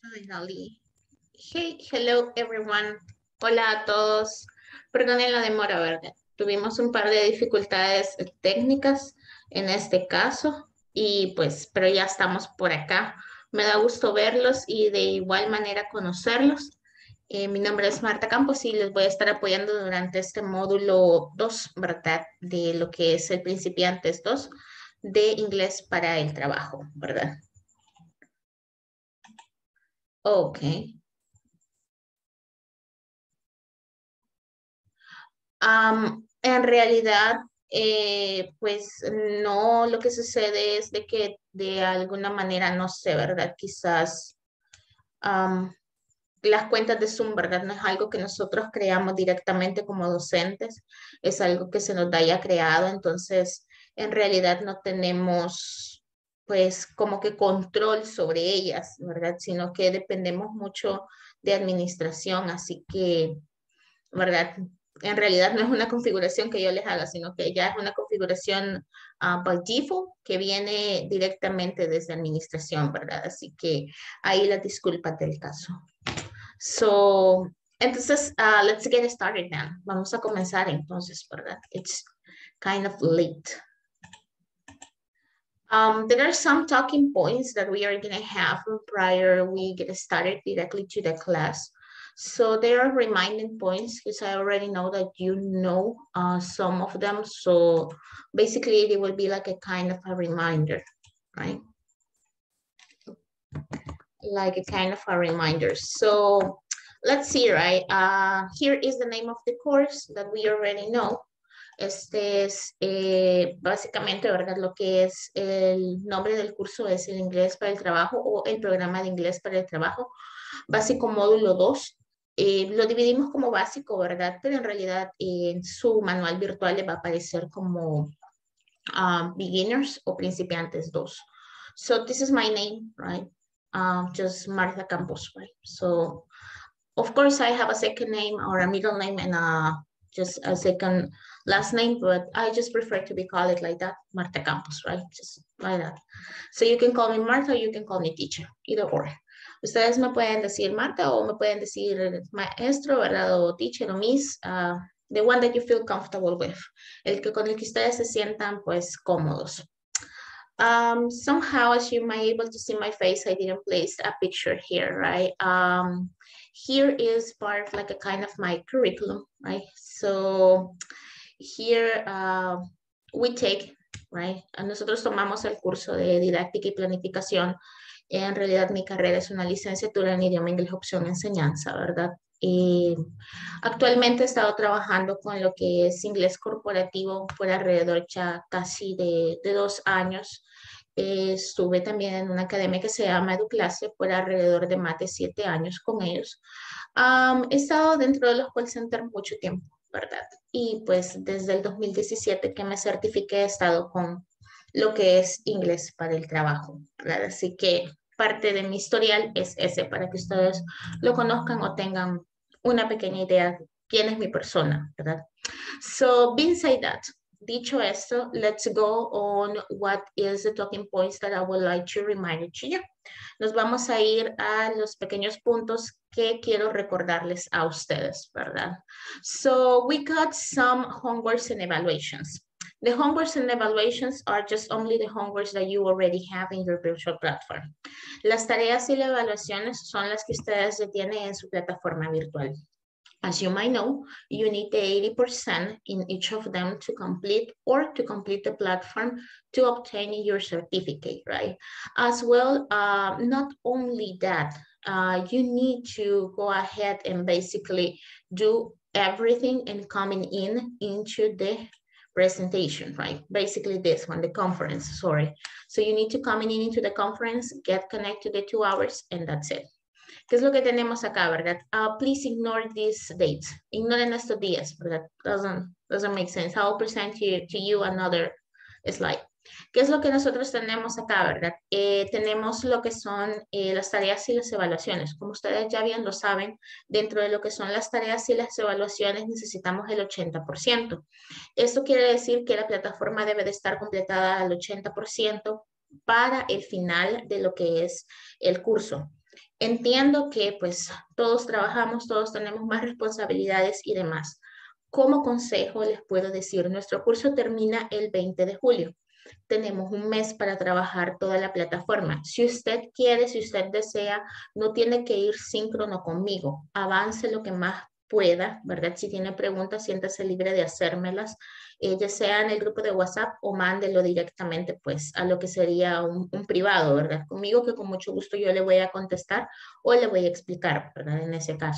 Finally. Hey, hello everyone. Hola a todos. Perdonen la demora, ¿verdad? Tuvimos un par de dificultades técnicas en este caso y pues, pero ya estamos por acá. Me da gusto verlos y de igual manera conocerlos. Mi nombre es Marta Campos y les voy a estar apoyando durante este módulo 2, ¿verdad? De lo que es el Principiantes 2 de inglés para el trabajo, ¿verdad? Ok. En realidad, pues no, lo que sucede es de que de alguna manera, no sé, ¿verdad? Quizás am, las cuentas de Zoom, ¿verdad? No es algo que nosotros creamos directamente como docentes, es algo que se nos da ya creado, entonces en realidad no tenemos pues como que control sobre ellas, ¿verdad? Sino que dependemos mucho de administración, así que... ¿verdad? En realidad no es una configuración que yo les haga, sino que ya es una configuración by default que viene directamente desde administración, ¿verdad? Así que ahí las disculpas del caso. So, entonces, let's get started now. Vamos a comenzar entonces, ¿verdad? It's kind of late. There are some talking points that we are going to have prior we get started directly to the class. So there are reminding points because I already know that you know some of them. So basically it will be like a kind of a reminder, right? Like a kind of a reminder. So let's see, right? Here is the name of the course that we already know. Este es básicamente, ¿verdad? Lo que es el nombre del curso es el inglés para el trabajo o el programa de inglés para el trabajo, básico módulo 2. Lo dividimos como básico, ¿verdad? Pero en realidad en su manual virtual le va a aparecer como beginners o principiantes 2. So this is my name, right? Just Martha Campos, right? So of course I have a second name or a middle name and just a second last name, but I just prefer to be called it like that, Marta Campos, right? Just like that. So you can call me Marta or you can call me teacher, either or. Ustedes me pueden decir Marta o me pueden decir maestro, ¿verdad? O teacher o miss, the one that you feel comfortable with. El que con el que ustedes se sientan pues cómodos. Somehow, as you might be able to see my face, I didn't place a picture here, right? Here is part of like a kind of my curriculum, right? So here we take, right? Nosotros tomamos el curso de didáctica y planificación. En realidad mi carrera es una licenciatura en idioma inglés opción enseñanza, ¿verdad? Y actualmente he estado trabajando con lo que es inglés corporativo por alrededor ya casi de 2 años. Estuve también en una academia que se llama Educlase por alrededor de más de 7 años con ellos. He estado dentro de los call centers mucho tiempo, ¿verdad? Y pues desde el 2017 que me certifiqué he estado con lo que es inglés para el trabajo, ¿verdad? Así que parte de mi historial es ese, para que ustedes lo conozcan o tengan una pequeña idea de quién es mi persona, ¿verdad? So, being said that, dicho esto, let's go on what is the talking points that I would like to remind you. Nos vamos a ir a los pequeños puntos que quiero recordarles a ustedes, ¿verdad? So, we got some homeworks and evaluations. The homeworks and evaluations are just only the homeworks that you already have in your virtual platform. Las tareas y las evaluaciones son las que ustedes ya tienen en su plataforma virtual. As you might know, you need the 80% in each of them to complete the platform to obtain your certificate, right? As well, not only that, you need to go ahead and basically do everything and coming into the presentation, right? Basically this one, the conference, sorry. So you need to come in into the conference, get connected to the 2 hours, and that's it. ¿Qué es lo que tenemos acá, verdad? Please ignore these dates. Ignoren estos días, ¿verdad? Doesn't make sense. I will present to you another slide. ¿Qué es lo que nosotros tenemos acá, verdad? Tenemos lo que son las tareas y las evaluaciones. Como ustedes ya bien lo saben, dentro de lo que son las tareas y las evaluaciones necesitamos el 80%. Esto quiere decir que la plataforma debe de estar completada al 80% para el final de lo que es el curso. Entiendo que pues todos trabajamos, todos tenemos más responsabilidades y demás. Como consejo les puedo decir, nuestro curso termina el 20 de julio. Tenemos un mes para trabajar toda la plataforma. Si usted quiere, si usted desea, no tiene que ir síncrono conmigo. Avance lo que más pueda, ¿verdad? Si tiene preguntas, siéntase libre de hacérmelas, ya sea en el grupo de WhatsApp o mándelo directamente, pues, a lo que sería un privado, ¿verdad? Conmigo, que con mucho gusto yo le voy a contestar o le voy a explicar, ¿verdad? En ese caso.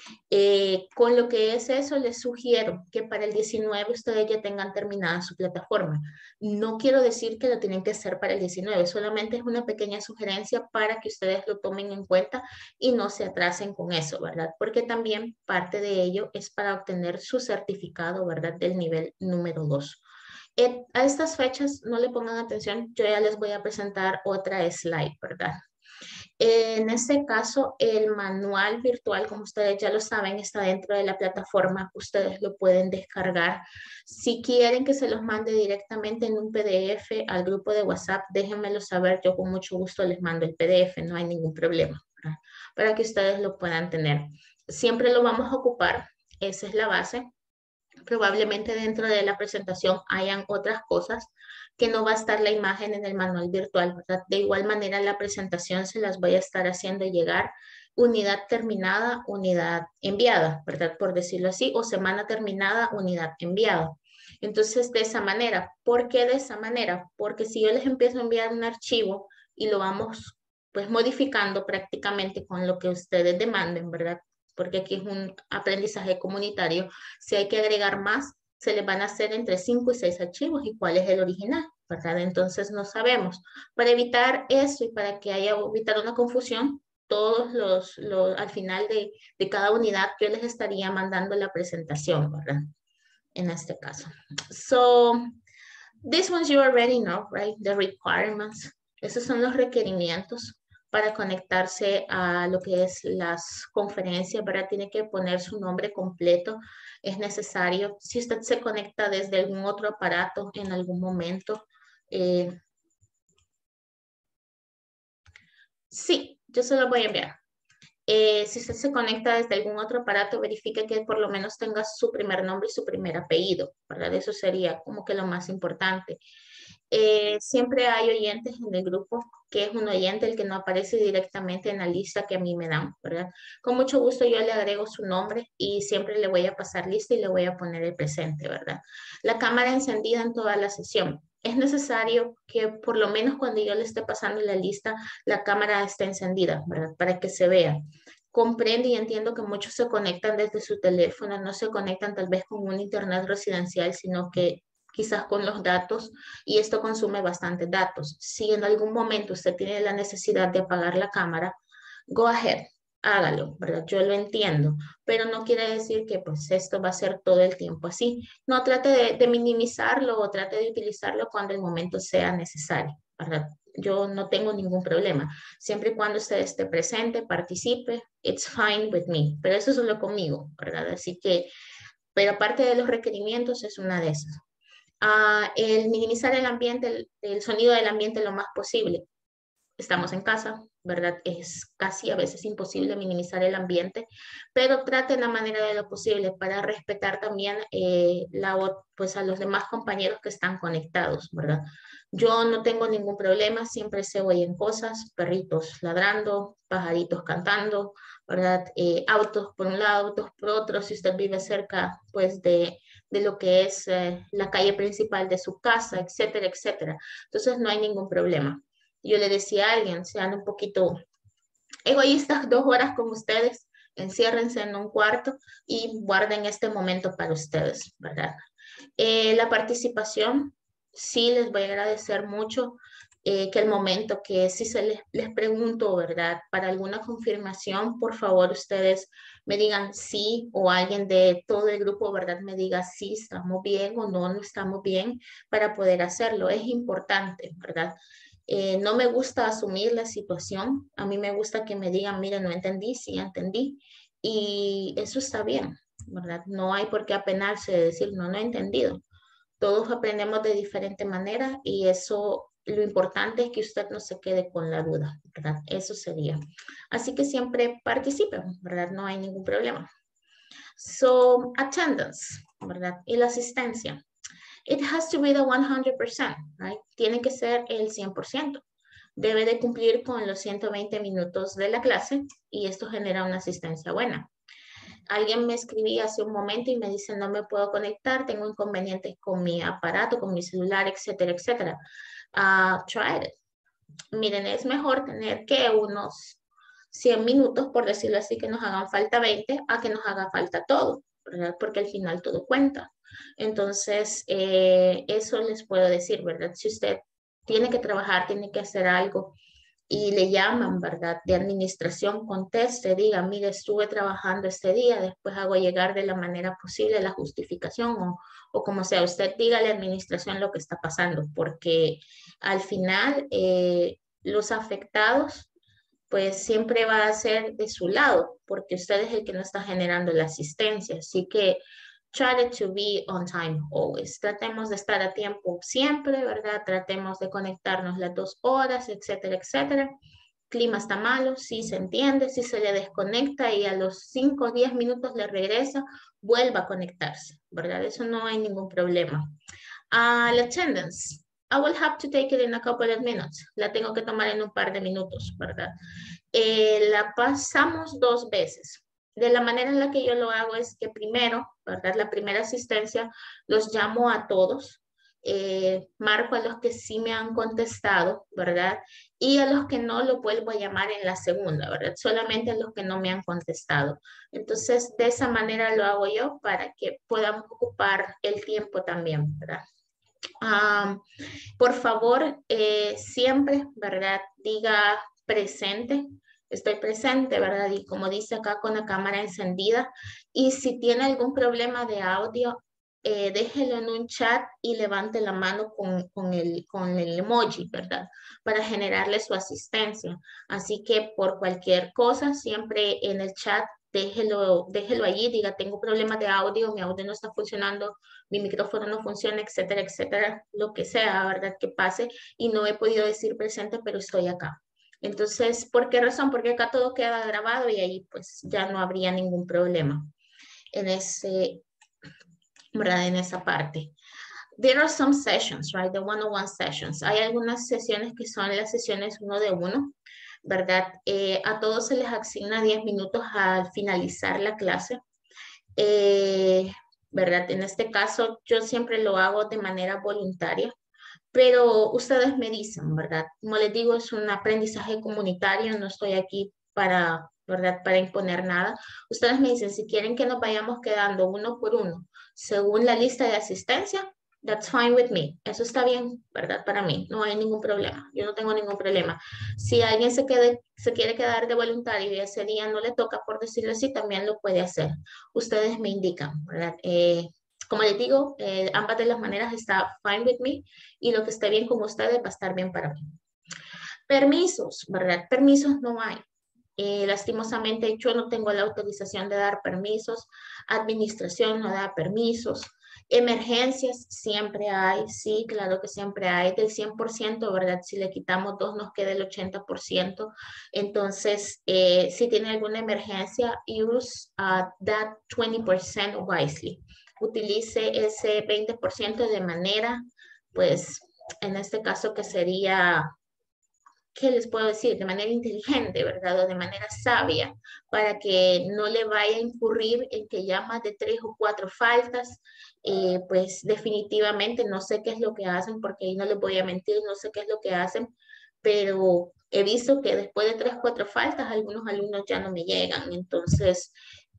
Con lo que es eso, les sugiero que para el 19 ustedes ya tengan terminada su plataforma. No quiero decir que lo tienen que hacer para el 19, solamente es una pequeña sugerencia para que ustedes lo tomen en cuenta y no se atrasen con eso, ¿verdad? Porque también parte de ello es para obtener su certificado, ¿verdad? Del nivel número 2. A estas fechas no le pongan atención, yo ya les voy a presentar otra slide, ¿verdad? En este caso, el manual virtual, como ustedes ya lo saben, está dentro de la plataforma. Ustedes lo pueden descargar. Si quieren que se los mande directamente en un PDF al grupo de WhatsApp, déjenmelo saber. Yo con mucho gusto les mando el PDF, no hay ningún problema, ¿verdad? Para que ustedes lo puedan tener. Siempre lo vamos a ocupar, esa es la base. Probablemente dentro de la presentación hayan otras cosas que no va a estar la imagen en el manual virtual, ¿verdad? De igual manera, la presentación se las voy a estar haciendo llegar unidad terminada, unidad enviada, ¿verdad? Por decirlo así, o semana terminada, unidad enviada. Entonces, de esa manera, ¿por qué de esa manera? Porque si yo les empiezo a enviar un archivo y lo vamos pues modificando prácticamente con lo que ustedes demanden, ¿verdad? Porque aquí es un aprendizaje comunitario. Si hay que agregar más, se les van a hacer entre 5 y 6 archivos y cuál es el original, ¿verdad? Entonces no sabemos. Para evitar eso y para que haya evitar una confusión, todos al final de cada unidad yo les estaría mandando la presentación, ¿verdad? En este caso. So, these ones you already know, right? The requirements. Esos son los requerimientos para conectarse a lo que es las conferencias, ¿verdad? Tiene que poner su nombre completo. Es necesario. Si usted se conecta desde algún otro aparato en algún momento, sí, yo se lo voy a enviar. Si usted se conecta desde algún otro aparato, verifique que por lo menos tenga su primer nombre y su primer apellido, ¿verdad? Eso sería como que lo más importante. Siempre hay oyentes en el grupo, que es un oyente el que no aparece directamente en la lista que a mí me dan, ¿verdad? Con mucho gusto yo le agrego su nombre y siempre le voy a pasar lista y le voy a poner el presente, ¿verdad? La cámara encendida en toda la sesión. Es necesario que por lo menos cuando yo le esté pasando la lista, la cámara esté encendida, ¿verdad? Para que se vea. Comprendo y entiendo que muchos se conectan desde su teléfono, no se conectan tal vez con un internet residencial, sino que quizás con los datos, y esto consume bastantes datos. Si en algún momento usted tiene la necesidad de apagar la cámara, go ahead, hágalo, ¿verdad? Yo lo entiendo, pero no quiere decir que pues esto va a ser todo el tiempo así. No trate de minimizarlo o trate de utilizarlo cuando el momento sea necesario, ¿verdad? Yo no tengo ningún problema. Siempre y cuando usted esté presente, participe, it's fine with me. Pero eso es solo conmigo, ¿verdad? Así que, pero aparte de los requerimientos, es una de esas. El minimizar el ambiente, el sonido del ambiente lo más posible. Estamos en casa, ¿verdad? Es casi a veces imposible minimizar el ambiente, pero traten la manera de lo posible para respetar también pues a los demás compañeros que están conectados, ¿verdad? Yo no tengo ningún problema, siempre se oyen cosas, perritos ladrando, pajaritos cantando, ¿verdad? Autos por un lado, autos por otro, si usted vive cerca, pues de lo que es la calle principal de su casa, etcétera, etcétera. Entonces no hay ningún problema. Yo le decía a alguien, sean un poquito egoístas 2 horas con ustedes, enciérrense en un cuarto y guarden este momento para ustedes, ¿verdad? La participación, sí les voy a agradecer mucho que el momento que si se les pregunto, ¿verdad? Para alguna confirmación, por favor, ustedes me digan sí o alguien de todo el grupo, ¿verdad? Me diga sí, estamos bien o no, no estamos bien para poder hacerlo. Es importante, ¿verdad? No me gusta asumir la situación. A mí me gusta que me digan, mire, no entendí, sí entendí. Y eso está bien, ¿verdad? No hay por qué apenarse de decir, no, no he entendido. Todos aprendemos de diferente manera y eso lo importante es que usted no se quede con la duda, ¿verdad? Eso sería. Así que siempre participen, ¿verdad? No hay ningún problema. So, attendance, ¿verdad? Y la asistencia. It has to be the 100%, right? Tiene que ser el 100%. Debe de cumplir con los 120 minutos de la clase y esto genera una asistencia buena. Alguien me escribía hace un momento y me dice, no me puedo conectar, tengo inconvenientes con mi aparato, con mi celular, etcétera, etcétera. Try it. Miren, es mejor tener que unos 100 minutos, por decirlo así, que nos hagan falta 20, a que nos haga falta todo, ¿verdad? Porque al final todo cuenta. Entonces, eso les puedo decir, ¿verdad? Si usted tiene que trabajar, tiene que hacer algo y le llaman, ¿verdad? De administración, conteste, diga, mire, estuve trabajando este día, después hago llegar de la manera posible la justificación o como sea, usted diga a la administración lo que está pasando, porque al final los afectados pues siempre va a ser de su lado, porque usted es el que no está generando la asistencia. Así que try to be on time always. Tratemos de estar a tiempo siempre, ¿verdad? Tratemos de conectarnos las 2 horas, etcétera, etcétera. Clima está malo, sí se entiende, si se le desconecta y a los 5 o 10 minutos le regresa, vuelva a conectarse, ¿verdad? Eso no hay ningún problema. La attendance. I will have to take it in a couple of minutes. La tengo que tomar en un par de minutos, ¿verdad? La pasamos 2 veces. De la manera en la que yo lo hago es que primero, ¿verdad? La primera asistencia los llamo a todos, marco a los que sí me han contestado, ¿verdad? Y a los que no lo vuelvo a llamar en la segunda, ¿verdad? Solamente a los que no me han contestado. Entonces, de esa manera lo hago yo para que podamos ocupar el tiempo también, ¿verdad? Por favor, siempre, ¿verdad? Diga presente, estoy presente, ¿verdad? Y como dice acá, con la cámara encendida. Y si tiene algún problema de audio, déjelo en un chat y levante la mano con el emoji, ¿verdad? Para generarle su asistencia. Así que por cualquier cosa, siempre en el chat, déjelo allí, diga, tengo problemas de audio, mi audio no está funcionando, mi micrófono no funciona, etcétera, etcétera, lo que sea, ¿verdad? Que pase y no he podido decir presente, pero estoy acá. Entonces, ¿por qué razón? Porque acá todo queda grabado y ahí pues ya no habría ningún problema en ¿verdad? En esa parte. There are some sessions, right? The one-on-one sessions. Hay algunas sesiones que son las sesiones 1 de 1, ¿verdad? A todos se les asigna 10 minutos al finalizar la clase. ¿Verdad? En este caso, yo siempre lo hago de manera voluntaria, pero ustedes me dicen, ¿verdad? Como les digo, es un aprendizaje comunitario, no estoy aquí para, ¿verdad? Para imponer nada. Ustedes me dicen, si quieren que nos vayamos quedando uno por uno, según la lista de asistencia, that's fine with me. Eso está bien, ¿verdad? Para mí, no hay ningún problema. Yo no tengo ningún problema. Si alguien se quiere quedar de voluntario y ese día no le toca, por decirlo así, también lo puede hacer. Ustedes me indican, ¿verdad? Como les digo, ambas de las maneras está fine with me y lo que esté bien con ustedes va a estar bien para mí. Permisos, ¿verdad? Permisos no hay. Lastimosamente yo no tengo la autorización de dar permisos, administración no da permisos, emergencias siempre hay, sí, claro que siempre hay, del 100%, ¿verdad? Si le quitamos 2 nos queda el 80%, entonces si tiene alguna emergencia, use that 20% wisely, utilice ese 20% de manera, pues, en este caso que sería... ¿qué les puedo decir? De manera inteligente, ¿verdad? O de manera sabia, para que no le vaya a incurrir en que ya más de 3 o 4 faltas, pues definitivamente no sé qué es lo que hacen, porque ahí no les voy a mentir, no sé qué es lo que hacen, pero he visto que después de 3 o 4 faltas, algunos alumnos ya no me llegan. Entonces,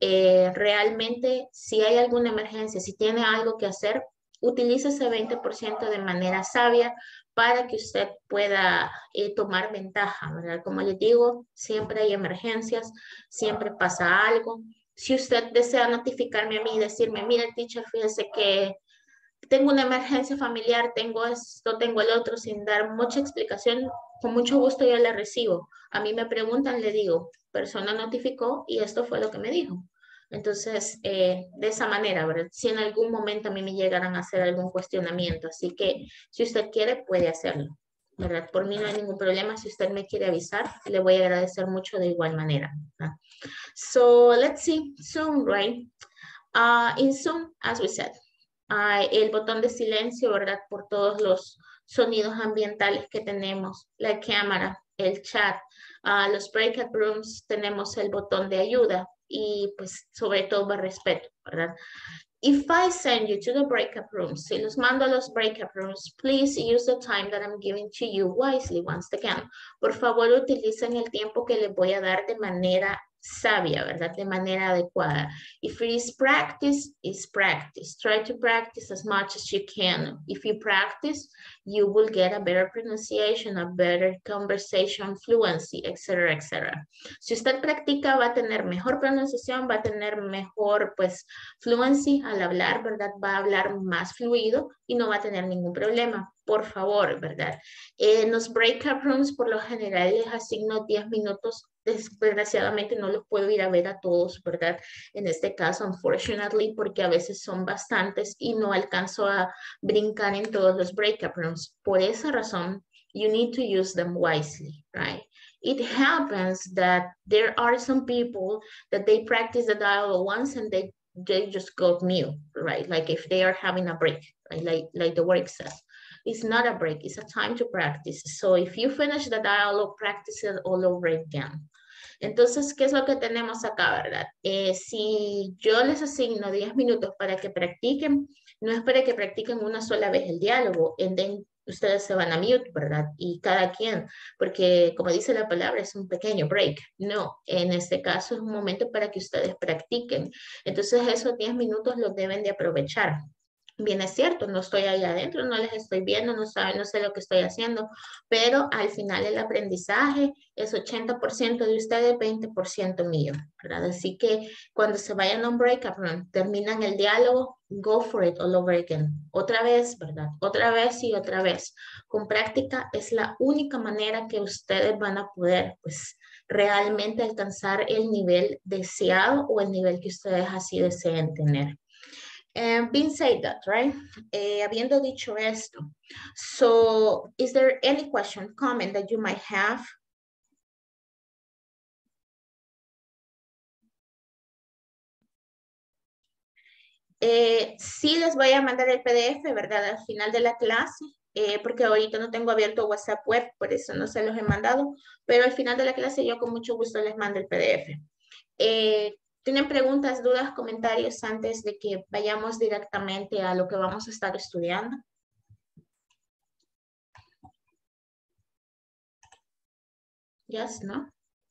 realmente, si hay alguna emergencia, si tiene algo que hacer, utilice ese 20% de manera sabia para que usted pueda tomar ventaja, ¿verdad? Como les digo, siempre hay emergencias, siempre pasa algo. Si usted desea notificarme a mí y decirme, mire, teacher, fíjese que tengo una emergencia familiar, tengo esto, tengo el otro, sin dar mucha explicación, con mucho gusto yo la recibo. A mí me preguntan, le digo, persona notificó y esto fue lo que me dijo. Entonces, de esa manera, ¿verdad? Si en algún momento a mí me llegaran a hacer algún cuestionamiento, así que si usted quiere, puede hacerlo. ¿verdad? Por mí no hay ningún problema. Si usted me quiere avisar, le voy a agradecer mucho de igual manera, ¿verdad? So let's see, Zoom, right? In Zoom, as we said, el botón de silencio, ¿verdad? Por todos los sonidos ambientales que tenemos, la cámara, el chat, los breakout rooms, tenemos el botón de ayuda y pues sobre todo respeto, ¿verdad? If I send you to the breakout rooms, si los mando a los breakout rooms, please use the time that I'm giving to you wisely once again. Por favor, utilicen el tiempo que les voy a dar de manera sabia, ¿verdad? De manera adecuada. If it is practice, it's practice. Try to practice as much as you can. If you practice, you will get a better pronunciation, a better conversation fluency, etc., etc. Si usted practica, va a tener mejor pronunciación, va a tener mejor, pues, fluency al hablar, ¿verdad? Va a hablar más fluido y no va a tener ningún problema. Por favor, ¿verdad? En los breakout rooms, por lo general, les asigno 10 minutos. Desgraciadamente no los puedo ir a ver a todos, ¿verdad? En este caso, unfortunately, porque a veces son bastantes y no alcanzo a brincar en todos los breakout rooms. Por esa razón, you need to use them wisely, right? It happens that there are some people that they practice the dialogue once and they just go mute, right? Like if they are having a break, right? Like the word says. It's not a break, it's a time to practice. So if you finish the dialogue, practice it all over again. Entonces, ¿qué es lo que tenemos acá, verdad? Si yo les asigno 10 minutos para que practiquen, no es para que practiquen una sola vez el diálogo, and then ustedes se van a mute, ¿verdad? Y cada quien, porque como dice la palabra, es un pequeño break. No, en este caso es un momento para que ustedes practiquen. Entonces, esos 10 minutos los deben de aprovechar. Bien, es cierto, no estoy ahí adentro, no les estoy viendo, no sé lo que estoy haciendo, pero al final el aprendizaje es 80% de ustedes, 20% mío, ¿verdad? Así que cuando se vayan a un breakout room, terminan el diálogo, go for it all over again. Otra vez, ¿verdad? Otra vez y otra vez. Con práctica es la única manera que ustedes van a poder, pues, realmente alcanzar el nivel deseado o el nivel que ustedes así deseen tener. And being said that, right? Habiendo dicho esto, so is there any question, comment that you might have? Sí les voy a mandar el PDF, ¿verdad? Al final de la clase, porque ahorita no tengo abierto WhatsApp web, por eso no se los he mandado, pero al final de la clase yo con mucho gusto les mando el PDF. ¿Tienen preguntas, dudas, comentarios antes de que vayamos directamente a lo que vamos a estar estudiando? Yes, ¿no?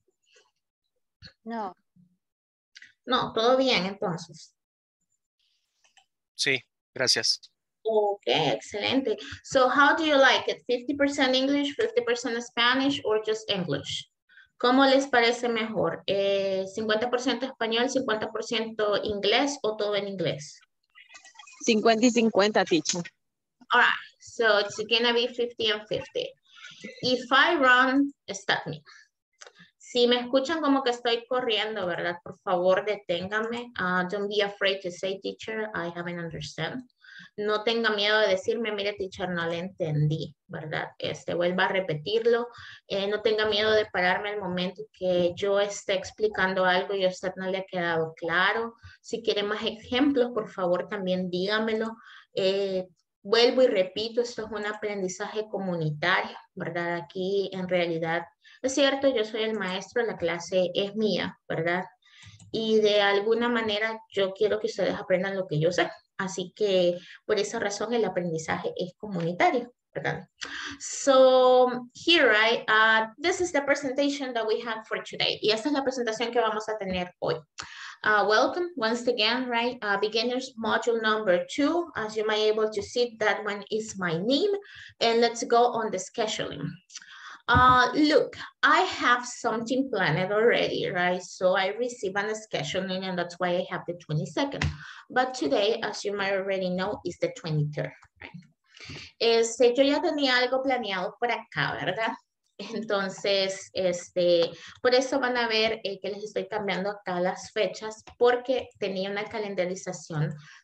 No. No, todo bien entonces. Sí, gracias. Okay, excelente. So how do you like it? 50% English, 50% Spanish, or just English? ¿Cómo les parece mejor? 50% español, 50% inglés o todo en inglés? 50 y 50, teacher. All right, so it's gonna be 50 and 50. If I run, stop me. Si me escuchan como que estoy corriendo, ¿verdad? Por favor, deténganme. Don't be afraid to say, teacher, I haven't understand. No tenga miedo de decirme, mire, teacher, no le entendí, ¿verdad? Vuelva a repetirlo. No tenga miedo de pararme al momento que yo esté explicando algo y a usted no le ha quedado claro. Si quiere más ejemplos, por favor, también dígamelo. Vuelvo y repito, esto es un aprendizaje comunitario, ¿verdad? Aquí en realidad, es cierto, yo soy el maestro, la clase es mía, ¿verdad? Y de alguna manera yo quiero que ustedes aprendan lo que yo sé. Así que por esa razón el aprendizaje es comunitario, ¿verdad? So here, right, this is the presentation that we have for today. Y esta es la presentación que vamos a tener hoy. Welcome once again, right? Beginners module number 2. As you might be able to see, that one is my name. And let's go on the scheduling. Look, I have something planned already, right? So I receive a scheduling and that's why I have the 22nd. But today, as you might already know, is the 23rd, right? Yo ya tenía algo planeado por acá, ¿verdad? Entonces, por eso van a ver que les estoy cambiando acá las fechas porque tenía una calendarización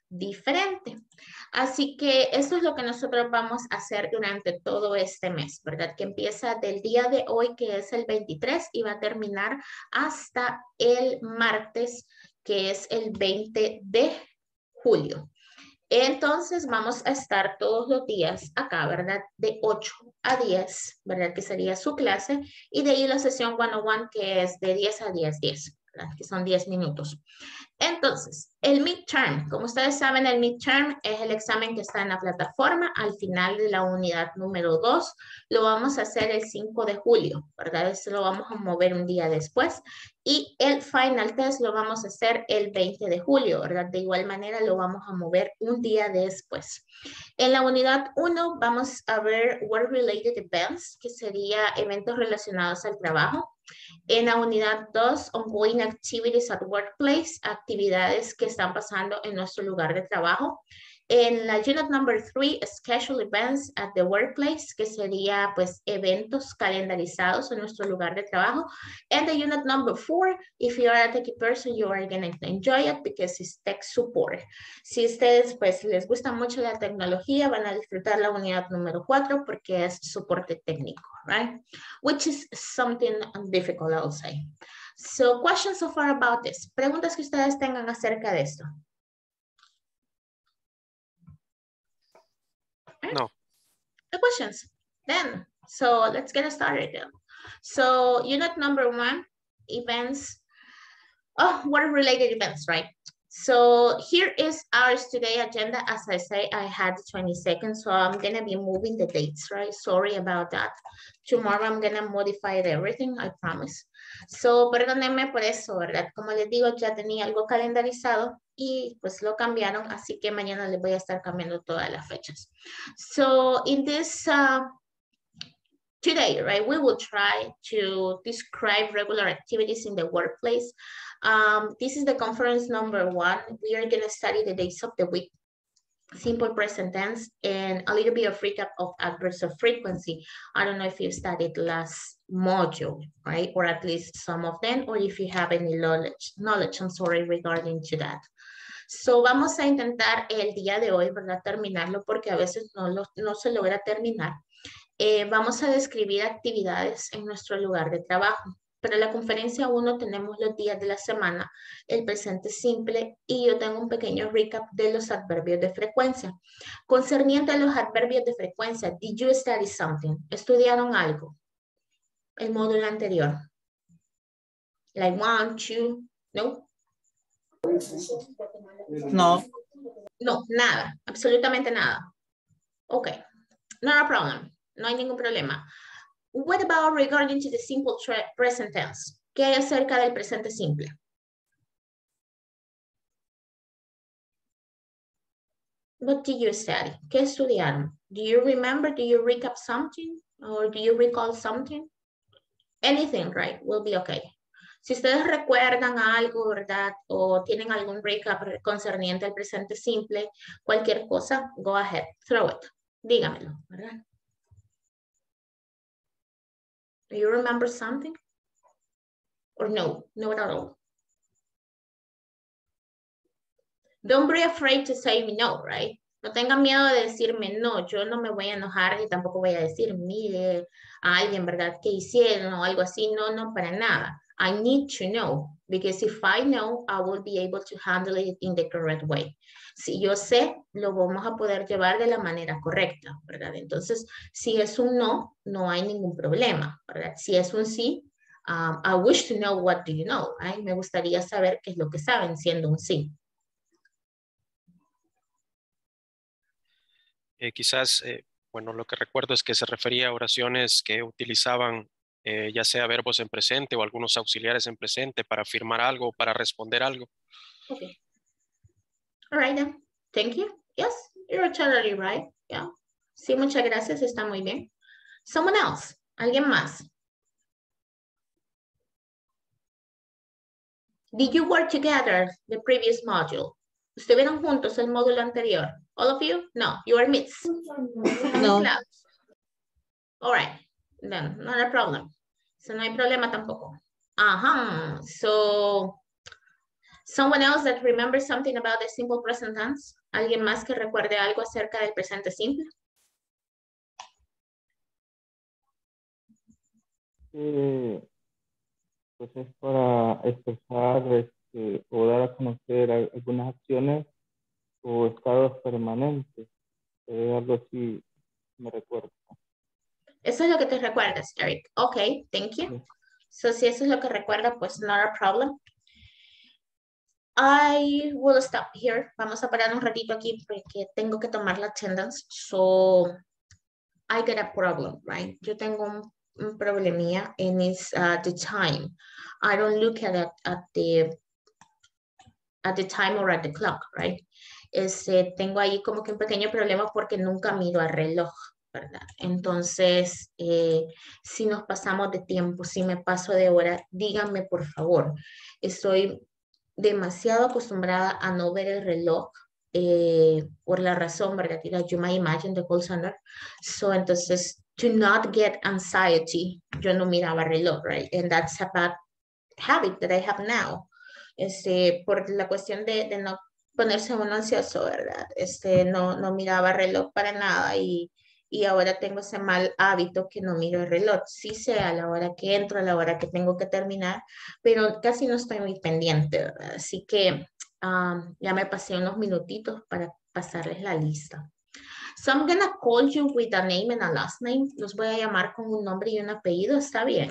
diferente. Así que eso es lo que nosotros vamos a hacer durante todo este mes, ¿verdad? Que empieza del día de hoy, que es el 23, y va a terminar hasta el martes, que es el 20 de julio. Entonces vamos a estar todos los días acá, ¿verdad? De 8 a 10, ¿verdad? Que sería su clase. Y de ahí la sesión 101, que es de 10 a 10, ¿verdad? Que son 10 minutos. Entonces, el midterm, como ustedes saben, el midterm es el examen que está en la plataforma al final de la unidad número 2. Lo vamos a hacer el 5 de julio, ¿verdad? Eso lo vamos a mover un día después. Y el final test lo vamos a hacer el 20 de julio, ¿verdad? De igual manera lo vamos a mover un día después. En la unidad 1 vamos a ver work-related events, que sería eventos relacionados al trabajo. En la unidad 2, ongoing activities at workplace, actividades que están pasando en nuestro lugar de trabajo. En la unit number 3, scheduled events at the workplace, que sería pues eventos calendarizados en nuestro lugar de trabajo. And the unit number 4, if you are a techie person, you are going to enjoy it because it's tech support. Si ustedes pues les gusta mucho la tecnología, van a disfrutar la unidad número 4 porque es soporte técnico, right? Which is something difficult, I'll say. So, questions so far about this. Preguntas que ustedes tengan acerca de esto. No. The questions. Then, so let's get started. So, unit number 1, events. Oh, work-related events, right? So here is our today agenda. As I say, I had 20 seconds, so I'm gonna be moving the dates, right? Sorry about that. Tomorrow I'm gonna modify everything, I promise. So, perdónenme por eso, ¿verdad? Como les digo, ya tenía algo calendarizado y pues lo cambiaron, así que mañana les voy a estar cambiando todas las fechas. So, in this today, right, we will try to describe regular activities in the workplace. This is the conference number 1. We are going to study the days of the week, simple present tense, and a little bit of recap of adverbs of frequency. I don't know if you studied last module, right, or at least some of them, or if you have any knowledge, I'm sorry, regarding to that. So, vamos a intentar el día de hoy, ¿verdad? Terminarlo porque a veces no se logra terminar. Vamos a describir actividades en nuestro lugar de trabajo. Para la conferencia 1 tenemos los días de la semana, el presente simple y yo tengo un pequeño recap de los adverbios de frecuencia. Concerniente a los adverbios de frecuencia, did you study something? ¿Estudiaron algo? El módulo anterior. Like 1, 2, no? No. No, nada, absolutamente nada. Ok, no problem. No hay ningún problema. What about regarding to the simple present tense? ¿Qué hay acerca del presente simple? What did you study? ¿Qué estudiaron? Do you remember? Do you recap something? Or do you recall something? Anything, right? Will be okay. Si ustedes recuerdan algo, ¿verdad? O tienen algún recap concerniente al presente simple, cualquier cosa, go ahead, throw it. Dígamelo, ¿verdad? Do you remember something? Or no, not at all? Don't be afraid to say no, right? No tengan miedo de decirme no, yo no me voy a enojar y tampoco voy a decir, mire, a alguien, ¿verdad? ¿Qué hicieron o algo así? No, no, para nada. I need to know, because if I know, I will be able to handle it in the correct way. Si yo sé, lo vamos a poder llevar de la manera correcta, ¿verdad? Entonces, si es un no, no hay ningún problema, ¿verdad? Si es un sí, I wish to know what do you know, right? Me gustaría saber qué es lo que saben siendo un sí. Quizás, bueno, lo que recuerdo es que se refería a oraciones que utilizaban ya sea verbos en presente o algunos auxiliares en presente para afirmar algo o para responder algo. Okay. All right then. Thank you. Yes, you're totally right. Yeah. Sí, muchas gracias. Está muy bien. Someone else. ¿Alguien más? Did you work together the previous module? ¿Estuvieron juntos el módulo anterior? All of you? No, you are mixed. No. All right, then, not a problem. So no hay problema tampoco. Ajá, so Someone else that remembers something about the simple present tense? ¿Alguien más que recuerde algo acerca del presente simple? Pues es para expresar o dar a conocer algunas acciones o estados permanentes. Algo así me recuerdo. Eso es lo que te recuerdas, Eric. Okay, thank you. Sí. So, si eso es lo que recuerda, pues not a problem. I will stop here. Vamos a parar un ratito aquí porque tengo que tomar la attendance. So, I get a problem, right? Yo tengo un problemilla and it's the time. I don't look at it at the time or at the clock, right? Tengo ahí como que un pequeño problema porque nunca miro al reloj, ¿verdad? Entonces, si nos pasamos de tiempo, si me paso de hora, díganme por favor. Estoy demasiado acostumbrada a no ver el reloj por la razón, ¿verdad? You might imagine the call center. So, entonces, to not get anxiety, yo no miraba el reloj, right? And that's a bad habit that I have now. Por la cuestión de no ponerse uno ansioso, ¿verdad? No miraba reloj para nada y ahora tengo ese mal hábito que no miro el reloj. Sí sé a la hora que entro, a la hora que tengo que terminar, pero casi no estoy muy pendiente, ¿verdad? Así que ya me pasé unos minutitos para pasarles la lista. So I'm gonna call you with a name and a last name. Los voy a llamar con un nombre y un apellido, ¿está bien?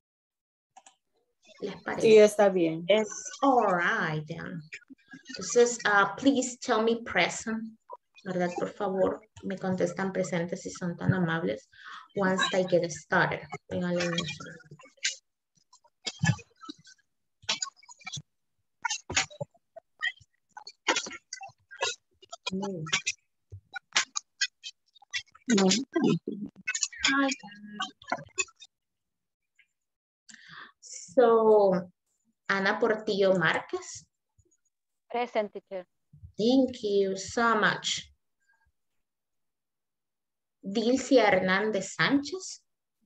¿Les parece? Sí, está bien. Es All right, then. Entonces, please tell me present, ¿verdad? Por favor, me contestan presentes si son tan amables. Once I get started. Regalen un segundo. no. Hi. So, Ana Portillo Márquez. Present, teacher. Thank you so much. Dilcia Hernández Sánchez.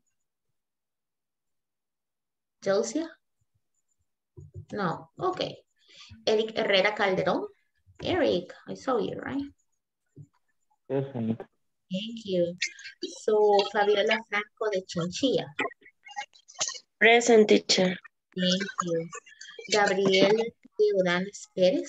Dilcia? No, okay. Eric Herrera Calderón. Eric, I saw you, right? Present. Thank you. So, Fabiola Franco de Chinchilla. Present, teacher. Thank you. Gabriel Teodanes Pérez.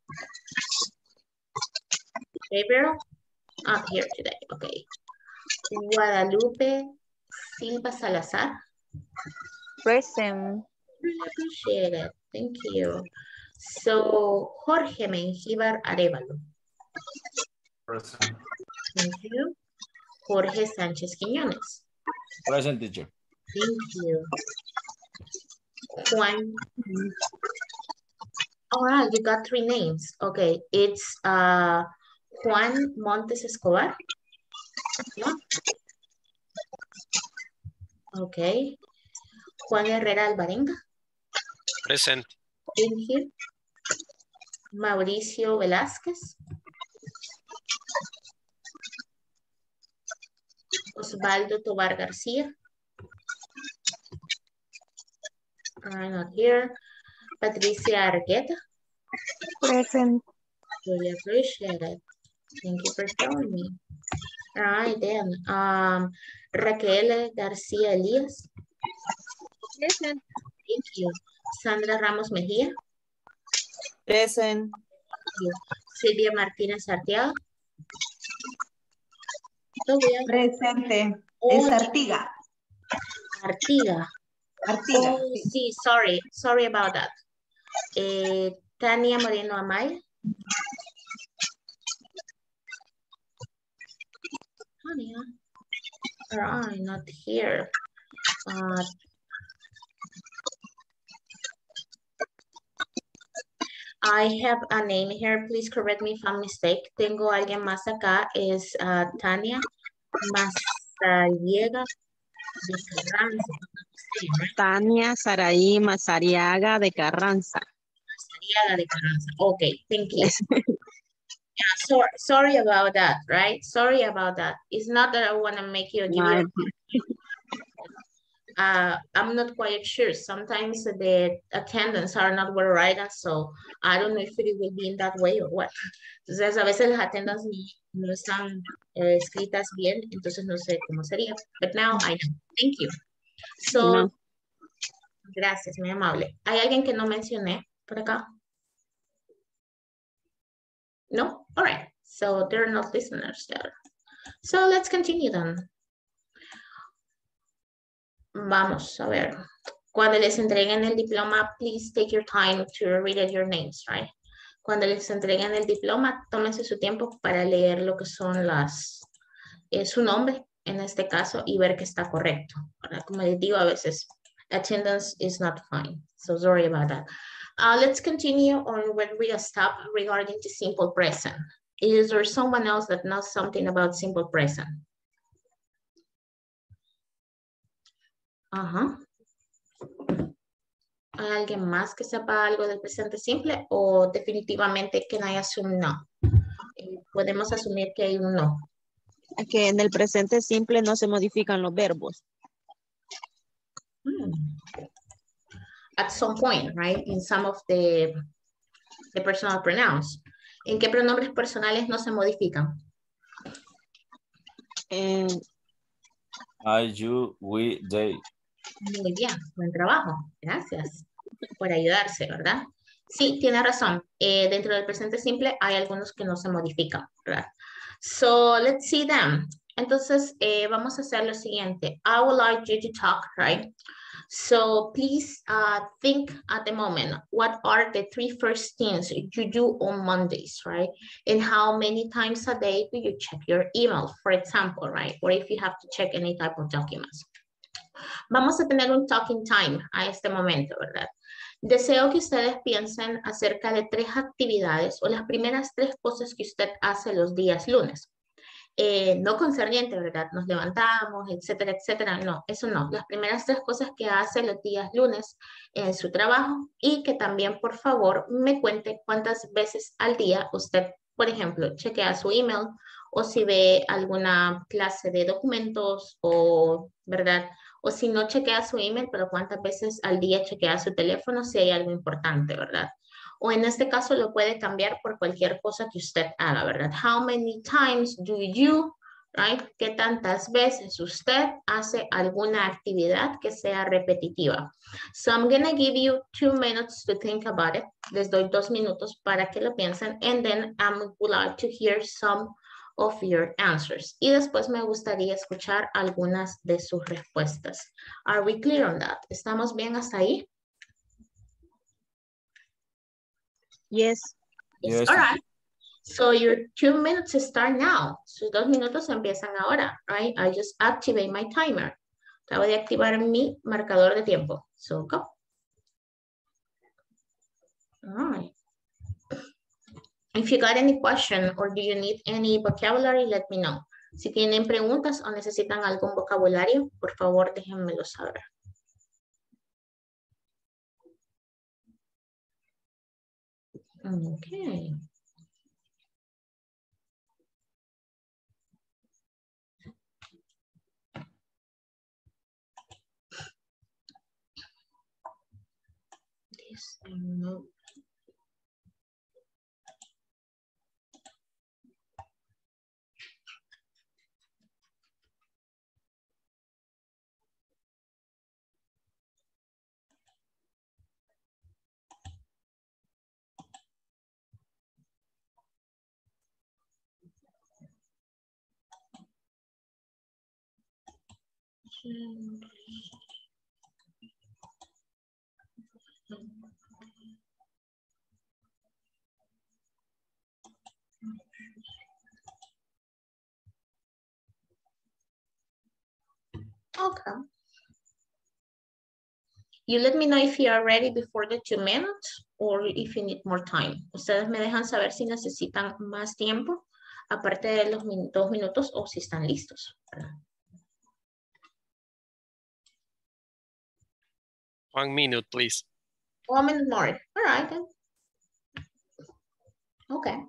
Gabriel? Here today, okay. Guadalupe Silva Salazar. Present. Really appreciate it. Thank you. So, Jorge Mengíbar Arevalo. Present. Thank you. Jorge Sánchez Quiñones. Present, teacher. Thank you. Juan. All right, you got 3 names. Okay, it's Juan Montes Escobar. No? Okay. Juan Herrera Alvarenga. Present. Thank you. Mauricio Velázquez. Osvaldo Tobar García. Not here. Patricia Argueta. Present. Really appreciate it. Thank you for telling me. All right, then. Raquel García Elías. Present. Thank you. Sandra Ramos Mejía. Present. Thank you. Silvia Martínez Arteaga. Presente. Oh, Es Artiga. Artiga. Artiga. Oh, sí, sorry about that. Tania Moreno Amaya. Tania. Right, not here. I have a name here. Please correct me if I'm mistaken. Tengo alguien más acá. Es Tania Mazariega de Carranza. Tania Saraí Mazariaga de Carranza. Mazariaga de Carranza. Okay, thank you. Yeah, sorry about that, right? Sorry about that. It's not that I want to make you give you. I'm not quite sure. Sometimes the attendance are not well written, so I don't know if it will be in that way or what. Entonces, a veces las attendance no están escritas bien, entonces no sé cómo sería. But now I know. Thank you. So, No. gracias, muy amable. ¿Hay alguien que no mencioné por acá? No? All right. So, there are no listeners there. So, let's continue then. Vamos a ver. Cuando les entreguen el diploma, please take your time to read your names, right? Cuando les entreguen el diploma, tómense su tiempo para leer lo que son su nombre, en este caso, y ver que está correcto. ¿Verdad? Como les digo, a veces attendance is not fine. So sorry about that. Let's continue on when we stop regarding the simple present. Is there someone else that knows something about simple present? Ajá. ¿Hay alguien más que sepa algo del presente simple o definitivamente can I assume no? Podemos asumir que hay un no. Es que en el presente simple no se modifican los verbos. At some point, right? In some of the personal pronouns. ¿En qué pronombres personales no se modifican? I, you, we, they. Muy bien, buen trabajo. Gracias por ayudarse, ¿verdad? Sí, tiene razón. Dentro del presente simple hay algunos que no se modifican, ¿verdad? So, let's see them. Entonces, vamos a hacer lo siguiente. I would like you to talk, right? So, please think at the moment, what are the 3 first things you do on Mondays, right? And how many times a day do you check your email, for example, right? Or if you have to check any type of documents. Vamos a tener un talking time a este momento, ¿verdad? Deseo que ustedes piensen acerca de 3 actividades o las primeras 3 cosas que usted hace los días lunes. No concerniente, ¿verdad? Nos levantamos, etcétera, etcétera. No, eso no. Las primeras 3 cosas que hace los días lunes en su trabajo y que también, por favor, me cuente cuántas veces al día usted, por ejemplo, chequea su email o si ve alguna clase de documentos o, ¿verdad? O si no chequea su email, pero cuántas veces al día chequea su teléfono si hay algo importante, ¿verdad? O en este caso lo puede cambiar por cualquier cosa que usted haga, ¿verdad? How many times do you, right? ¿Qué tantas veces usted hace alguna actividad que sea repetitiva? So I'm going to give you 2 minutes to think about it. Les doy 2 minutos para que lo piensen. And then I would like to hear some of your answers. Y después me gustaría escuchar algunas de sus respuestas. Are we clear on that? ¿Estamos bien hasta ahí? Yes. Yes. All right. So your 2 minutes start now. Sus 2 minutos empiezan ahora, right? I just activate my timer. Acabo de activar mi marcador de tiempo. So go. All right. If you got any question or do you need any vocabulary, let me know. Si tienen preguntas o necesitan algún vocabulario, por favor, déjenmelo saber. Okay. This no. Okay. You let me know if you are ready before the 2 minutes or if you need more time. Ustedes me dejan saber si necesitan más tiempo, aparte de los 2 minutos, o si están listos. 1 minute, please. 1 minute more. All right, then. Okay.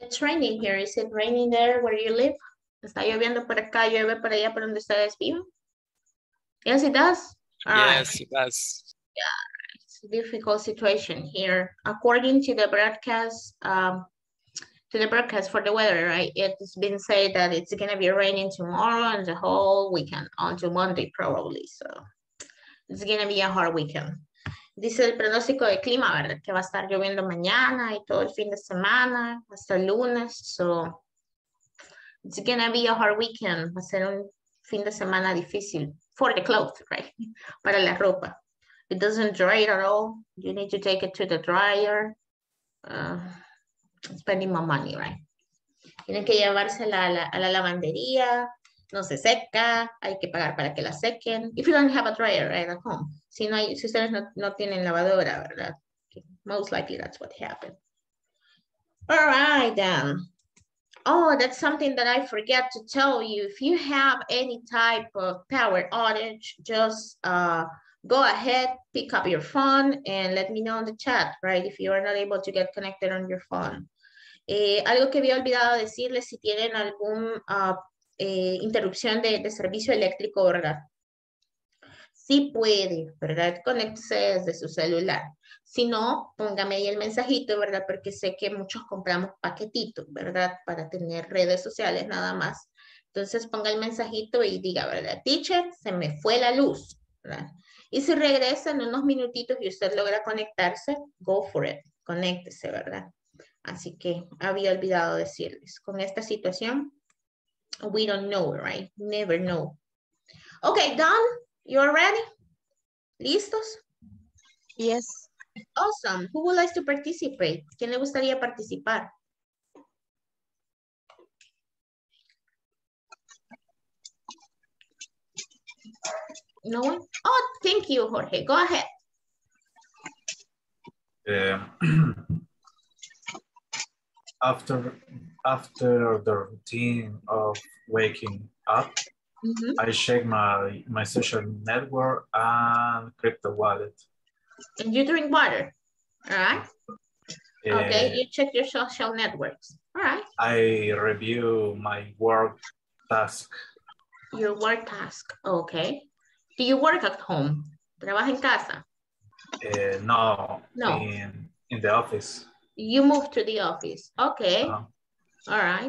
It's raining here. Is it raining there where you live? ¿Está lloviendo por acá, llueve por allá por donde ustedes viven? Yes, it does. All right. Yes, it does. It's a difficult situation here. According to the broadcast, for the weather, right? It's been said that it's gonna be raining tomorrow and the whole weekend until Monday probably. So it's gonna be a hard weekend. Dice el pronóstico de clima, ¿verdad? Que va a estar lloviendo mañana y todo el fin de semana hasta el lunes. So it's gonna be a hard weekend. Va a ser un fin de semana difícil for the clothes, right? Para la ropa. It doesn't dry at all. You need to take it to the dryer. Spending more money, right? Tienen que llevársela a la lavandería. No se seca. Hay que pagar para que la sequen. If you don't have a dryer right at home. Si ustedes no tienen lavadora, ¿verdad? Most likely that's what happened. All right, then. Oh, that's something that I forget to tell you. If you have any type of power outage, just go ahead, pick up your phone and let me know in the chat, right? If you are not able to get connected on your phone. Algo que había olvidado decirles, si tienen algún interrupción de servicio eléctrico, ¿verdad? Sí puede, ¿verdad? Conéctese desde su celular. Si no, póngame ahí el mensajito, ¿verdad? Porque sé que muchos compramos paquetitos, ¿verdad? Para tener redes sociales nada más. Entonces ponga el mensajito y diga, ¿verdad? Teacher, se me fue la luz, ¿verdad? Y si regresa en unos minutitos y usted logra conectarse, go for it. Conéctese, ¿verdad? Así que había olvidado decirles. Con esta situación, we don't know, right? Never know. Okay, done? You're ready? ¿Listos? Yes. Awesome. Who would like to participate? ¿Quién le gustaría participar? No one? Oh, thank you, Jorge. Go ahead. After the routine of waking up, I check my social network and crypto wallet. And you drink water, all right? Okay, you check your social networks, all right? I review my work task. Your work task, okay. Do you work at home? ¿Trabaja en casa? No, in the office. You move to the office, okay. All right.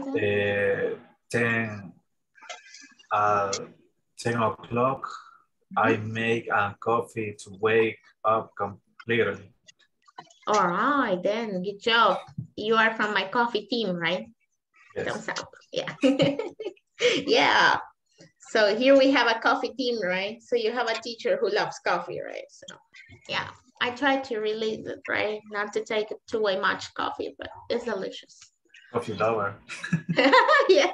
10 o'clock, I make a coffee to wake up completely. All right, then, good job. You are from my coffee team, right? Yes. Thumbs up, yeah. Yeah, so here we have a coffee team, right? So you have a teacher who loves coffee, right? So, yeah, I try to release it, right? Not to take too much coffee, but it's delicious. Coffee lover. Yes.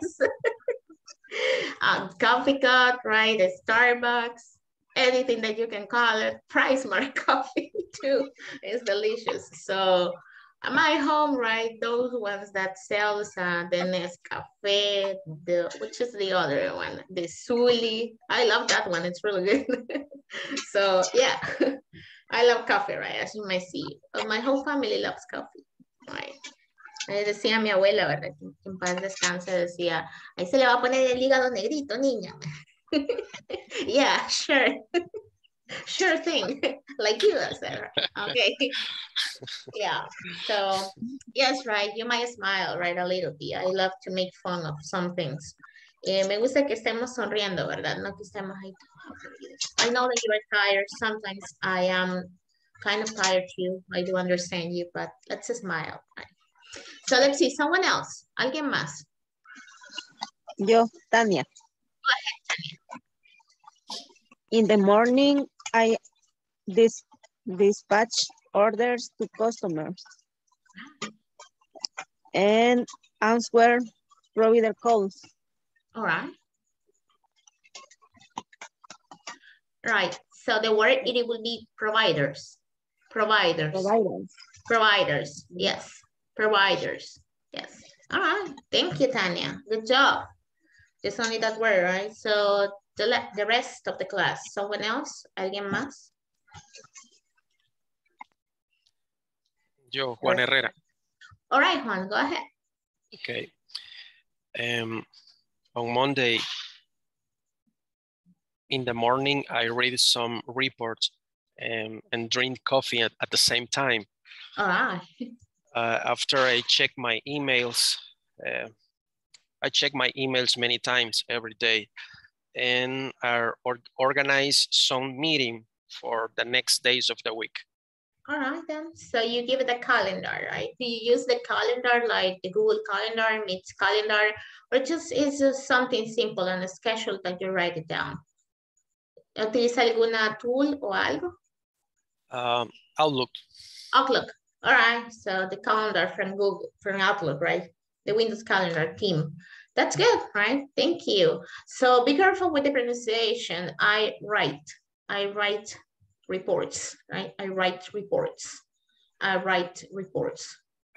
Coffee cut, right? A Starbucks, anything that you can call it. Price Mark coffee too. It's delicious. So at my home, right? Those ones that sells the Nescafe, which is the other one? The Suli. I love that one. It's really good. So yeah, I love coffee, right? As you might see, my whole family loves coffee, right? Decía mi abuela, ¿verdad? Que en paz descanse, decía, ahí se le va a poner el hígado negrito, niña. Yeah, sure. Sure thing. Like you, Sarah. Okay. Yeah. So, yes, right. You might smile, right? A little bit. I love to make fun of some things. Me gusta que estemos sonriendo, ¿verdad? No que estemos ahí. I know that you are tired. Sometimes I am kind of tired too. I do understand you, but let's smile, right? So let's see, someone else. ¿Alguien más? Yo, Tania. Go ahead, Tania. In the morning, I dispatch orders to customers and answer provider calls. All right. Right. So the word, it will be providers. Providers. Providers. Providers. Yes. Providers. Yes. All right. Thank you, Tanya. Good job. Just only that word, right? So the rest of the class. Someone else? ¿Alguien más? Yo, Juan Herrera. All right, Juan, go ahead. Okay. On Monday, in the morning, I read some reports and drink coffee at the same time. All right. After I check my emails, I check my emails many times every day, and I organize some meeting for the next days of the week. All right then. So you give it a calendar, right? Do you use the calendar like the Google Calendar, Meets Calendar, or is just something simple on a schedule that you write it down? ¿Utiliza alguna tool o algo? Outlook. Outlook. All right. So the calendar from Google, from Outlook, right? The Windows calendar team. That's good, right? Thank you. So be careful with the pronunciation. I write reports, right? I write reports. I write reports.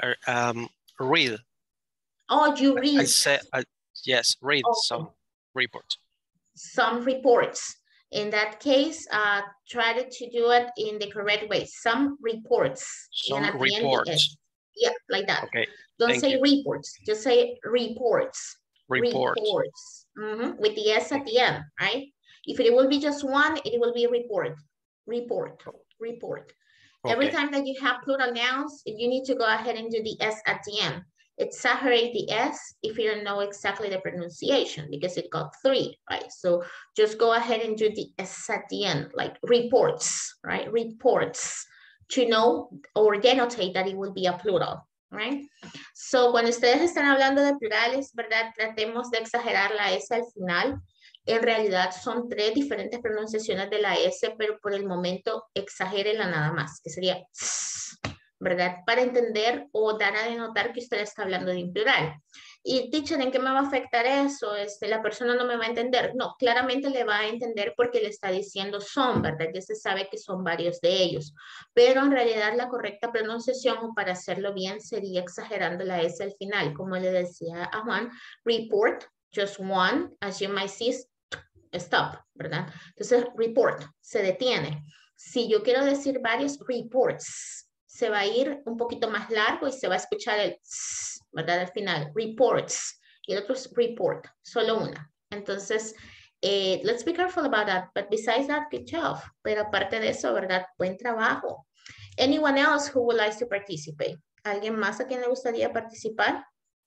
Read. Oh, you read. I said, yes, read some reports. Some reports. In that case, try to do it in the correct way. Some reports. Some reports. Yeah, like that. Okay. Don't say reports, just say reports. Reports. With the S at the end, right? If it will be just one, it will be report. Report. Okay. Every time that you have plural nouns, you need to go ahead and do the S at the end. Exaggerate the S if you don't know exactly the pronunciation because it got 3, right? So just go ahead and do the S at the end, like reports, right? Reports, to know or denotate that it will be a plural, right? So cuando ustedes están hablando de plurales, ¿verdad? Tratemos de exagerar la S al final. En realidad son 3 diferentes pronunciaciones de la S, pero por el momento exagérenla nada más, que sería, ¿verdad? Para entender o dar a denotar que usted está hablando de un plural. Y teacher, ¿en qué me va a afectar eso? La persona no me va a entender. No, claramente le va a entender porque le está diciendo son, ¿verdad? Ya se sabe que son varios de ellos. Pero en realidad la correcta pronunciación, o para hacerlo bien, sería exagerando la S al final. Como le decía a Juan, report, just one, as you might see, stop, ¿verdad? Entonces, report, se detiene. Si yo quiero decir varios reports, se va a ir un poquito más largo y se va a escuchar el ¿verdad? Al final, reports. Y el otro es report, solo una. Entonces, let's be careful about that. But besides that, good job. Pero aparte de eso, ¿verdad? Buen trabajo. Anyone else who would like to participate? ¿Alguien más a quien le gustaría participar?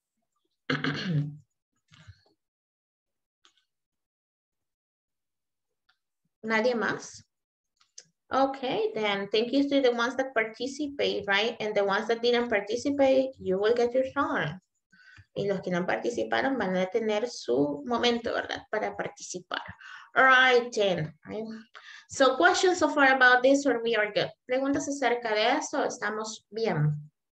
¿Nadie más? Okay, then thank you to the ones that participate, right? And the ones that didn't participate, you will get your turn. Y los que no participaron van a tener su momento, ¿verdad? Para participar. All right, then. Right? So questions so far about this or we are good? ¿Preguntas acerca de eso? ¿Estamos bien?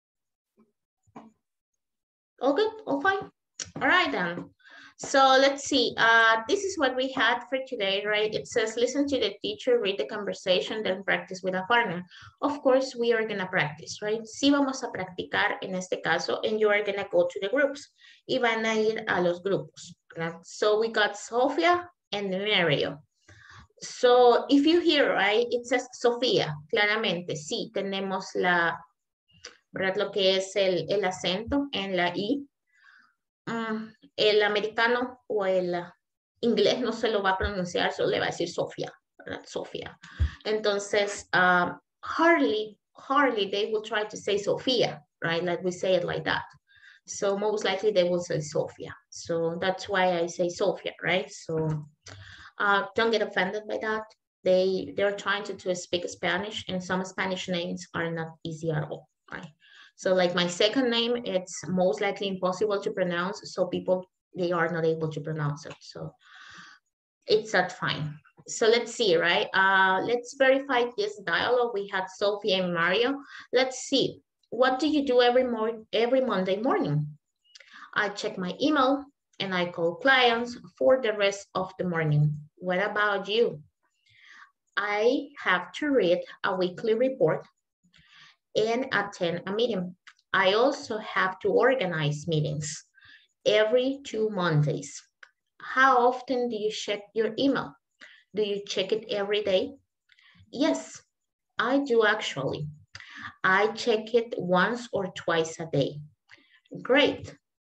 All good? All fine? All right, then. So let's see, this is what we had for today, right? It says, listen to the teacher, read the conversation, then practice with a partner. Of course, we are gonna practice, right? Sí vamos a practicar en este caso, and you are gonna go to the groups. Y van a ir a los grupos, right? So we got Sofia and Mario. So if you hear, right, it says Sofía, claramente, sí, tenemos la, ¿verdad? Lo que es el acento en la I. El americano o el inglés no se lo va a pronunciar, solo le va a decir Sofía, ¿verdad? Sofía. Entonces, hardly they will try to say Sofía, right? Like we say it like that. So most likely they will say Sofía. So that's why I say Sofía, right? So don't get offended by that. They're trying to speak Spanish, and some Spanish names are not easy at all, right? So like my second name, it's most likely impossible to pronounce. So people, they are not able to pronounce it. So it's not fine. So let's see, right? Let's verify this dialogue. We had Sophie and Mario. Let's see. What do you do every Monday morning? I check my email and I call clients for the rest of the morning. What about you? I have to read a weekly report and attend a meeting. I also have to organize meetings every 2 Mondays. How often do you check your email? Do you check it every day? Yes, I do actually. I check it once or twice a day. Great.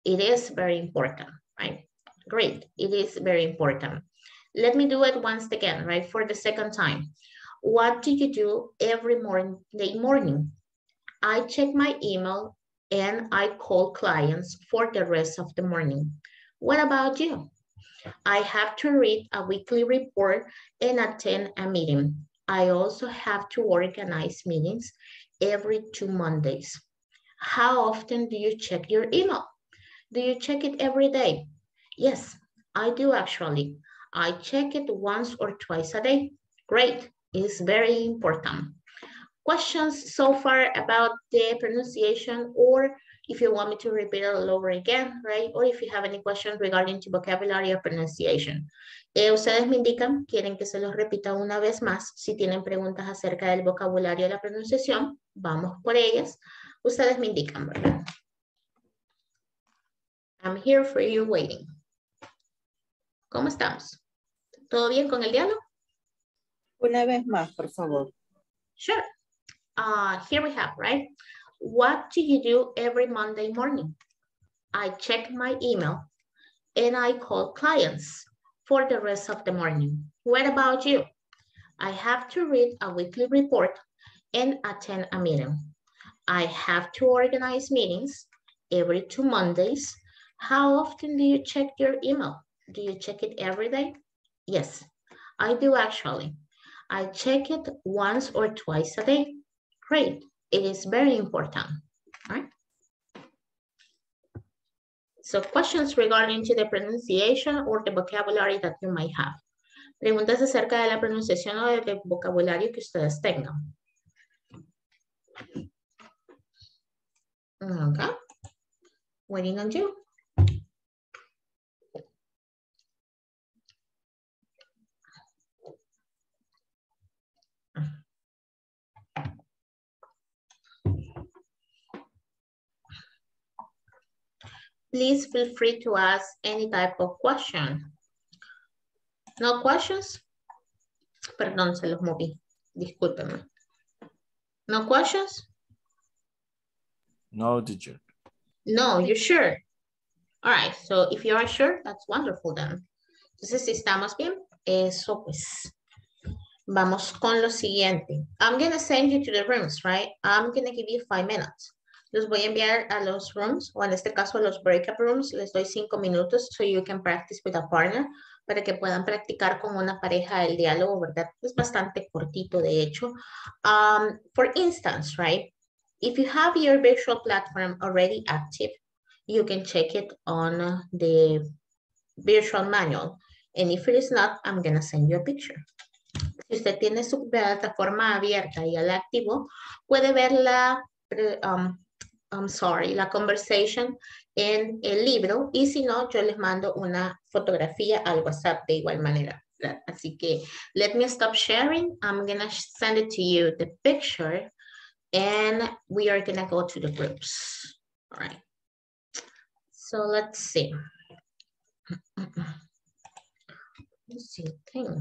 It is very important, right? Great, it is very important. Let me do it once again, right? For the second time. What do you do every morning? I check my email and I call clients for the rest of the morning. What about you? I have to read a weekly report and attend a meeting. I also have to organize meetings every 2 Mondays. How often do you check your email? Do you check it every day? Yes, I do actually. I check it once or twice a day. Great, it's very important. Questions so far about the pronunciation, or if you want me to repeat it all over again, right? Or if you have any questions regarding to vocabulary or pronunciation. Ustedes me indican, quieren que se los repita una vez más. Si tienen preguntas acerca del vocabulario de la pronunciación, vamos por ellas. Ustedes me indican, ¿verdad? I'm here for you waiting. ¿Cómo estamos? ¿Todo bien con el diálogo? Una vez más, por favor. Sure. Here we have, right? What do you do every Monday morning? I check my email and I call clients for the rest of the morning. What about you? I have to read a weekly report and attend a meeting. I have to organize meetings every 2 Mondays. How often do you check your email? Do you check it every day? Yes, I do actually. I check it once or twice a day. Great, it is very important, right? So questions regarding to the pronunciation or the vocabulary that you might have. Preguntas acerca de la pronunciación o del vocabulario que ustedes tengan. Okay, waiting on you. Please feel free to ask any type of question. No questions? Perdón, se los moví. Discúlpenme. No questions? No, teacher. No, you're sure? All right, so if you are sure, that's wonderful then. Entonces, si estamos bien, eso pues. Vamos con lo siguiente. I'm going to send you to the rooms, right? I'm going to give you 5 minutes. Los voy a enviar a los rooms, o en este caso a los breakout rooms. Les doy 5 minutos so you can practice with a partner, para que puedan practicar con una pareja el diálogo, ¿verdad? Es bastante cortito, de hecho. For instance, right? If you have your virtual platform already active, you can check it on the virtual manual. And if it is not, I'm going to send you a picture. Si usted tiene su plataforma abierta y al activo, puede ver la, la conversation en el libro, y si no, yo les mando una fotografía al WhatsApp de igual manera. Así que, let me stop sharing. I'm going to send it to you, the picture, and we are going to go to the groups. All right. So let's see. Let's see, thing.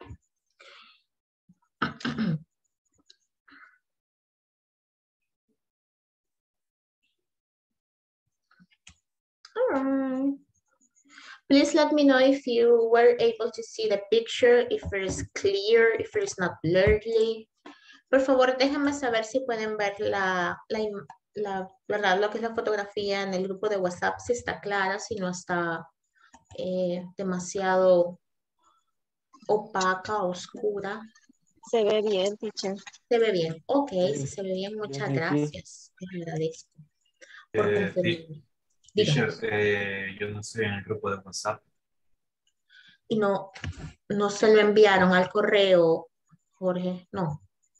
All right. Please let me know if you were able to see the picture, if it is clear, if it is not blurry. Por favor, déjenme saber si pueden ver ¿verdad? Lo que es la fotografía en el grupo de WhatsApp, si está clara, si no está demasiado opaca, oscura. Se ve bien, teacher. Se ve bien. Ok, Sí. si se ve bien, muchas Sí, sí. gracias. Les agradezco por confirmarme. Teacher, yo no estoy en el grupo de WhatsApp. Y no se lo enviaron al correo, Jorge, no.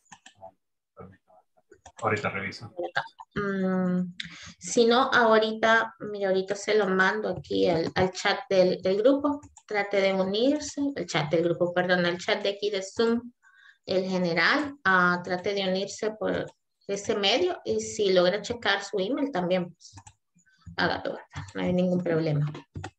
Ahorita reviso. Si no, ahorita se lo mando aquí al chat del grupo. Trate de unirse, el chat del grupo, perdón, el chat de aquí de Zoom, el general. Trate de unirse por ese medio, y si logra checar su email también, pues, hágalo, no hay ningún problema.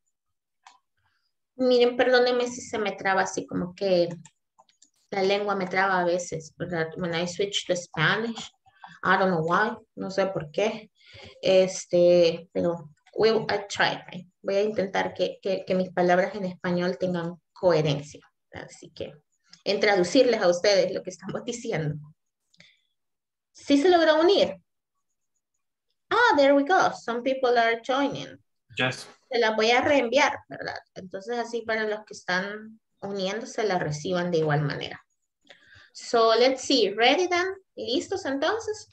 Miren, perdónenme si se me traba así, como que la lengua me traba a veces, ¿verdad? When I switch to Spanish, I don't know why, no sé por qué. Pero I try, right? Voy a intentar que mis palabras en español tengan coherencia. Así que, en traducirles a ustedes lo que estamos diciendo. ¿Sí se logró unir? Ah, there we go. Some people are joining. Yes. Se la voy a reenviar, ¿verdad? Entonces, así para los que están uniéndose, la reciban de igual manera. So, let's see. Ready then? ¿Listos entonces?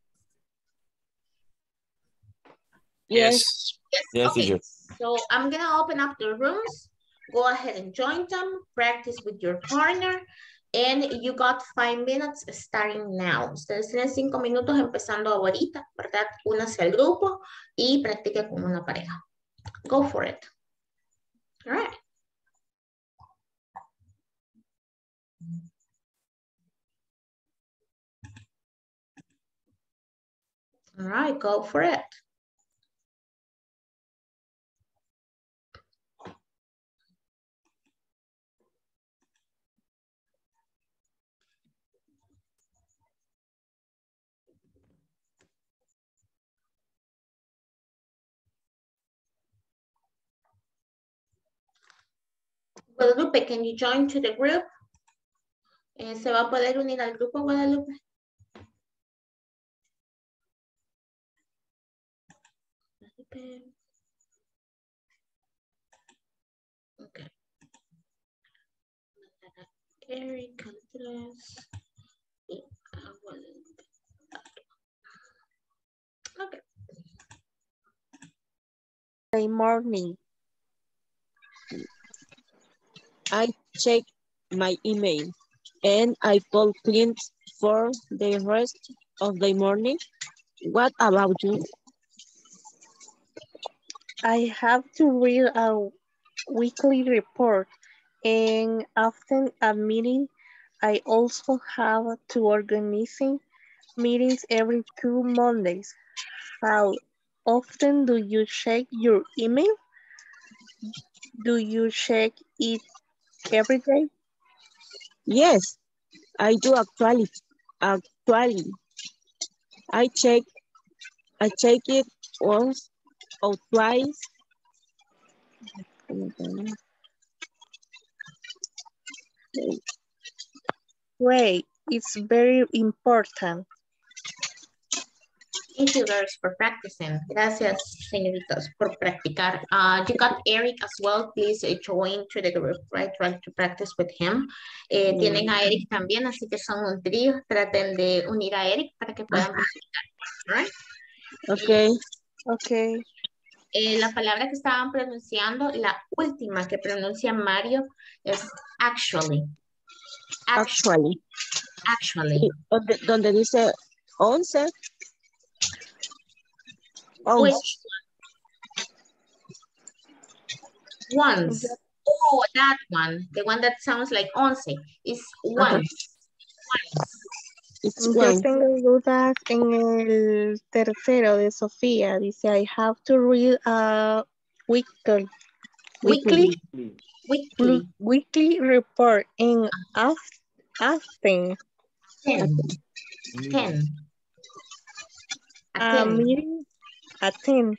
Yes. Yes, Okay. teacher. So, I'm going to open up the rooms. Go ahead and join them. Practice with your partner. And you got 5 minutes starting now. Ustedes tienen 5 minutos empezando ahorita, ¿verdad? Únase al grupo y practique con una pareja. Go for it. All right. All right, go for it. Guadalupe, can you join to the group? ¿Se va a poder unir al grupo, Guadalupe? Okay. Eric, Andrés, y Guadalupe. Okay. Monday morning, I check my email and I told clients for the rest of the morning. What about you? I have to read a weekly report, and after a meeting, I also have to organize meetings every 2 Mondays. How often do you check your email? Do you check it every day? Yes, I do actually. I check it once or twice. Great, it's very important. Thank you, girls, for practicing. Gracias, señoritas, por practicar. You got Eric as well. Please join to the group, right? Try to practice with him. Tienen a Eric también, así que son un trío. Traten de unir a Eric para que puedan practicar, right? Okay. Okay. La palabra que estaban pronunciando, la última que pronuncia Mario es actually. Actually. Donde dice 11. Which one? Once. Oh, that one. The one that sounds like once. Is once. Yo tengo dudas en el tercero de Sofía. Dice, I have to read a weekly report in Austin. 10. A meeting at 10.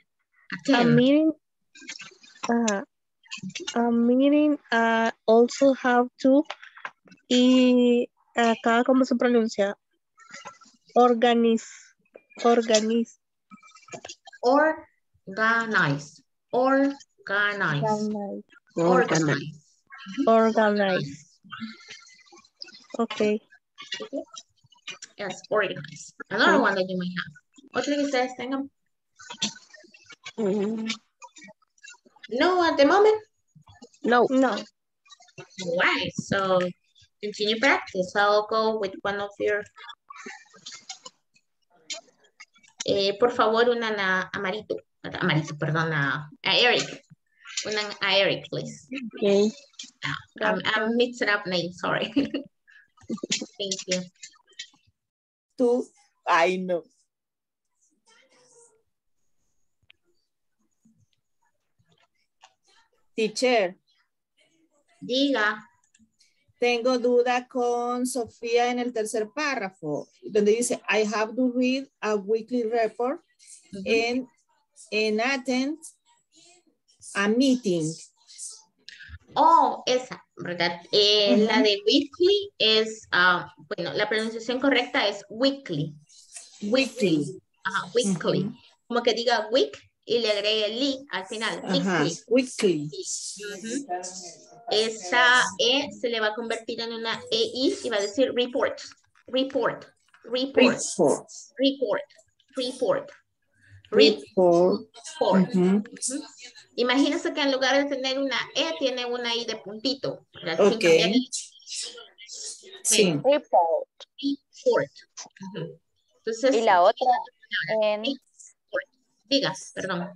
A meeting also have to, y acá, ¿cómo se pronuncia? Organize. Organize. Okay. Yes, organize. Another one that you may have. Otro que ustedes tengan. No, at the moment? No. Right, so continue practice. I'll go with one of your... por favor, una a Marito, perdón, a Eric. Una a Eric, please. Okay. I'm mixing up names, sorry. Thank you. I know. Teacher. Diga. Tengo duda con Sofía en el tercer párrafo, donde dice, I have to read a weekly report and and attend a meeting. Oh, esa, ¿verdad? La de weekly es, bueno, la pronunciación correcta es weekly. Weekly. Ajá, weekly. Como que diga week y le agregue ly al final. Ajá, Weekly. weekly. Esa E se le va a convertir en una EI y va a decir report. Report. Report. Report. Report. Report. Report. Imagínense que en lugar de tener una E, tiene una I de puntito. ¿Verdad? Sin Ok. cambiar el- Sí. Report. Report. Entonces, Y la otra en report. Diga, perdón.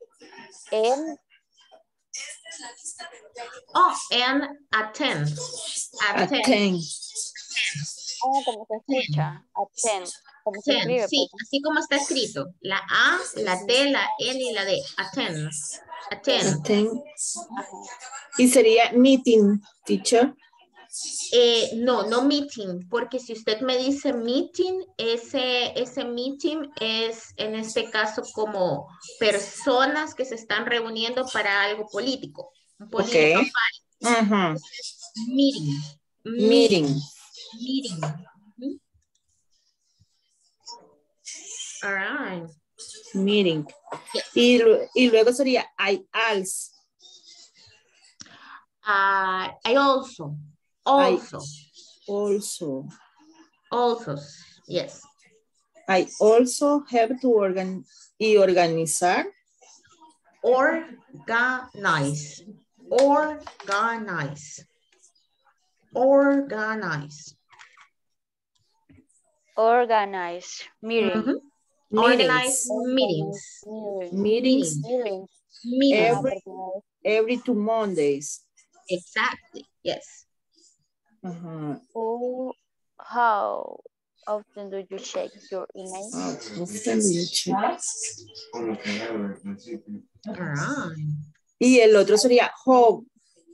Oh, and attend. Attend. Como se escucha, attend, como se Attend, escribe. sí, así como está escrito. La A, la T, la N y la D. Attend. Attend. Attend. Y sería meeting, teacher. No meeting, porque si usted me dice meeting, ese meeting es en este caso como personas que se están reuniendo para algo político. Un political party. Meeting. Meeting. Meeting. All right. Meeting. Yes. Y luego sería I also. I also. Also, yes. I also have to organizar. Organize. Organize. Organize. Organize meeting. Organize meetings. Meetings. Meetings. Every 2 Mondays. Exactly, yes. How often do you check your email? How often do you check? All right. Y el otro sería how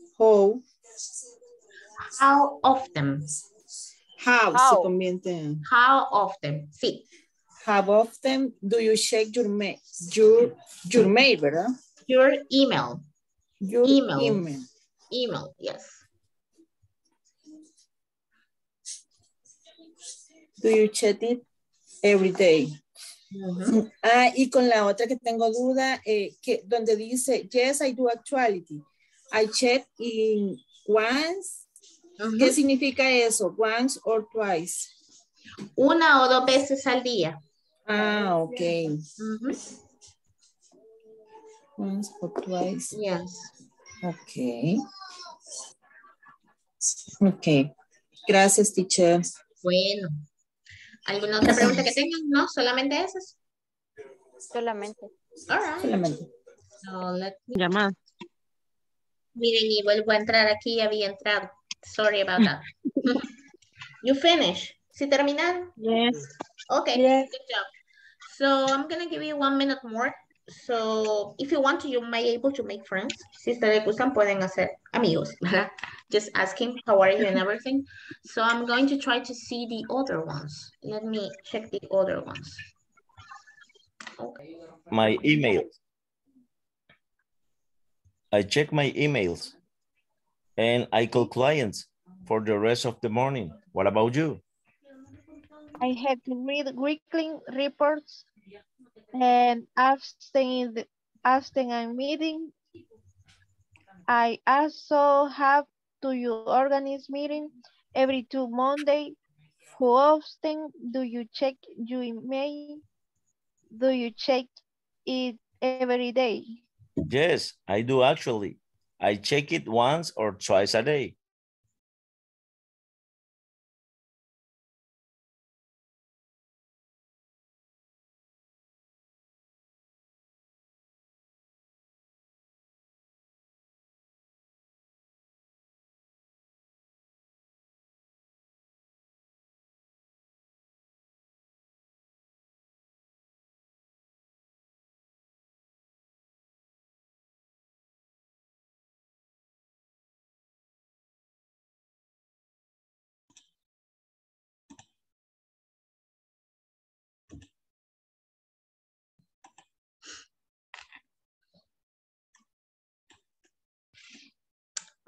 often. Se convierte en how often, sí. How often do you check your mail, ¿verdad? Your email. Your email. Email, yes. Do you check it every day? Y con la otra que tengo duda, que donde dice, yes, I do actuality. I check in once. ¿Qué significa eso? Once or twice. Una o dos veces al día. Ok. Once or twice. Yes. Ok. Ok. Gracias, teacher. Bueno. ¿Alguna otra pregunta que tengan? No, solamente esas. Solamente. All right. Solamente. So, Llamada. Miren, y vuelvo a entrar aquí, había entrado. Sorry about that. You finish? ¿Sí terminaron? Yes. Okay, yes. Good job. So I'm going to give you 1 minute more. So if you want to, you may able to make friends. Si ustedes gustan, pueden hacer amigos, ¿verdad? Just asking how are you and everything. So I'm going to try to see the other ones. Let me check the other ones. Okay. My email. I check my emails and I call clients for the rest of the morning. What about you? I have to read weekly reports and after a meeting. I also have to organize meeting every 2 Mondays. How often do you check your email? Do you check it every day? Yes, I do actually. I check it once or twice a day.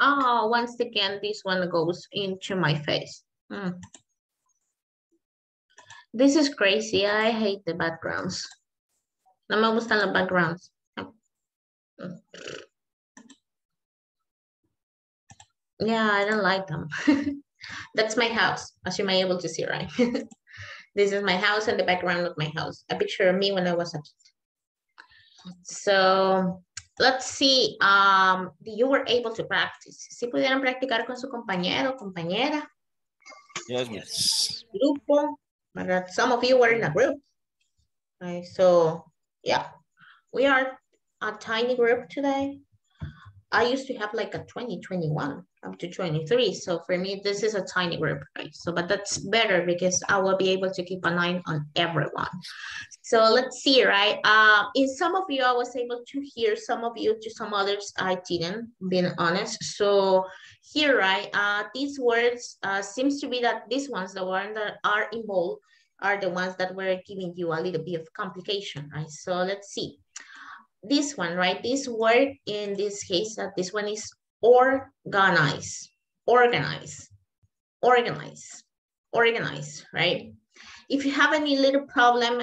Oh, once again, this one goes into my face. This is crazy. I hate the backgrounds. No me gustan los backgrounds. Yeah, I don't like them. That's my house, as you may be able to see, right? This is my house and the background of my house. A picture of me when I was a kid. So let's see. You were able to practice. ¿Sí pudieron practicar con su compañero, compañera? Yes, miss. Grupo, ¿verdad? Some of you were in a group. Right, so yeah, we are a tiny group today. I used to have like a 20, 21, up to 23. So for me, this is a tiny group, right? So, but that's better because I will be able to keep an eye on everyone. So let's see, right? In some of you, I was able to hear, some of you, to some others, I didn't, being honest. So here, right, these words seems to be that these ones, the ones that are involved, are the ones that were giving you a little bit of complication, right? So let's see. This one, right? This word in this case, this one is organize, organize, organize, organize, right? If you have any little problem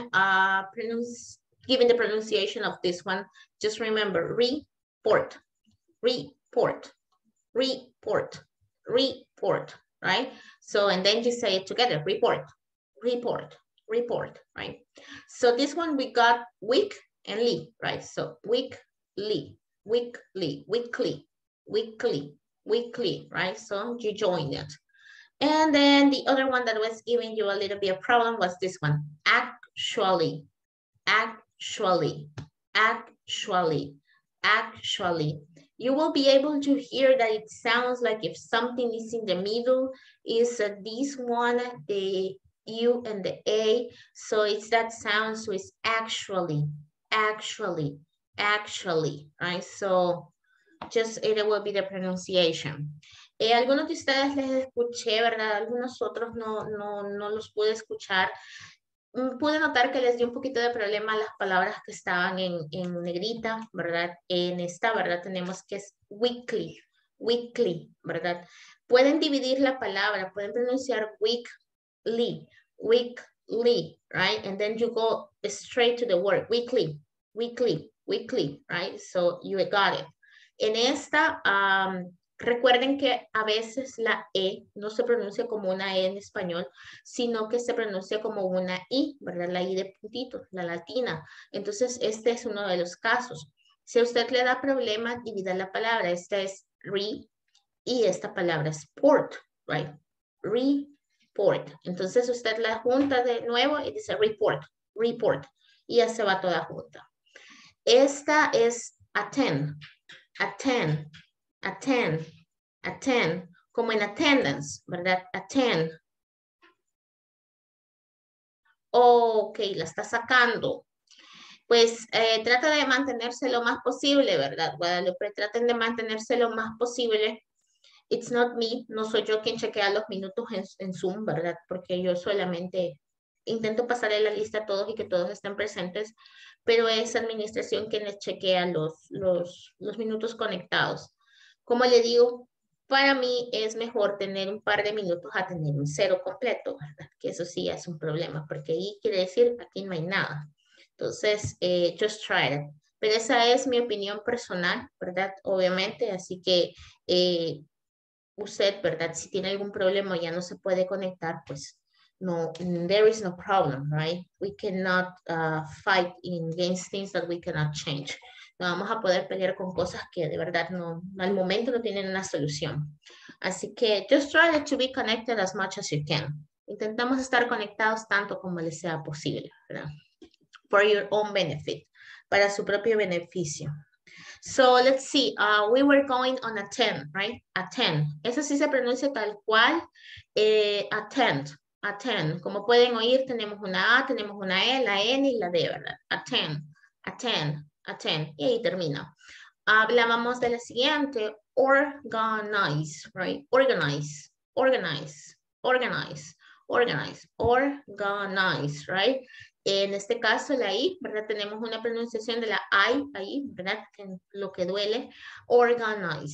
given the pronunciation of this one, just remember report, report, report, report, right? So, and then you say it together, report, report, report, right? So this one we got week and ly, right? So weekly, weekly, weekly, weekly, weekly, right? So you join it. And then the other one that was giving you a little bit of problem was this one, actually, actually, actually, actually. You will be able to hear that it sounds like if something is in the middle, is this one, the U and the A. So it's that sound, so it's actually, actually, actually, right? So just it will be the pronunciation. Algunos de ustedes les escuché, ¿verdad? Algunos otros no los pude escuchar. Pude notar que les dio un poquito de problema las palabras que estaban en negrita, ¿verdad? En esta, ¿verdad? Tenemos que es weekly, weekly, ¿verdad? Pueden dividir la palabra, pueden pronunciar weekly, weekly, right? And then you go straight to the word, weekly, weekly, weekly, right? So you got it. En esta, recuerden que a veces la E no se pronuncia como una E en español, sino que se pronuncia como una I, ¿verdad? La I de puntito, la latina. Entonces, este es uno de los casos. Si a usted le da problema, divida la palabra. Esta es re y esta palabra es port, right? Report. Entonces, usted la junta de nuevo y dice report, report. Y ya se va toda junta. Esta es attend, attend, attend, attend, como en attendance, ¿verdad? Attend. Ok, la está sacando. Pues trata de mantenerse lo más posible, ¿verdad, Guadalupe? Traten de mantenerse lo más posible. It's not me, no soy yo quien chequea los minutos en Zoom, ¿verdad? Porque yo solamente intento pasarle la lista a todos y que todos estén presentes, pero es administración quien les chequea los minutos conectados. Como le digo, para mí es mejor tener un par de minutos a tener un cero completo, ¿verdad? Que eso sí es un problema, porque ahí quiere decir aquí no hay nada. Entonces, just try it. Pero esa es mi opinión personal, ¿verdad? Obviamente, así que usted, ¿verdad? Si tiene algún problema o ya no se puede conectar, pues no, there is no problem, right? We cannot fight against things that we cannot change. No vamos a poder pelear con cosas que de verdad no, al momento no tienen una solución. Así que just try to be connected as much as you can. Intentamos estar conectados tanto como les sea posible, ¿verdad? For your own benefit, para su propio beneficio. So let's see, we were going on a 10, right? A 10. Eso sí se pronuncia tal cual, attend. Attend. Como pueden oír, tenemos una A, tenemos una E, la N y la D, ¿verdad? Attend, attend, attend. Y ahí termina. Hablábamos de la siguiente, organize, right? Organize, organize, organize, organize, organize, right? En este caso, la I, ¿verdad? Tenemos una pronunciación de la I, ahí, ¿verdad? Lo que duele. Organize,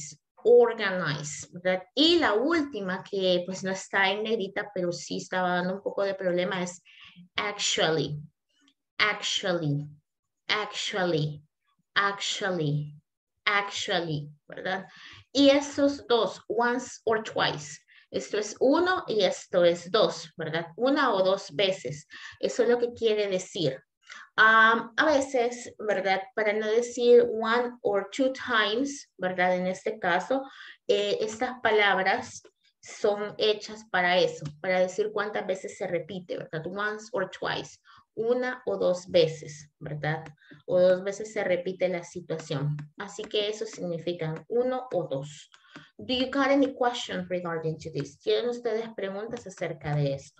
organize, ¿verdad? Y la última que pues no está en negrita, pero sí estaba dando un poco de problema es actually, actually, actually, actually, actually, ¿verdad? Y esos dos, once or twice. Esto es uno y esto es dos, ¿verdad? Una o dos veces. Eso es lo que quiere decir. A veces, ¿verdad? Para no decir one or two times, ¿verdad? En este caso, estas palabras son hechas para eso, para decir cuántas veces se repite, ¿verdad? Once or twice, una o dos veces, ¿verdad? O dos veces se repite la situación. Así que eso significa uno o dos. Do you got any questions regarding to this? ¿Tienen ustedes preguntas acerca de esto?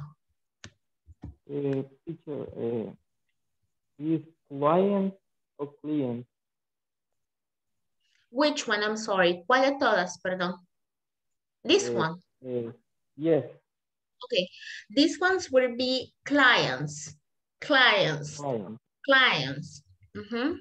Teacher, is client o client? Which one? I'm sorry. ¿Cuál de todas? Perdón. This one. Yes. Okay. These ones will be clients. Clients. Clients. Okay.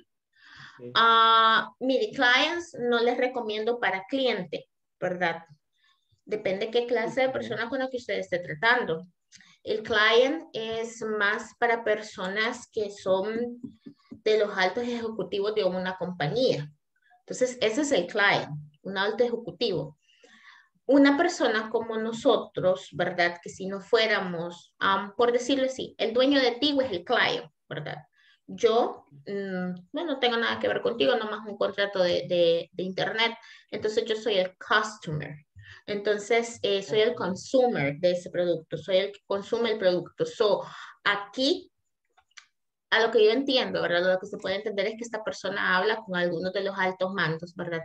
Mire, clients no les recomiendo para cliente, ¿verdad? Depende qué clase de persona con la que usted esté tratando. El client es más para personas que son de los altos ejecutivos de una compañía. Entonces, ese es el client, un alto ejecutivo. Una persona como nosotros, ¿verdad? Que si no fuéramos, por decirlo así, el dueño de Tigo es el client, ¿verdad? Yo no tengo nada que ver contigo, nomás un contrato de internet. Entonces, yo soy el customer. Entonces, soy el consumer de ese producto, soy el que consume el producto. Aquí, a lo que yo entiendo, ¿verdad? Lo que se puede entender es que esta persona habla con algunos de los altos mandos, ¿verdad?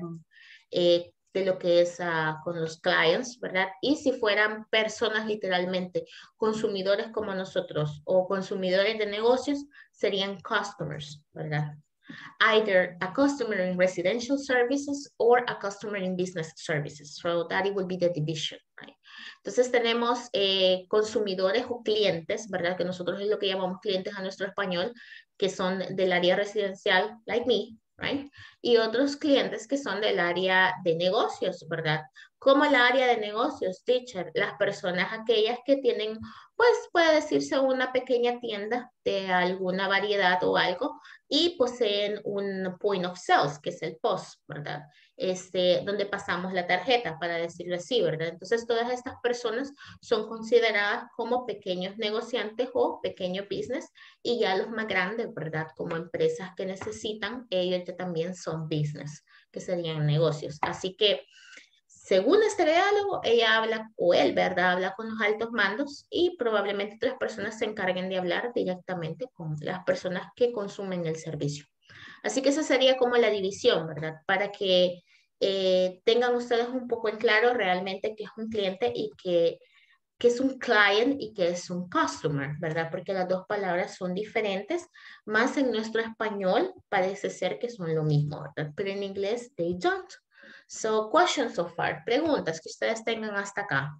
De lo que es con los clients, ¿verdad? Y si fueran personas literalmente, consumidores como nosotros o consumidores de negocios, serían customers, ¿verdad? Either a customer in residential services or a customer in business services. So that it would be the division, right? Entonces tenemos consumidores o clientes, ¿verdad? Que nosotros es lo que llamamos clientes a nuestro español, que son del área residencial, like me, right? Y otros clientes que son del área de negocios, ¿verdad? Como el área de negocios, teacher, las personas aquellas que tienen, pues puede decirse una pequeña tienda de alguna variedad o algo y poseen un point of sales, que es el POS, ¿verdad? Donde pasamos la tarjeta, para decirlo así, ¿verdad? Entonces todas estas personas son consideradas como pequeños negociantes o pequeño business y ya los más grandes, ¿verdad? Como empresas que necesitan, ellos ya también son business, que serían negocios. Así que, según este diálogo, ella habla, o él, ¿verdad? Habla con los altos mandos y probablemente otras personas se encarguen de hablar directamente con las personas que consumen el servicio. Así que esa sería como la división, ¿verdad? Para que tengan ustedes un poco en claro realmente qué es un cliente y qué es un client y qué es un customer, ¿verdad? Porque las dos palabras son diferentes, más en nuestro español parece ser que son lo mismo, ¿verdad? Pero en inglés, they don't. So, questions so far, preguntas que ustedes tengan hasta acá.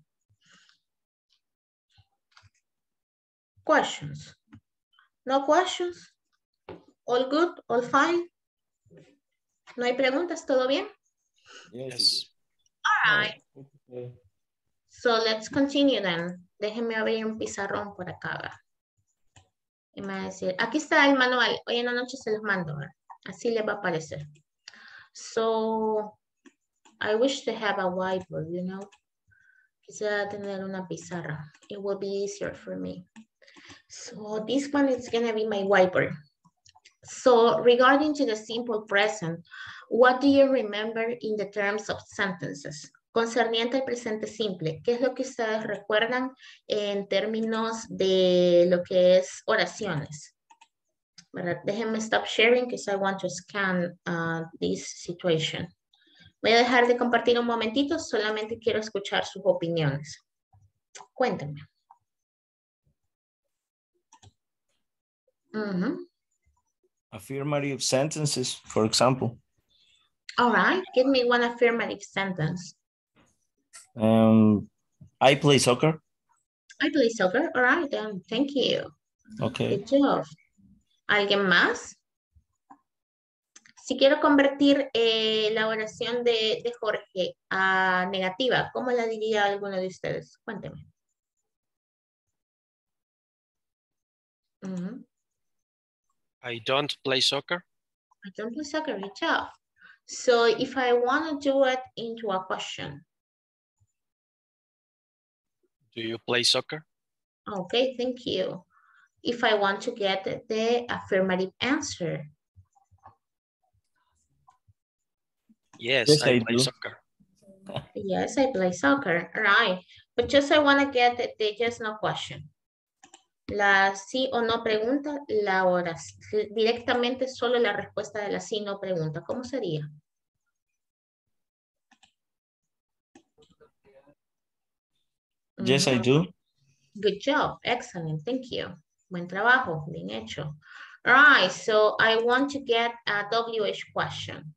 Questions. No questions? All good? All fine? ¿No hay preguntas? ¿Todo bien? Yes. All right. So let's continue then. Déjenme abrir un pizarrón por acá. Y me va a decir, aquí está el manual. Hoy en la noche se los mando. ¿verdad? Así les va a aparecer. So, I wish to have a whiteboard, you know. Quisiera tener una pizarra. It will be easier for me. So this one is going to be my whiteboard. So regarding to the simple present, what do you remember in the terms of sentences? Concerniente al presente simple, ¿qué es lo que ustedes recuerdan en términos de lo que es oraciones? ¿Verdad? Déjenme stop sharing because I want to scan this situation. Voy a dejar de compartir un momentito, solamente quiero escuchar sus opiniones. Cuéntenme. Affirmative sentences, for example. All right, give me one affirmative sentence. I play soccer. I play soccer. All right, then. Thank you. Okay. Good job. ¿Alguien más? Si quiero convertir la oración de Jorge a negativa, ¿cómo la diría alguno de ustedes? Cuénteme. I don't play soccer. I don't play soccer, good job. So if I want to do it into a question. Do you play soccer? Okay, thank you. If I want to get the affirmative answer. Yes, I play do. soccer. Yes, I play soccer, right. But just I want to get the yes, no question. La sí o no pregunta, la oración, directamente solo la respuesta de la sí no pregunta. ¿Cómo sería? Yes, I do. Good job. Excellent. Thank you. Buen trabajo. Bien hecho. All right. So I want to get a WH question.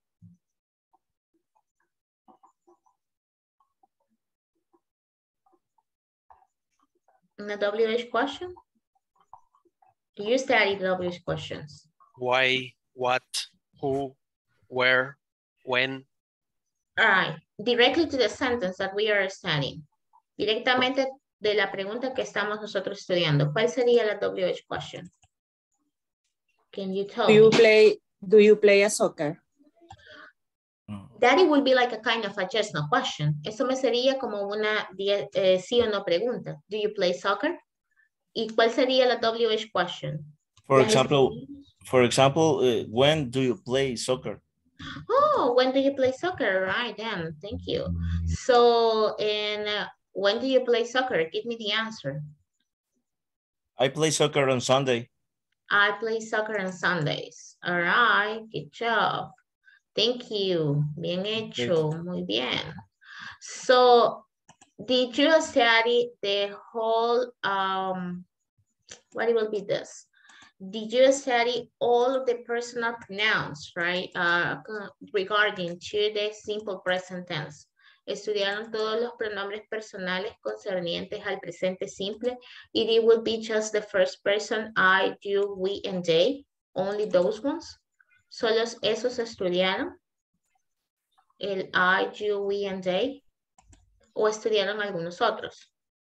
A WH question? Do you study WH questions? Why, what, who, where, when. All right. Directly to the sentence that we are studying. Directamente de la pregunta que estamos nosotros estudiando. ¿Cuál sería la WH question? Can you tell me? Do you play a soccer? That it will be like a kind of a yes no question. Eso me sería como una sí o no pregunta. Do you play soccer? ¿Y cuál sería la WH question? For example, when do you play soccer? Oh, when do you play soccer? Right then, thank you. So, when do you play soccer? Give me the answer. I play soccer on Sunday. I play soccer on Sundays. All right, good job. Thank you. Bien hecho, muy bien. So, did you study the whole, what will be this? Did you study all of the personal pronouns, right? Regarding to the simple present tense. Estudiaron todos los pronombres personales concernientes al presente simple. It would be just the first person, I, you, we, and they. Only those ones. Solo esos estudiaron. El I, you, we, and they. O estudiaron algunos otros.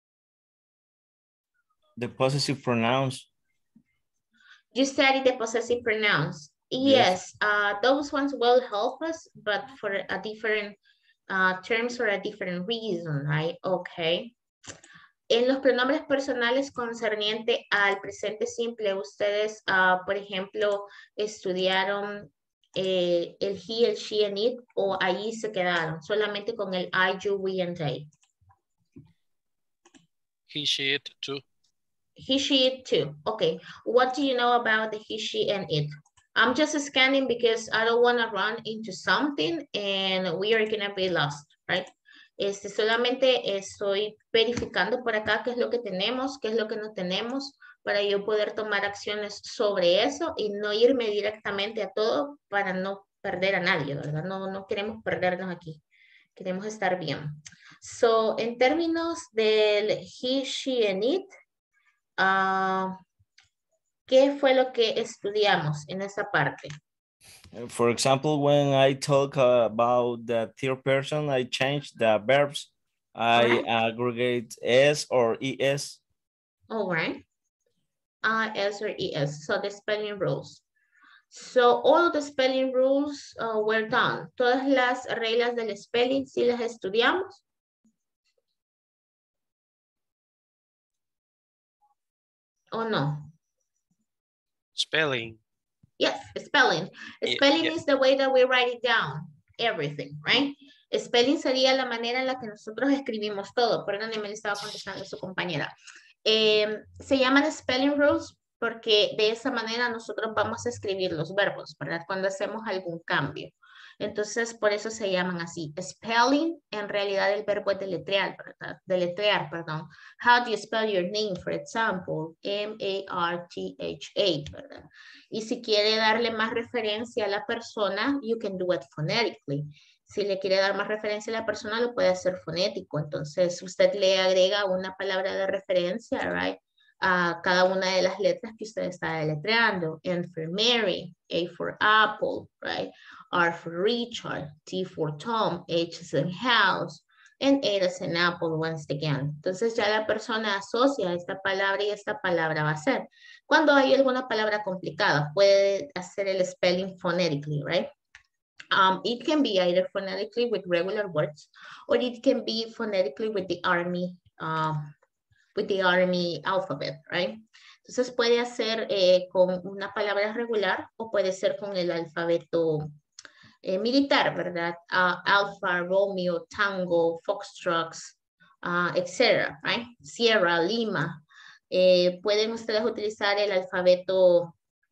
The possessive pronouns. You study the possessive pronouns. Yes, those ones will help us, but for a different terms or a different reason, right? Okay. En los pronombres personales concerniente al presente simple, ustedes, por ejemplo, estudiaron el he, el she, and it, o ahí se quedaron, solamente con el I, you, we, and they. He, she, it, too. He, she, it too. Okay. What do you know about the he, she, and it? I'm just scanning because I don't want to run into something and we are going to be lost, right? Solamente estoy verificando por acá qué es lo que tenemos, qué es lo que no tenemos, para yo poder tomar acciones sobre eso y no irme directamente a todo para no perder a nadie, ¿verdad? No queremos perdernos aquí. Queremos estar bien. So, en términos del he, she, and it, ¿qué fue lo que estudiamos en esa parte? For example, when I talk about the third person, I change the verbs. I aggregate S or ES. All right. S or ES. So the spelling rules. So all of the spelling rules were done. Todas las reglas del spelling, ¿sí las estudiamos? ¿O no? Spelling. Yes, spelling. Spelling is the way that we write it down. Everything, right? Spelling sería la manera en la que nosotros escribimos todo. Perdóneme, le estaba contestando a su compañera. Se llaman spelling rules porque de esa manera nosotros vamos a escribir los verbos, ¿verdad? Cuando hacemos algún cambio. Entonces, por eso se llaman así. Spelling, en realidad el verbo es deletrear, ¿verdad? Deletrear, perdón. How do you spell your name, for example? M-A-R-T-H-A, ¿verdad? Y si quiere darle más referencia a la persona, you can do it phonetically. Si le quiere dar más referencia a la persona, lo puede hacer fonético. Entonces, usted le agrega una palabra de referencia, right? cada una de las letras que usted está deletreando. M for Mary, A for Apple, right? R for Richard, T for Tom, H is in house, and A is in apple once again. Entonces ya la persona asocia esta palabra y esta palabra va a ser. Cuando hay alguna palabra complicada, puede hacer el spelling phonetically, right? It can be either phonetically with regular words, or it can be phonetically with the army alphabet, right? Entonces puede hacer con una palabra regular o puede ser con el alfabeto militar, ¿verdad? Alpha, Romeo, Tango, Foxtrot, etc., right? Sierra, Lima. Pueden ustedes utilizar el alfabeto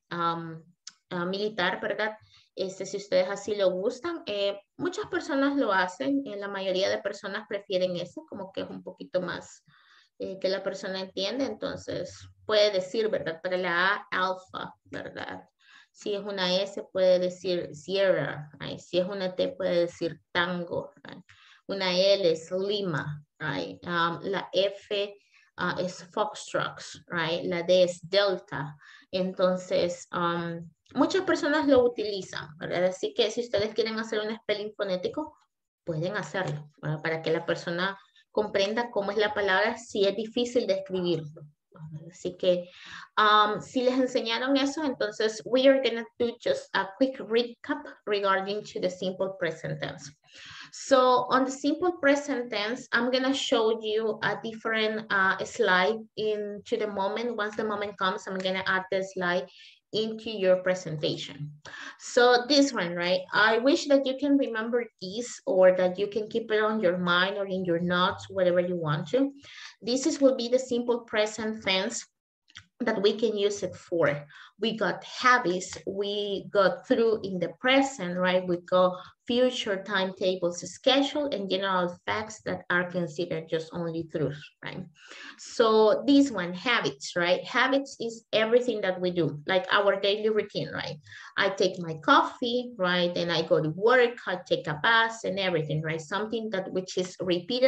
militar, ¿verdad? Si ustedes así lo gustan. Muchas personas lo hacen, la mayoría de personas prefieren ese, como que es un poquito más que la persona entiende, entonces puede decir, ¿verdad? Para la A, alfa, ¿verdad? Si es una S, puede decir Sierra, right? Si es una T, puede decir Tango, right? Una L es Lima, right? La F es Foxtrot, right? La D es Delta. Entonces, muchas personas lo utilizan, ¿verdad? Así que si ustedes quieren hacer un spelling fonético, pueden hacerlo, ¿verdad? Para que la persona comprenda cómo es la palabra, si es difícil de escribirlo. Así que si les enseñaron eso, entonces we are going to do just a quick recap regarding to the simple present tense. So on the simple present tense, I'm going to show you a different slide into the moment. Once the moment comes, I'm going to add the slide into your presentation. So this one, right? I wish that you can remember this or that you can keep it on your mind or in your notes, whatever you want to. This will be the simple present tense that we can use it for. We got habits, we got through in the present, right? We got future timetables, schedule, and general facts that are considered just only truth, right? So this one, habits, right? Habits is everything that we do, like our daily routine, right? I take my coffee, right? Then I go to work, I take a bath and everything, right? Something that which is repeated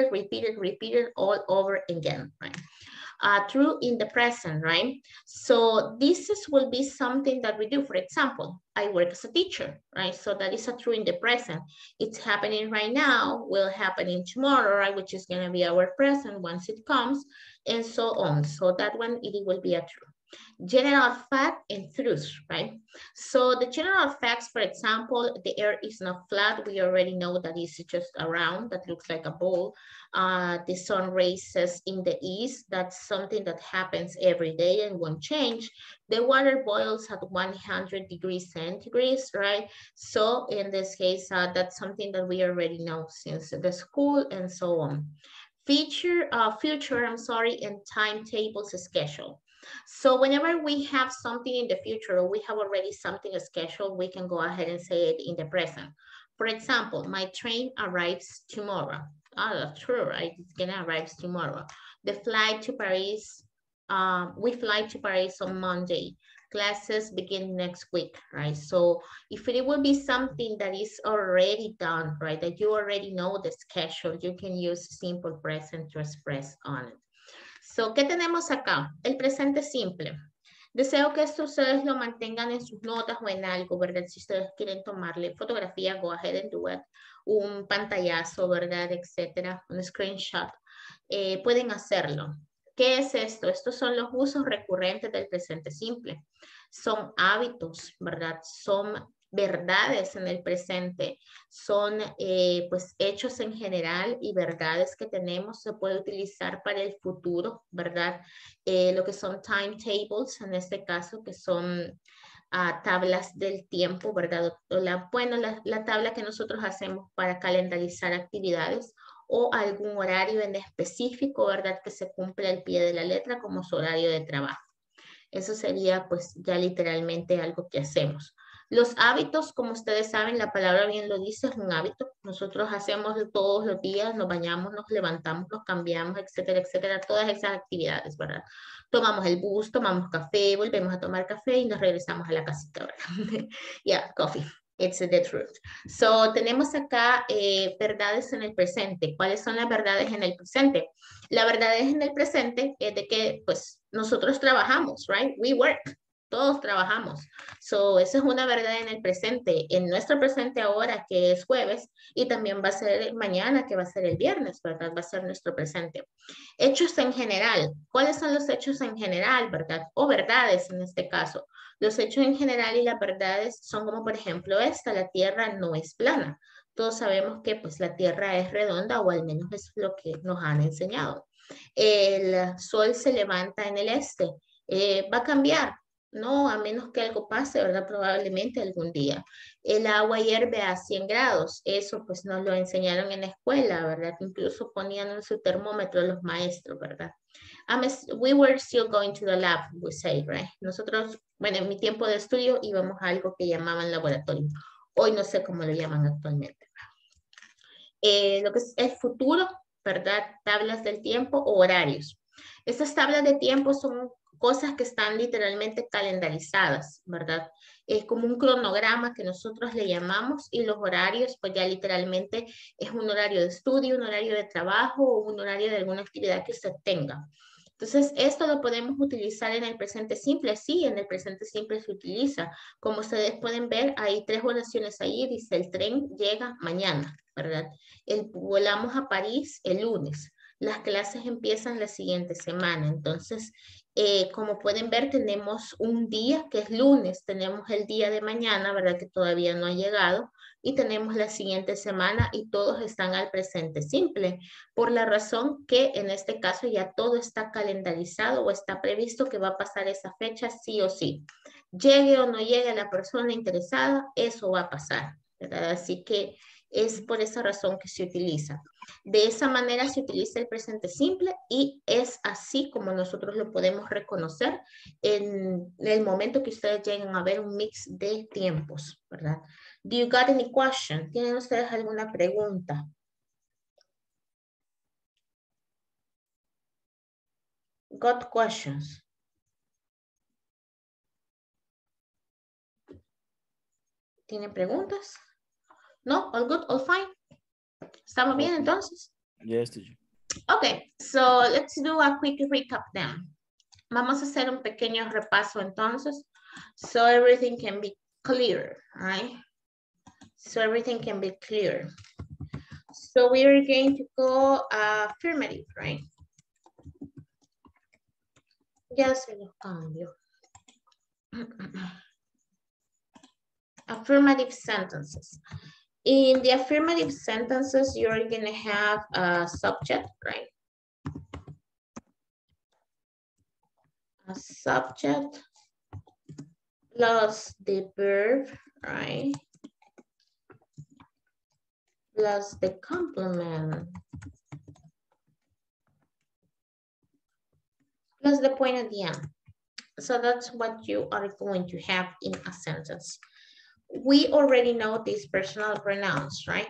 all over again, right? True in the present, right? So this will be something that we do. For example, I work as a teacher, right? So that is a true in the present. It's happening right now, will happen tomorrow, right? Which is gonna be our present once it comes, and so on. So that one, it will be a true. General fact and truth, right? So the general facts, for example, the air is not flat. We already know that it's just a round that looks like a ball. The sun rises in the east. That's something that happens every day and won't change. The water boils at 100 degrees centigrade, right? So in this case, that's something that we already know since the school and so on. Future, and timetables schedule. So whenever we have something in the future or we have already something scheduled, we can go ahead and say it in the present. For example, my train arrives tomorrow. Oh, that's true, right? It's gonna arrive tomorrow. The flight to Paris, we fly to Paris on Monday. Classes begin next week, right? So if it will be something that is already done, right? That you already know the schedule, you can use simple present to express on it. So, ¿qué tenemos acá? El presente simple. Deseo que esto ustedes lo mantengan en sus notas o en algo, ¿verdad? Si ustedes quieren tomarle fotografía, go ahead and do it. Un pantallazo, ¿verdad? Etcétera, un screenshot. Pueden hacerlo. ¿Qué es esto? Estos son los usos recurrentes del presente simple. Son hábitos, ¿verdad? Son verdades en el presente, son pues hechos en general y verdades que tenemos, se puede utilizar para el futuro, ¿verdad? Lo que son timetables, en este caso, que son tablas del tiempo, ¿verdad? La tabla que nosotros hacemos para calendarizar actividades o algún horario en específico, ¿verdad? Que se cumple al pie de la letra como su horario de trabajo. Eso sería pues ya literalmente algo que hacemos. Los hábitos, como ustedes saben, la palabra bien lo dice, es un hábito. Nosotros hacemos todos los días, nos bañamos, nos levantamos, nos cambiamos, etcétera, etcétera, todas esas actividades, ¿verdad? Tomamos el bus, tomamos café, volvemos a tomar café y nos regresamos a la casita, ¿verdad? Yeah, coffee. It's the truth. So, tenemos acá verdades en el presente. ¿Cuáles son las verdades en el presente? La verdad en el presente es de que, pues, nosotros trabajamos, right? We work. Todos trabajamos. So, esa es una verdad en el presente. En nuestro presente ahora, que es jueves, y también va a ser mañana, que va a ser el viernes, ¿verdad? Va a ser nuestro presente. Hechos en general. ¿Cuáles son los hechos en general, verdad? O verdades en este caso. Los hechos en general y las verdades son como, por ejemplo, esta: la tierra no es plana. Todos sabemos que, pues, la tierra es redonda, o al menos es lo que nos han enseñado. El sol se levanta en el este. Va a cambiar. No, a menos que algo pase, ¿verdad? Probablemente algún día. El agua hierve a 100 grados. Eso pues nos lo enseñaron en la escuela, ¿verdad? Incluso ponían en su termómetro los maestros, ¿verdad? We were still going to the lab, we say, right? Nosotros, bueno, en mi tiempo de estudio íbamos a algo que llamaban laboratorio. Hoy no sé cómo lo llaman actualmente. Lo que es el futuro, ¿verdad? Tablas del tiempo o horarios. Estas tablas de tiempo son cosas que están literalmente calendarizadas, ¿verdad? Es como un cronograma que nosotros le llamamos, y los horarios, pues ya literalmente es un horario de estudio, un horario de trabajo o un horario de alguna actividad que usted tenga. Entonces, esto lo podemos utilizar en el presente simple. Sí, en el presente simple se utiliza. Como ustedes pueden ver, hay 3 oraciones ahí. Dice: el tren llega mañana, ¿verdad? Volamos a París el lunes. Las clases empiezan la siguiente semana. Entonces, como pueden ver, tenemos un día que es lunes, tenemos el día de mañana, ¿verdad? Que todavía no ha llegado, y tenemos la siguiente semana, y todos están al presente simple, por la razón que en este caso ya todo está calendarizado o está previsto que va a pasar esa fecha sí o sí. Llegue o no llegue la persona interesada, eso va a pasar, ¿verdad? Así que es por esa razón que se utiliza. De esa manera se utiliza el presente simple, y es así como nosotros lo podemos reconocer en el momento que ustedes lleguen a ver un mix de tiempos, ¿verdad? Do you got any question? ¿Tienen ustedes alguna pregunta? Got questions? ¿Tienen preguntas? No, all good, all fine. ¿Estamos bien entonces? Yes, teacher. Okay, so let's do a quick recap then. Vamos a hacer un pequeño repaso entonces, so everything can be clear, right? So everything can be clear. So we are going to go affirmative, right? Ya se los cambio. Affirmative sentences. In the affirmative sentences, you're going to have a subject, right? A subject plus the verb, right? Plus the complement. Plus the point at the end. So that's what you are going to have in a sentence. We already know these personal pronouns, right?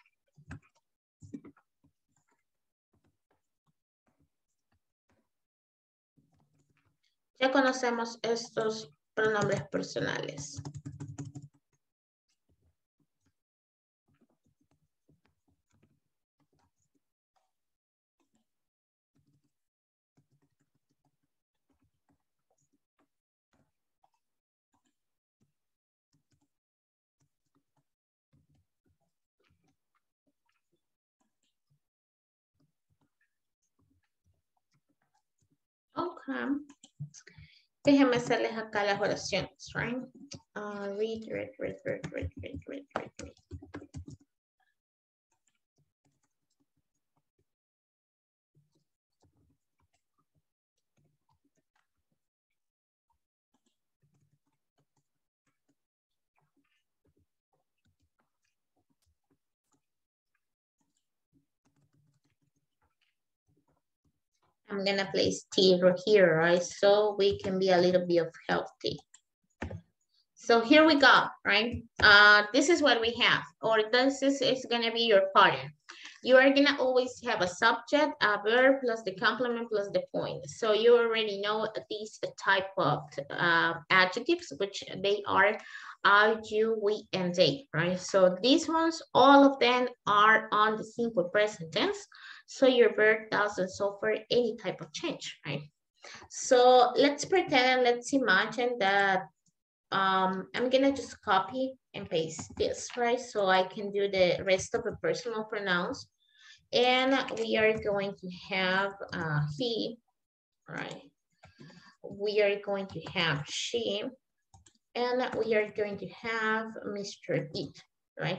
Ya conocemos estos pronombres personales. Okay. Déjenme hacerles acá las oraciones, right? Read. I'm gonna place T here, right? So we can be a little bit of healthy. So here we go, right? This is what we have, or this is gonna be your pattern. you are gonna always have a subject, a verb, plus the complement, plus the point. So you already know these type of adjectives, which they are I, you, we, and they, right? So these ones, all of them are on the simple present tense. So your verb doesn't suffer any type of change, right? So let's pretend, let's imagine that I'm gonna just copy and paste this, right? So I can do the rest of the personal pronouns. And we are going to have he, right? We are going to have she, and we are going to have Mr. It, right?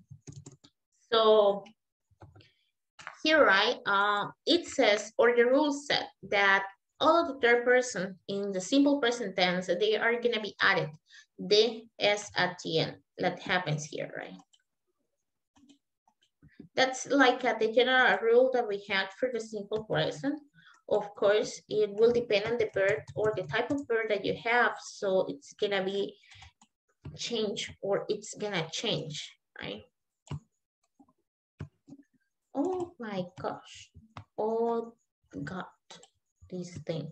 So here, right, it says, or the rule said that all of the third person in the simple present tense, they are gonna be added, the S at the end. That happens here, right? That's like the general rule that we had for the simple present. Of course, it will depend on the verb or the type of verb that you have. So it's gonna be change, or it's gonna change, right? Oh my gosh. Oh God, this thing.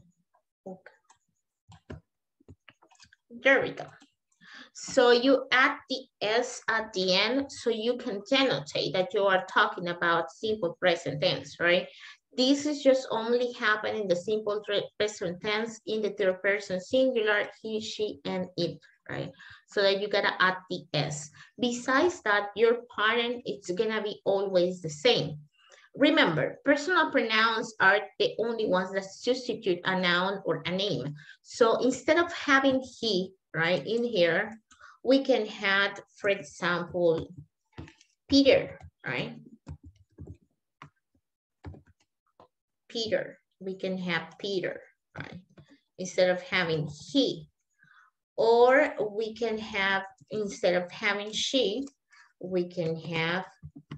Okay. There we go. So you add the S at the end so you can denotate that you are talking about simple present tense, right? This is just only happening in the simple present tense in the third person singular, he, she, and it, right? So that you gotta add the S. Besides that, your pattern, it's gonna be always the same. Remember, personal pronouns are the only ones that substitute a noun or a name. So instead of having he, right, in here, we can have, for example, Peter, right? Peter, we can have Peter, right? Instead of having he. Or we can have, instead of having she, we can have,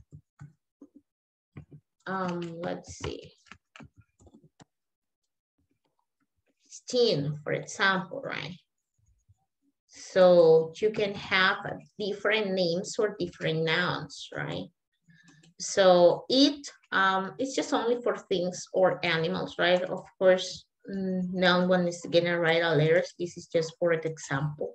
let's see, Christine, for example, right? So you can have different names or different nouns, right? So it, it's just only for things or animals, right? Of course, no one is gonna write a letters. This is just for the example.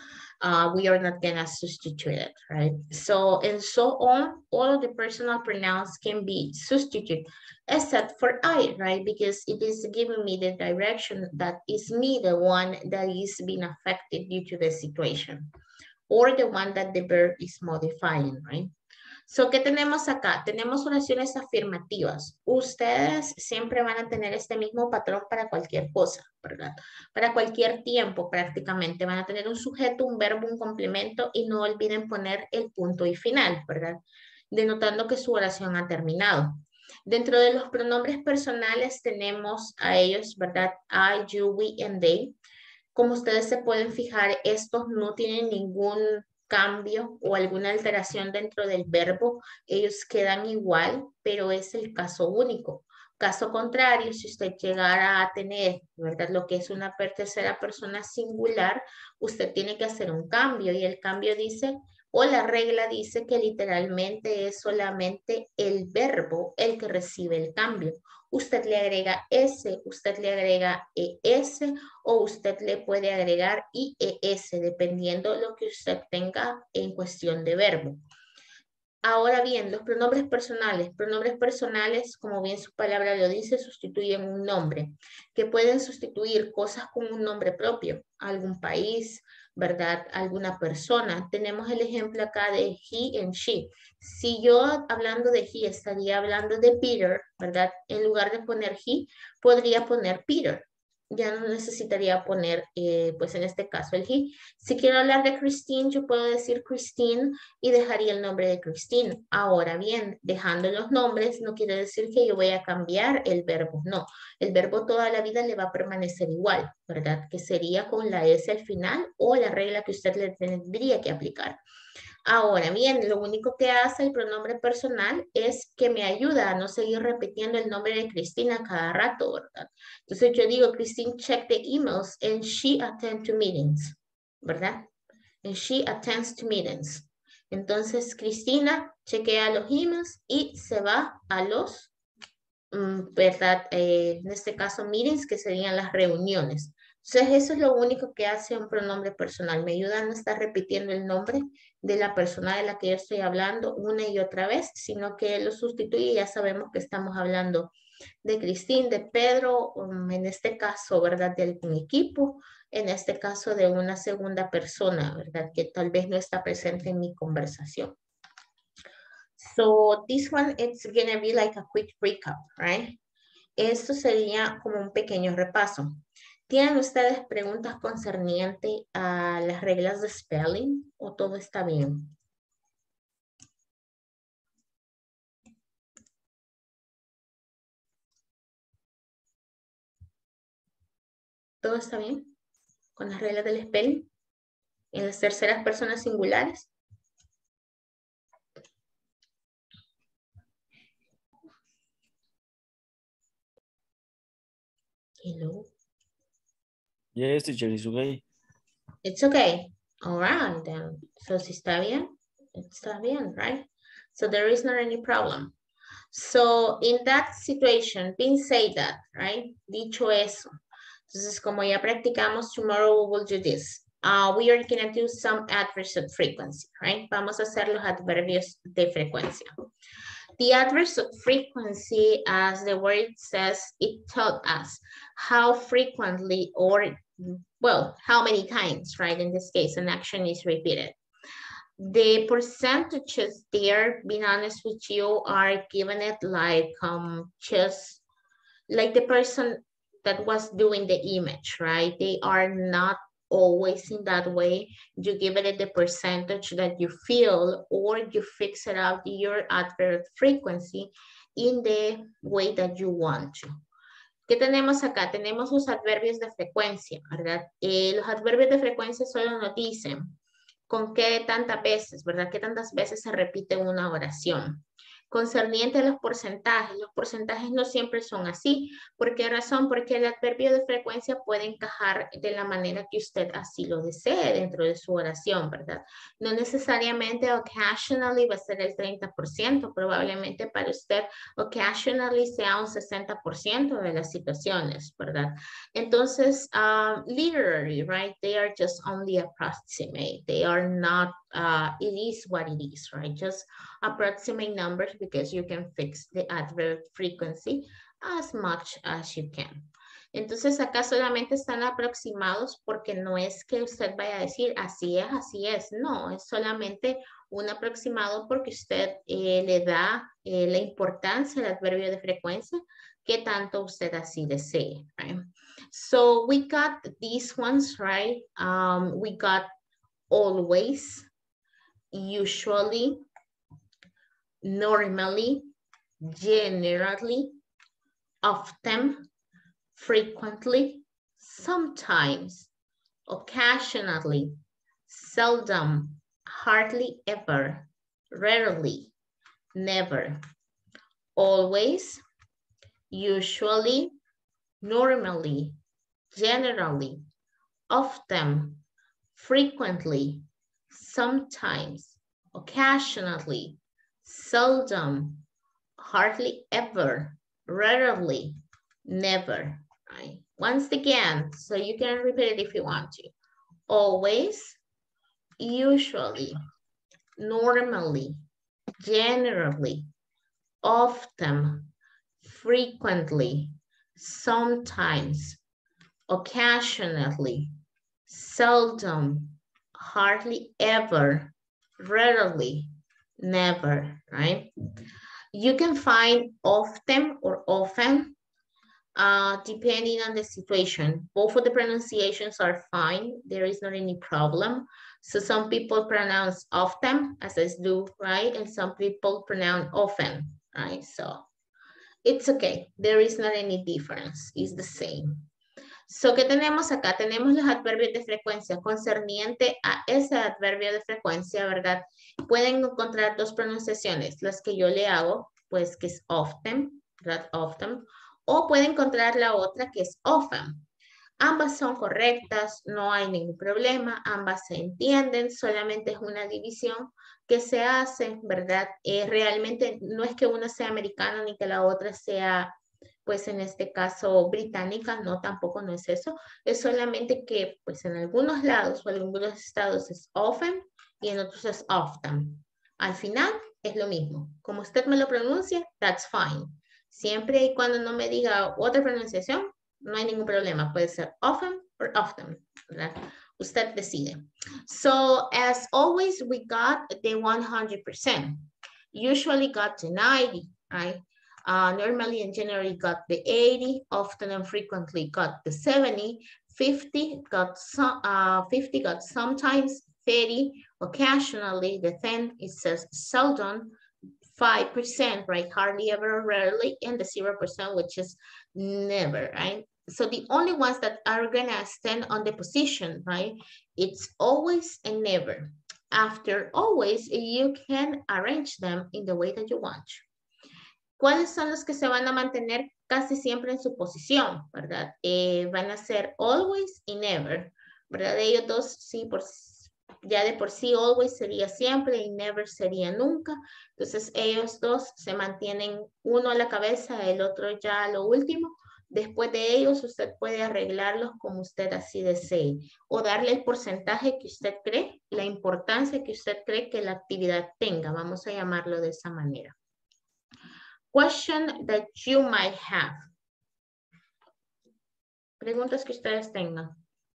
We are not gonna substitute it, right? So, and so on, all of the personal pronouns can be substituted, except for I, right? Because it is giving me the direction that is me, the one that is being affected due to the situation, or the one that the verb is modifying, right? So, ¿qué tenemos acá? Tenemos oraciones afirmativas. Ustedes siempre van a tener este mismo patrón para cualquier cosa, ¿verdad? Para cualquier tiempo prácticamente van a tener un sujeto, un verbo, un complemento y no olviden poner el punto y final, ¿verdad? Denotando que su oración ha terminado. Dentro de los pronombres personales tenemos a ellos, ¿verdad? I, you, we, and they. Como ustedes se pueden fijar, estos no tienen ningún cambio o alguna alteración dentro del verbo, ellos quedan igual, pero es el caso único. Caso contrario, si usted llegara a tener, ¿verdad?, lo que es una tercera persona singular, usted tiene que hacer un cambio y el cambio dice, o la regla dice que literalmente es solamente el verbo el que recibe el cambio. Usted le agrega S, usted le agrega ES o usted le puede agregar IES, dependiendo lo que usted tenga en cuestión de verbo. Ahora bien, los pronombres personales, como bien su palabra lo dice, sustituyen un nombre, que pueden sustituir cosas con un nombre propio, algún país, ¿verdad? Alguna persona. Tenemos el ejemplo acá de he and she. Si yo hablando de he estaría hablando de Peter, ¿verdad? En lugar de poner he, podría poner Peter. Ya no necesitaría poner, pues en este caso, el he. Si quiero hablar de Christine, yo puedo decir Christine y dejaría el nombre de Christine. Ahora bien, dejando los nombres no quiere decir que yo voy a cambiar el verbo, no. El verbo toda la vida le va a permanecer igual, ¿verdad? Que sería con la S al final o la regla que usted le tendría que aplicar. Ahora bien, lo único que hace el pronombre personal es que me ayuda a no seguir repitiendo el nombre de Cristina cada rato, ¿verdad? Entonces yo digo, Christine check the emails and she attend to meetings, ¿verdad? And she attends to meetings. Entonces, Cristina chequea los emails y se va a los, ¿verdad? En este caso, meetings, que serían las reuniones. Entonces, eso es lo único que hace un pronombre personal. Me ayuda a no estar repitiendo el nombre de la persona de la que yo estoy hablando una y otra vez, sino que lo sustituye y ya sabemos que estamos hablando de Cristín, de Pedro, en este caso, ¿verdad? De algún equipo, en este caso de una segunda persona, ¿verdad? Que tal vez no está presente en mi conversación. So this one, it's gonna be like a quick recap, right? Esto sería como un pequeño repaso. ¿Tienen ustedes preguntas concernientes a las reglas de spelling o todo está bien? ¿Todo está bien con las reglas del spelling? En las terceras personas singulares. Hello. Yes, teacher, it's okay. It's okay. All right, then. So si está bien, right? So there is not any problem. So in that situation, being said that, right? Dicho eso. Entonces, como ya practicamos, tomorrow we will do this. We are going to do some adverbs of frequency, right? Vamos a hacer los adverbios de frecuencia. The adverbs of frequency, as the word says, it tells us how frequently or, well, how many times, right? In this case, an action is repeated. The percentages there, being honest with you, are given it like just like the person that was doing the image, right? They are not always in that way. You give it the percentage that you feel, or you fix it out your adverb frequency in the way that you want to. ¿Qué tenemos acá? Tenemos los adverbios de frecuencia, ¿verdad? Los adverbios de frecuencia solo nos dicen con qué tantas veces, ¿verdad? ¿Qué tantas veces se repite una oración? Concerniente a los porcentajes no siempre son así. ¿Por qué razón? Porque el adverbio de frecuencia puede encajar de la manera que usted así lo desee dentro de su oración, ¿verdad? No necesariamente occasionally va a ser el 30%, probablemente para usted occasionally sea un 60% de las situaciones, ¿verdad? Entonces, literally, right, they are just only approximate. They are not, it is what it is, right? Just approximate numbers because you can fix the adverb frequency as much as you can. Entonces acá solamente están aproximados porque no es que usted vaya a decir así es. No, es solamente un aproximado porque usted le da la importancia al adverbio de frecuencia que tanto usted así desee, right? So we got these ones, right? We got always, usually, normally, generally, often, frequently, sometimes, occasionally, seldom, hardly ever, rarely, never, always, usually, normally, generally, often, frequently, sometimes, occasionally, seldom, hardly ever, rarely, never, right? Once again, so you can repeat it if you want to. Always, usually, normally, generally, often, frequently, sometimes, occasionally, seldom, hardly ever, rarely, never, right? You can find often or often, depending on the situation. Both of the pronunciations are fine. There is not any problem. So some people pronounce often, as I do, right? And some people pronounce often, right? So it's okay. There is not any difference. It's the same. So, ¿qué tenemos acá? Tenemos los adverbios de frecuencia concerniente a ese adverbio de frecuencia, ¿verdad? Pueden encontrar dos pronunciaciones, las que yo le hago, pues que es often, ¿verdad? Often. O pueden encontrar la otra que es often. Ambas son correctas, no hay ningún problema, ambas se entienden, solamente es una división que se hace, ¿verdad? Realmente no es que una sea americana ni que la otra sea, pues en este caso, británica, no, tampoco no es eso. Es solamente que, pues en algunos lados o en algunos estados es often y en otros es often. Al final es lo mismo. Como usted me lo pronuncia, that's fine. Siempre y cuando no me diga otra pronunciación, no hay ningún problema. Puede ser often or often, ¿verdad? Usted decide. So, as always, we got the 100%. Usually got the 90, right? Normally in January got the 80, often and frequently got the 70, 50 got sometimes, 30 occasionally, the 10 it says seldom, 5%, right? Hardly ever, rarely, and the 0%, which is never, right? So the only ones that are gonna stand on the position, right? It's always and never. After always, you can arrange them in the way that you want. ¿Cuáles son los que se van a mantener casi siempre en su posición, verdad? Van a ser always y never, ¿verdad? Ellos dos, sí, ya de por sí, always sería siempre y never sería nunca. Entonces, ellos dos se mantienen uno a la cabeza, el otro ya a lo último. Después de ellos, usted puede arreglarlos como usted así desee o darle el porcentaje que usted cree, la importancia que usted cree que la actividad tenga. Vamos a llamarlo de esa manera. Question that you might have. Preguntas que ustedes tengan.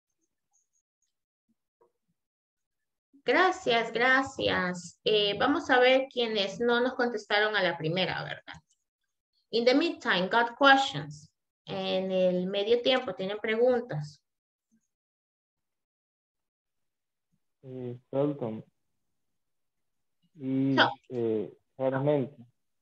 Gracias, gracias. Vamos a ver quiénes no nos contestaron a la primera, ¿verdad? In the meantime, got questions. En el medio tiempo, ¿tienen preguntas? Seldom. Y raramente.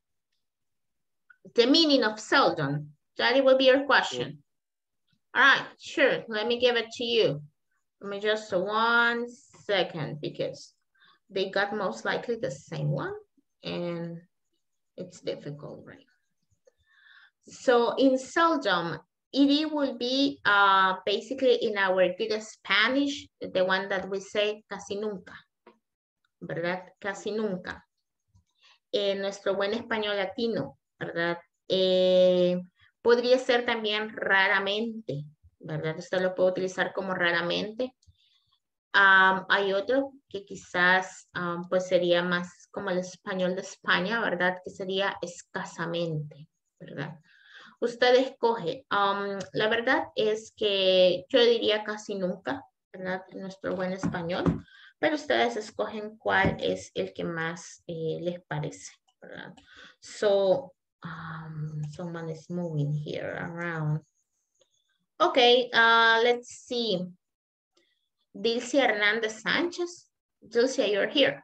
The meaning of seldom. That will be your question. All right, sure. Let me give it to you. Let me just 1 second because they got most likely the same one and it's difficult, right? So in seldom, it will be basically in our good Spanish, the one that we say casi nunca, ¿verdad? Casi nunca. En nuestro buen español latino, ¿verdad? Podría ser también raramente, ¿verdad? Usted lo puede utilizar como raramente. Hay otro que quizás pues sería más como el español de España, ¿verdad? Que sería escasamente, ¿verdad? Usted escoge. La verdad es que yo diría casi nunca, ¿verdad? En nuestro buen español, pero ustedes escogen cuál es el que más les parece, ¿verdad? So, someone is moving here around. Okay, let's see. Dilcia Hernandez Sanchez. Dilcia, you're here.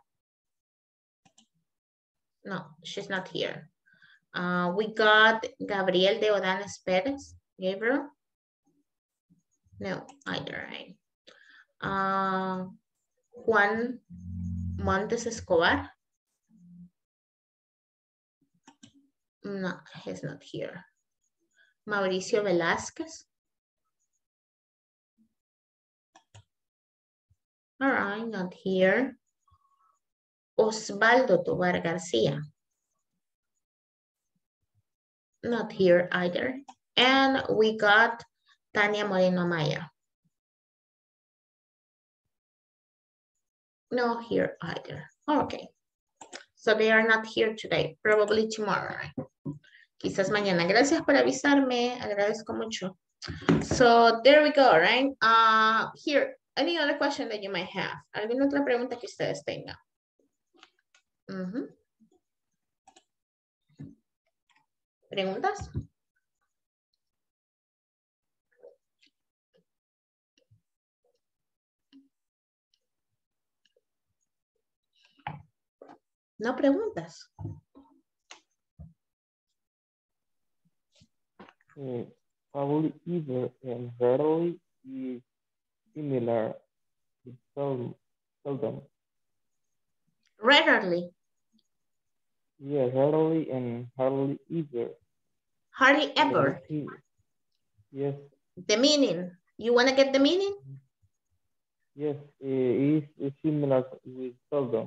No, she's not here. We got Gabriel de Odanes Perez. Gabriel? No, either, right? Juan Montes Escobar. No, he's not here. Mauricio Velázquez. All right, not here. Osvaldo Tobar Garcia. Not here either. And we got Tania Moreno Maya. No here either. Okay. So they are not here today. Probably tomorrow. Quizás mañana. Gracias por avisarme. Agradezco mucho. So there we go, right? Here, any other question that you might have? ¿Alguna otra pregunta que ustedes tengan? ¿Preguntas? No preguntas. Probably either and rarely is similar to seldom. Rarely. Yeah, rarely and hardly either. Hardly ever. Yes. The meaning. You want to get the meaning? Yes, it's similar with seldom.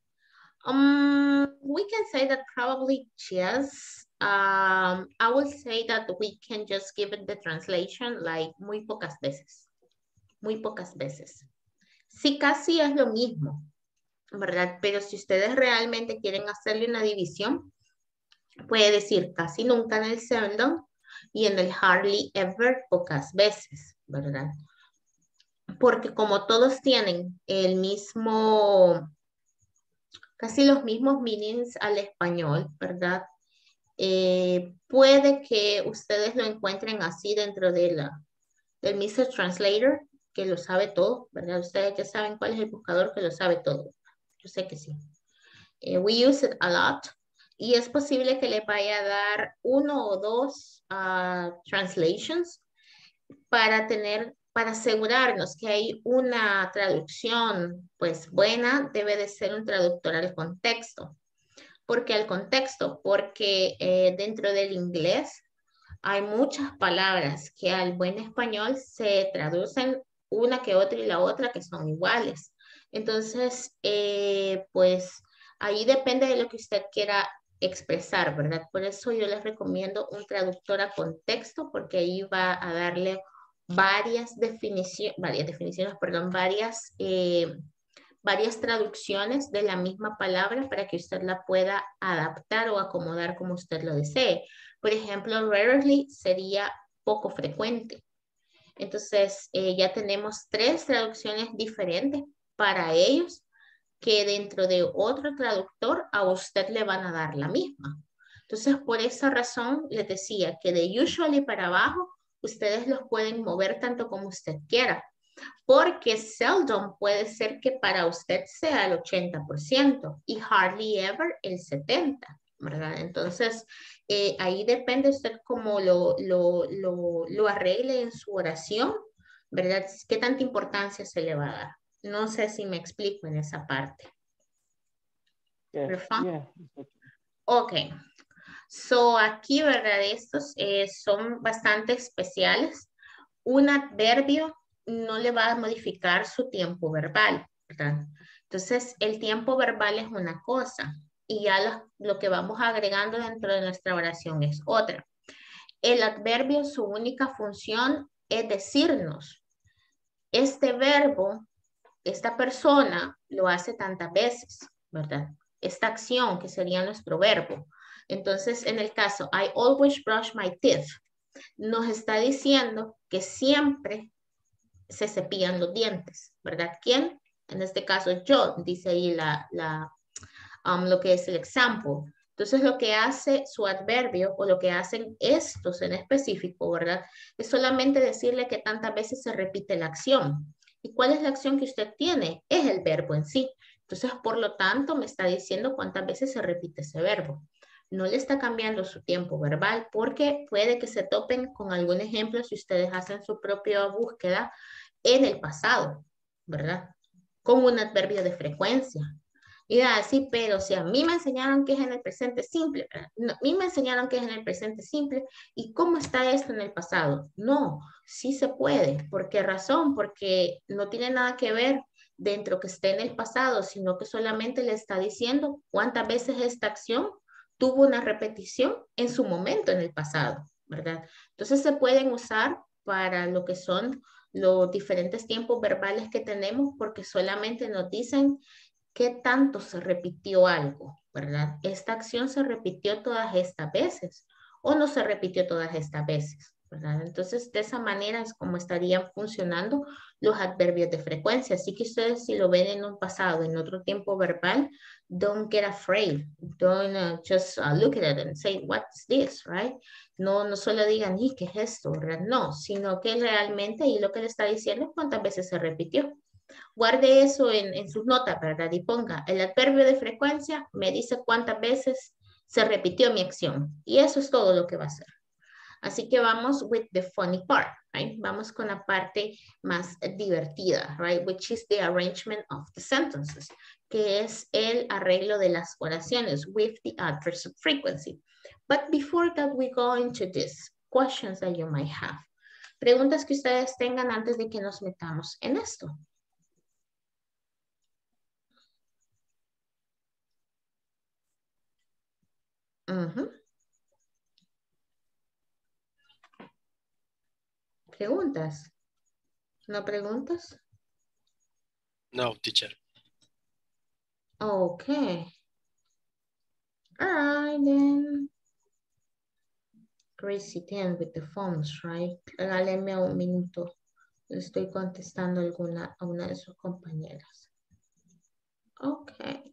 We can say that probably yes. I would say that we can just give it the translation like muy pocas veces. Muy pocas veces. Sí, casi es lo mismo, ¿verdad? Pero si ustedes realmente quieren hacerle una división, puede decir casi nunca en el seldom y en el hardly ever pocas veces, ¿verdad? Porque como todos tienen el mismo, casi los mismos meanings al español, ¿verdad? Puede que ustedes lo encuentren así dentro de del Mr. Translator, que lo sabe todo, ¿verdad? Ustedes ya saben cuál es el buscador que lo sabe todo. Yo sé que sí. We use it a lot. Y es posible que le vaya a dar 1 o 2 translations para asegurarnos que hay una traducción pues buena, debe de ser un traductor al contexto. ¿Por qué al contexto? Porque dentro del inglés hay muchas palabras que al buen español se traducen una que otra y la otra que son iguales. Entonces, pues ahí depende de lo que usted quiera expresar, ¿verdad? Por eso yo les recomiendo un traductor a contexto, porque ahí va a darle varias traducciones de la misma palabra para que usted la pueda adaptar o acomodar como usted lo desee. Por ejemplo, rarely sería poco frecuente. Entonces, ya tenemos 3 traducciones diferentes para ellos que dentro de otro traductor a usted le van a dar la misma. Entonces, por esa razón les decía que de usually para abajo, ustedes los pueden mover tanto como usted quiera. Porque seldom puede ser que para usted sea el 80% y hardly ever el 70%, ¿verdad? Entonces, ahí depende usted cómo lo arregle en su oración, ¿verdad? ¿Qué tanta importancia se le va a dar? No sé si me explico en esa parte. Yeah. Ok. So, aquí, ¿verdad? Estos son bastante especiales. Un adverbio no le va a modificar su tiempo verbal, ¿verdad? Entonces, el tiempo verbal es una cosa y ya lo que vamos agregando dentro de nuestra oración es otra. El adverbio, su única función es decirnos, este verbo, esta persona lo hace tantas veces, ¿verdad? Esta acción que sería nuestro verbo. Entonces, en el caso, I always brush my teeth, nos está diciendo que siempre se cepillan los dientes, ¿verdad? ¿Quién? En este caso yo, dice ahí lo que es el example. Entonces lo que hace su adverbio o lo que hacen estos en específico, ¿verdad? Es solamente decirle que tantas veces se repite la acción. ¿Y cuál es la acción que usted tiene? Es el verbo en sí. Entonces, por lo tanto, me está diciendo cuántas veces se repite ese verbo. No le está cambiando su tiempo verbal porque puede que se topen con algún ejemplo si ustedes hacen su propia búsqueda en el pasado, ¿verdad? Con un adverbio de frecuencia. Y sí, pero si a mí me enseñaron que es en el presente simple, no, a mí me enseñaron que es en el presente simple, ¿y cómo está esto en el pasado? No, sí se puede. ¿Por qué razón? Porque no tiene nada que ver dentro que esté en el pasado, sino que solamente le está diciendo cuántas veces esta acción tuvo una repetición en su momento en el pasado, ¿verdad? Entonces se pueden usar para lo que son los diferentes tiempos verbales que tenemos porque solamente nos dicen qué tanto se repitió algo, ¿verdad? Esta acción se repitió todas estas veces o no se repitió todas estas veces, ¿verdad? Entonces, de esa manera es como estarían funcionando los adverbios de frecuencia. Así que ustedes si lo ven en un pasado, en otro tiempo verbal, don't get afraid. Don't just look at it and say, what's this, right? No solo digan, ¿y qué es esto? ¿Verdad? No, sino que realmente ahí lo que le está diciendo es cuántas veces se repitió. Guarde eso en sus notas, ¿verdad? Y ponga, el adverbio de frecuencia me dice cuántas veces se repitió mi acción. Y eso es todo lo que va a hacer. Así que vamos with the funny part, right? Vamos con la parte más divertida, right? Which is the arrangement of the sentences, que es el arreglo de las oraciones with the adverbs of frequency. But before that we go into these questions that you might have. Preguntas que ustedes tengan antes de que nos metamos en esto. ¿Preguntas? ¿No preguntas? No, teacher. Okay. All right, then. Crazy Dan with the phones, right? Regáleme un minuto. Le estoy contestando a una de sus compañeras. Okay.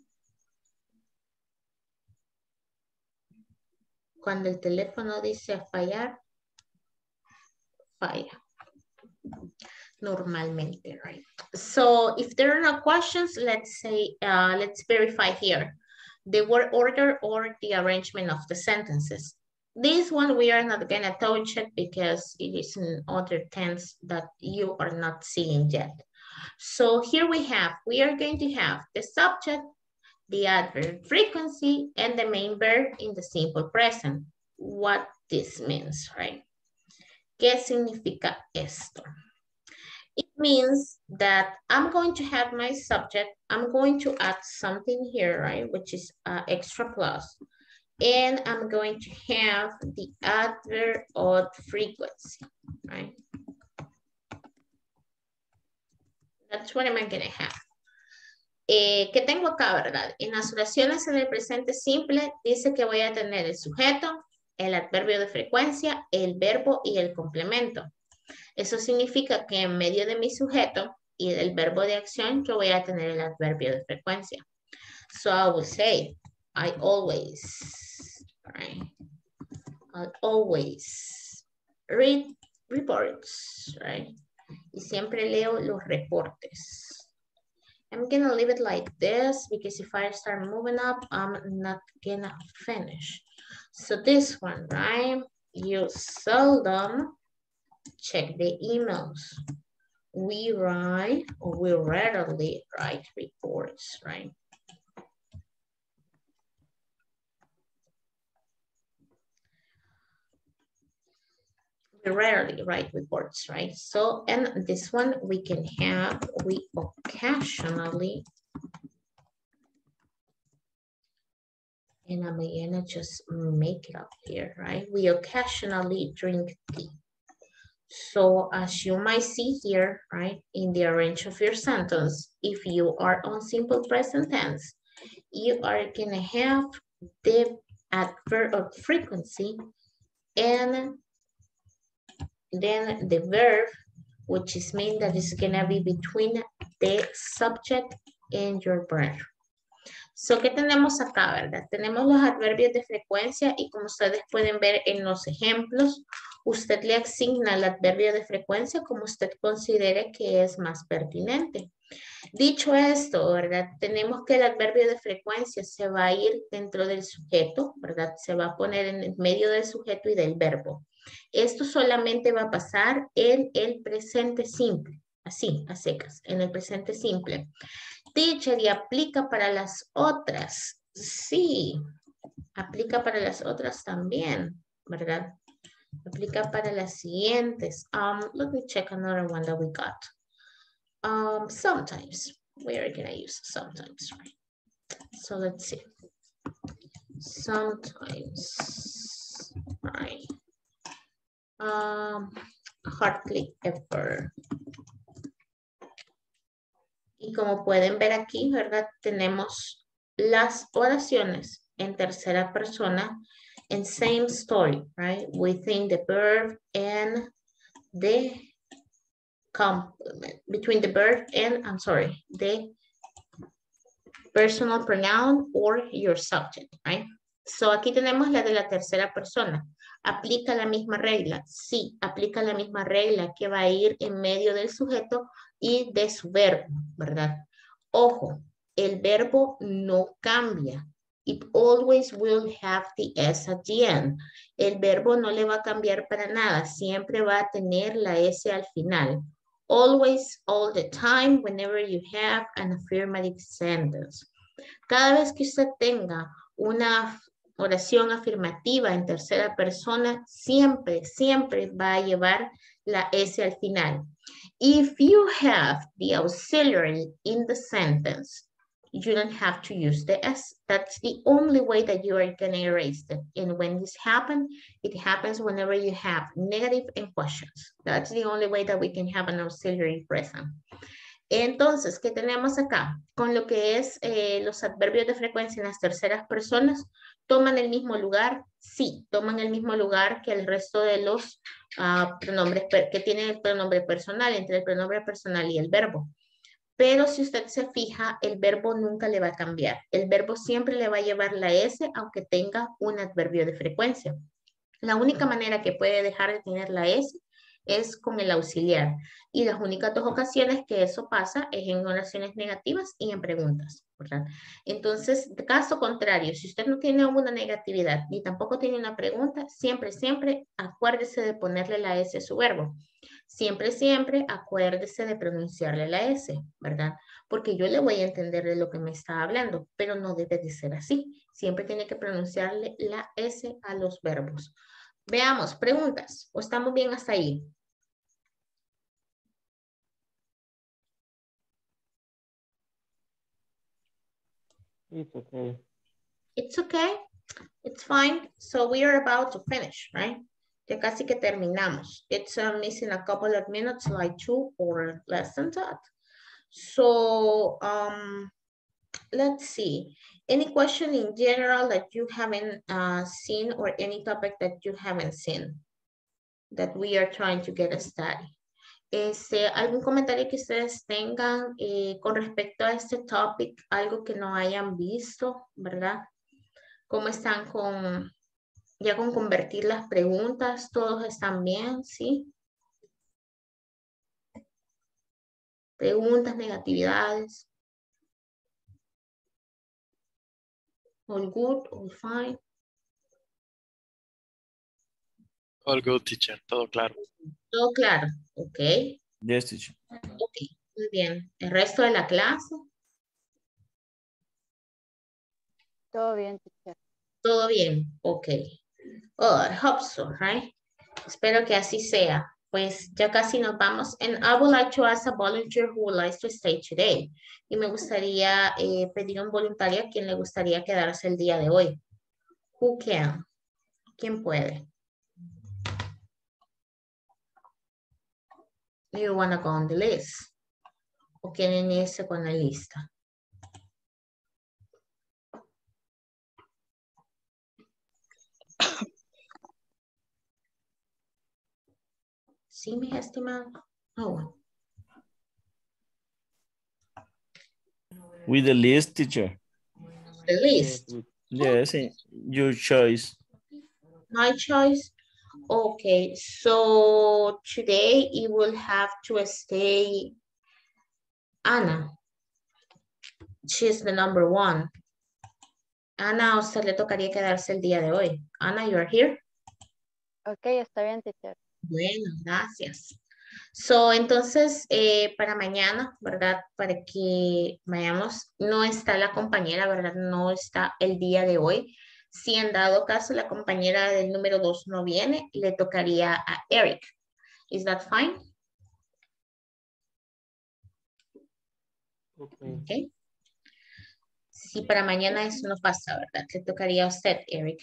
Cuando el teléfono dice fallar, falla. Normalmente, right? So if there are no questions, let's say, let's verify here. The word order or the arrangement of the sentences. This one we are not gonna touch it because it is in other tense that you are not seeing yet. So here we are going to have the subject, the adverb frequency, and the main verb in the simple present. What this means, right? ¿Qué significa esto? It means that I'm going to have my subject. I'm going to add something here, right? Which is extra plus. And I'm going to have the adverb of frequency, right? That's what I'm going to have. ¿Qué tengo acá, verdad? En las oraciones en el presente simple dice que voy a tener el sujeto, el adverbio de frecuencia, el verbo y el complemento. Eso significa que en medio de mi sujeto y del verbo de acción yo voy a tener el adverbio de frecuencia. So I will say, I always, right? I'll always read reports, right? Y siempre leo los reportes. I'm gonna leave it like this because if I start moving up, I'm not gonna finish. So this one, right? You seldom check the emails. We rarely write reports, right? We rarely write reports, right? So, and this one we can have, we occasionally, and I'm gonna just make it up here, right? We occasionally drink tea. So as you might see here, right, in the arrange of your sentence, if you are on simple present tense, you are gonna have the adverb of frequency and then the verb, which is mean that is gonna be between the subject and your verb. So, ¿qué tenemos acá, verdad? Tenemos los adverbios de frecuencia y como ustedes pueden ver en los ejemplos, usted le asigna el adverbio de frecuencia como usted considere que es más pertinente. Dicho esto, ¿verdad? Tenemos que el adverbio de frecuencia se va a ir dentro del sujeto, ¿verdad? Se va a poner en el medio del sujeto y del verbo. Esto solamente va a pasar en el presente simple, así, a secas, en el presente simple. Teacher, ¿y aplica para las otras? Sí, aplica para las otras también, ¿verdad? Aplica para las siguientes. Let me check another one that we got. Sometimes. We are gonna use sometimes, right? So let's see. Sometimes, right? Hardly ever. Y como pueden ver aquí, ¿verdad? Tenemos las oraciones en tercera persona en same story, right? Within the verb and the complement. Between the verb and, the personal pronoun or your subject, right? So aquí tenemos la de la tercera persona. ¿Aplica la misma regla? Sí, aplica la misma regla que va a ir en medio del sujeto y de su verbo, ¿verdad? Ojo, el verbo no cambia. It always will have the S at the end. El verbo no le va a cambiar para nada. Siempre va a tener la S al final. Always, all the time, whenever you have an affirmative sentence. Cada vez que usted tenga una oración afirmativa en tercera persona siempre, siempre va a llevar la S al final. If you have the auxiliary in the sentence, you don't have to use the S. That's the only way that you are going to erase it. And when this happens, it happens whenever you have negative and questions. That's the only way that we can have an auxiliary present. Entonces, ¿qué tenemos acá? Con lo que es los adverbios de frecuencia en las terceras personas, ¿toman el mismo lugar? Sí, toman el mismo lugar que el resto de los pronombres que tienen el pronombre personal, entre el pronombre personal y el verbo. Pero si usted se fija, el verbo nunca le va a cambiar. El verbo siempre le va a llevar la S, aunque tenga un adverbio de frecuencia. La única manera que puede dejar de tener la S es con el auxiliar. Y las únicas dos ocasiones que eso pasa es en oraciones negativas y en preguntas, ¿verdad? Entonces, de caso contrario, si usted no tiene una negatividad ni tampoco tiene una pregunta, siempre, siempre acuérdese de ponerle la S a su verbo. Siempre, siempre acuérdese de pronunciarle la S, ¿verdad? Porque yo le voy a entender de lo que me está hablando, pero no debe de ser así. Siempre tiene que pronunciarle la S a los verbos. Veamos, preguntas. ¿O estamos bien hasta ahí? It's okay. It's okay. It's fine. So we are about to finish, right? Ya casi que terminamos. It's missing a couple of minutes, like 2 or less than that. So let's see. Any question in general that you haven't seen or any topic that you haven't seen that we are trying to get a study? ¿Algún comentario que ustedes tengan con respecto a este topic? Algo que no hayan visto, ¿verdad? ¿Cómo están ya con convertir las preguntas? ¿Todos están bien? ¿Sí? Preguntas, negatividades. All good, all fine. All good, teacher. Todo claro. Todo claro. Ok. Yes, teacher. Ok, muy bien. ¿El resto de la clase? Todo bien, teacher. Todo bien. Ok. Oh, I hope so, right? Espero que así sea. Pues ya casi nos vamos. And I would like to ask a volunteer who would like to stay today. Y me gustaría pedir a un voluntario a quien le gustaría quedarse el día de hoy. Who can? ¿Quién puede? Do you want to go on the list? ¿O quieren irse con la lista? Sí, mi estimado. Oh. With the list, teacher. The list. Yes, your choice. My choice. Okay, so today it will have to stay Ana. She's the number 1. Ana, a usted le tocaría quedarse el día de hoy. Ana, you are here? Ok, está bien, teacher. Bueno, gracias. So, entonces, para mañana, ¿verdad? Para que vayamos, no está la compañera, ¿verdad? No está el día de hoy. Si en dado caso la compañera del número 2 no viene, le tocaría a Eric. Is that fine? Okay. Si para mañana eso no pasa, ¿verdad? Le tocaría a usted, Eric.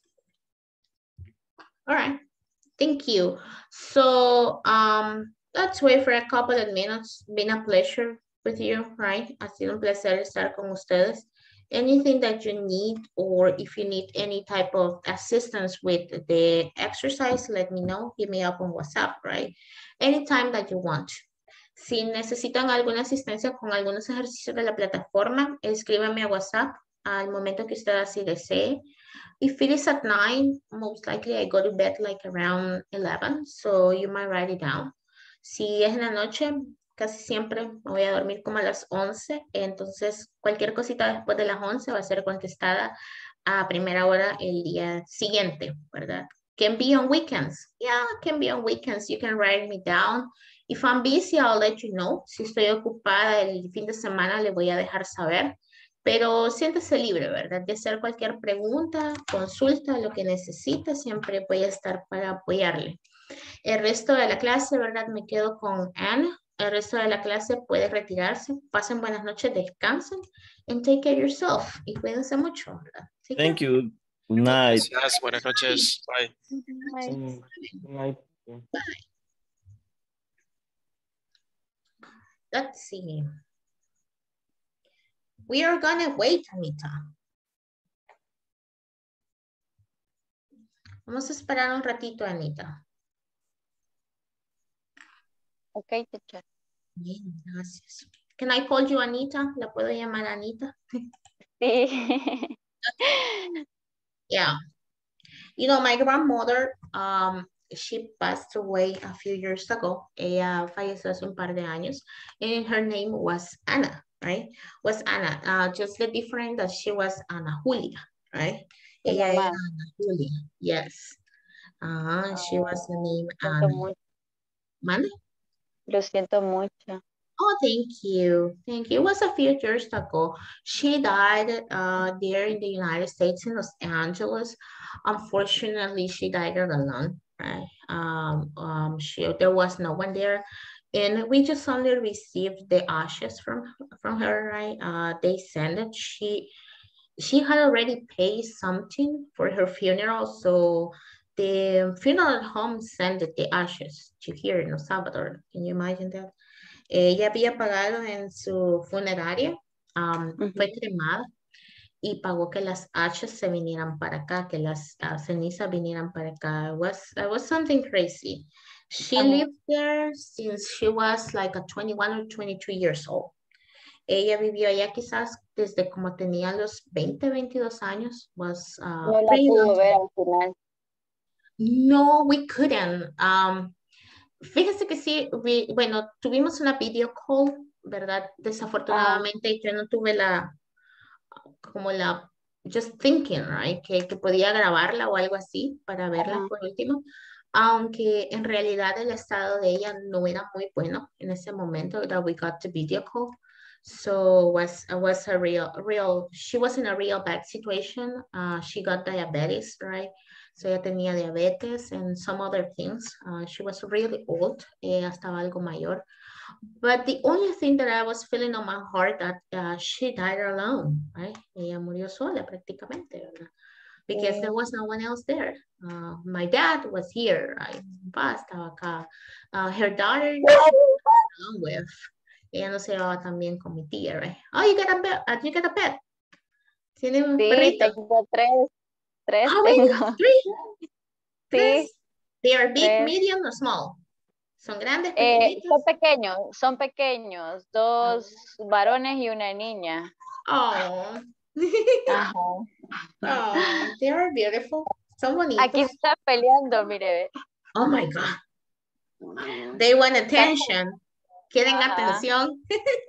All right. Thank you. So, let's wait for a couple of minutes. Been a pleasure with you, right? Ha sido un placer estar con ustedes. Anything that you need, or if you need any type of assistance with the exercise, let me know. Hit me up on WhatsApp, right? Anytime that you want. Si necesitan alguna asistencia con algunos ejercicios de la plataforma, escríbame a WhatsApp al momento que usted así desee. If it is at 9, most likely I go to bed like around 11, so you might write it down. Si es en la noche, casi siempre me voy a dormir como a las 11, entonces cualquier cosita después de las 11 va a ser contestada a primera hora el día siguiente, ¿verdad? Can be on weekends. Yeah, can be on weekends. You can write me down. If I'm busy, I'll let you know. Si estoy ocupada el fin de semana, le voy a dejar saber. Pero siéntese libre, ¿verdad? De hacer cualquier pregunta, consulta, lo que necesite, siempre voy a estar para apoyarle. El resto de la clase, ¿verdad? Me quedo con Ana. El resto de la clase puede retirarse. Pasen buenas noches, descansen. And take care of yourself. Y cuídense mucho, ¿verdad? Thank you. Good night. Gracias, buenas noches. Bye. Ay, Night. Let's see. We are gonna wait, Anita. Vamos a esperar un ratito, Anita. ok, teacher. Bien, gracias. Can I call you Anita? ¿La puedo llamar Anita? Sí. Yeah. You know, my grandmother, she passed away a few years ago. Ella falleció hace un par de años. And her name was Ana, right? Was Ana. Just the difference that she was Ana Julia, right? Tu Ella era mamá. Ana Julia, yes. She was the name Siento Ana. mucho. ¿Mande? Lo siento mucho. Oh, thank you. Thank you. It was a few years ago. She died there in the United States in Los Angeles. Unfortunately, she died alone, right? There was no one there. And we just only received the ashes from her, right? They sent it. She had already paid something for her funeral, so the funeral home sent the ashes to here in El Salvador. Can you imagine that? Ella había pagado en su funeraria, fue cremada y pagó que las ashes se vinieran para acá, que las cenizas vinieran para acá. It was something crazy. She lived there since she was like a 21 or 22 years old. Ella vivió allá quizás desde como tenía los 20, 22 años. Was, No la pretty long pudo ver time. al final. No, we couldn't. Fíjese que sí, bueno, tuvimos una video call, ¿verdad? Desafortunadamente yo no tuve just thinking, right? Que podía grabarla o algo así para verla por último. Aunque en realidad el estado de ella no era muy bueno en ese momento that we got the video call. So was a real, she was in a real bad situation. She got diabetes, right? So ella tenía diabetes and some other things. She was really old, estaba algo mayor. But the only thing that I was feeling on my heart that she died alone, right? Ella murió sola prácticamente, ¿verdad? Because there was no one else there. My dad was here, right? Mi papá estaba acá. Her daughter, she was along with. Ella no se llevaba tan bien con mi tía, right? Oh, you got a pet. ¿Tiene un Sí, perrito? tengo tres How tengo. many? Three? Sí, They are big, 3. medium, or small? ¿Son grandes, pequeñitos? Son pequeños, 2 varones y una niña. Oh. Ajá. Oh, they are beautiful. Son bonitos. Aquí está peleando, mire. Oh my God. They want attention. Quieren atención.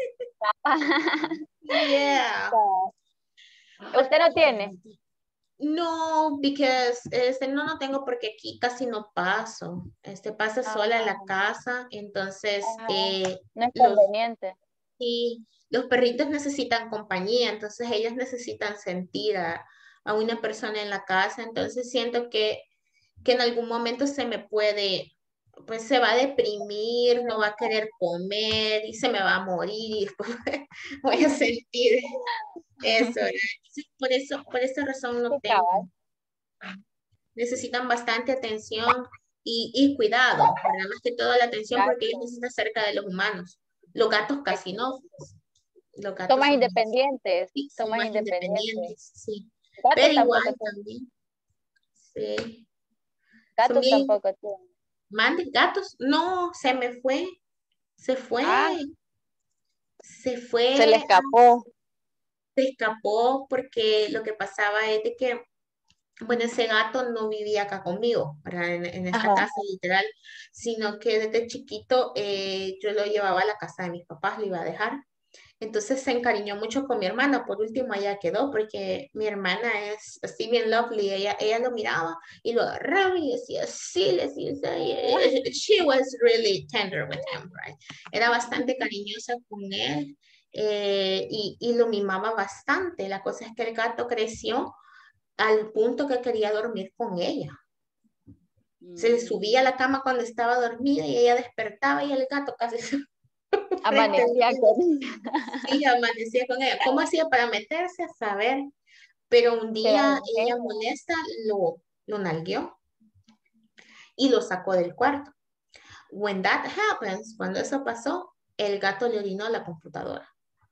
Yeah. ¿Usted no tiene? No, because no tengo porque aquí casi no paso. Pasa sola en la casa, entonces No es conveniente. sí, los perritos necesitan compañía, entonces ellos necesitan sentir a una persona en la casa, entonces siento que en algún momento se me puede, pues se va a deprimir, no va a querer comer y se me va a morir y después voy a sentir eso, ¿verdad? Entonces, por esa razón no tengo. Necesitan bastante atención y cuidado, ¿verdad? Más que todo la atención porque ellos necesitan cerca de los humanos. Los gatos casi no. Los gatos Son más independientes. Sí, son más independientes. sí. Gatos Pero igual tampoco también. Sí. Gatos Son bien- tampoco tienen. ¿Mande gatos? No, se me fue. Se fue. Se fue. Se le escapó. Se escapó porque lo que pasaba es de que, bueno, ese gato no vivía acá conmigo, ¿verdad? En esta casa literal, sino que desde chiquito yo lo llevaba a la casa de mis papás, lo iba a dejar. Entonces se encariñó mucho con mi hermana. Por último, allá quedó porque mi hermana es así bien lovely. Ella lo miraba y lo agarraba y decía, sí, le decía, she was really tender with him, right? Era bastante cariñosa con él y lo mimaba bastante. La cosa es que el gato creció al punto que quería dormir con ella. Se subía a la cama cuando estaba dormida y ella despertaba y el gato casi se Amanecía con... sí, amanecía con ella. ¿Cómo hacía para meterse? A saber. Pero un Se la día ella dejé. molesta lo nalgueó y lo sacó del cuarto. When that happens, cuando eso pasó, el gato le orinó a la computadora.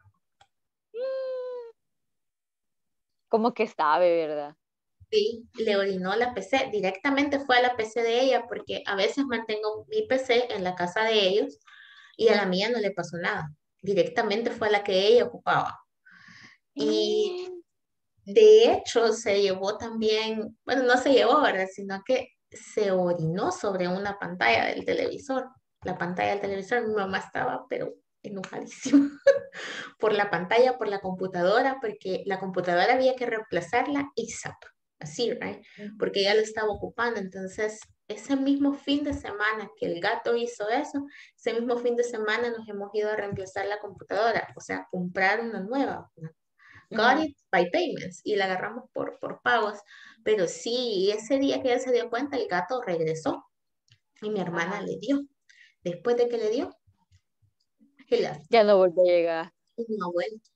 Como que sabe, ¿verdad? Sí, le orinó la PC. Directamente fue a la PC de ella porque a veces mantengo mi PC en la casa de ellos y a la mía no le pasó nada. Directamente fue a la que ella ocupaba. Y de hecho se llevó también, bueno, no se llevó, ¿verdad? Sino que se orinó sobre una pantalla del televisor. La pantalla del televisor, mi mamá estaba, pero enojadísima por la pantalla, por la computadora, porque la computadora había que reemplazarla ASAP, así, right? Porque ella lo estaba ocupando. Entonces, ese mismo fin de semana que el gato hizo eso, ese mismo fin de semana nos hemos ido a reemplazar la computadora, o sea, comprar una nueva. Got it by payments y la agarramos por pagos. Pero sí, ese día que ella se dio cuenta, el gato regresó y mi hermana le dio. Después de que le dio, he left. Ya no volvió a llegar. Y no ha vuelto.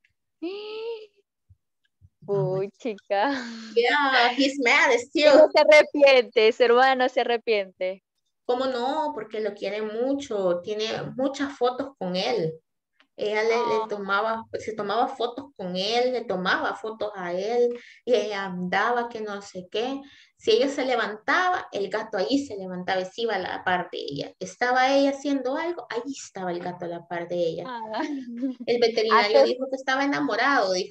Uy, chica. Yeah, he's mad Y no still. se arrepiente, su hermana no se arrepiente. ¿Cómo no? Porque lo quiere mucho, tiene muchas fotos con él. Ella le Oh, tomaba, pues, se tomaba fotos con él, le tomaba fotos a él, y ella andaba que no sé qué. Si ella se levantaba, el gato ahí se levantaba y se iba a la par de ella. Estaba ella haciendo algo, ahí estaba el gato a la par de ella. ah. El veterinario Hace- dijo que estaba enamorado, dijo.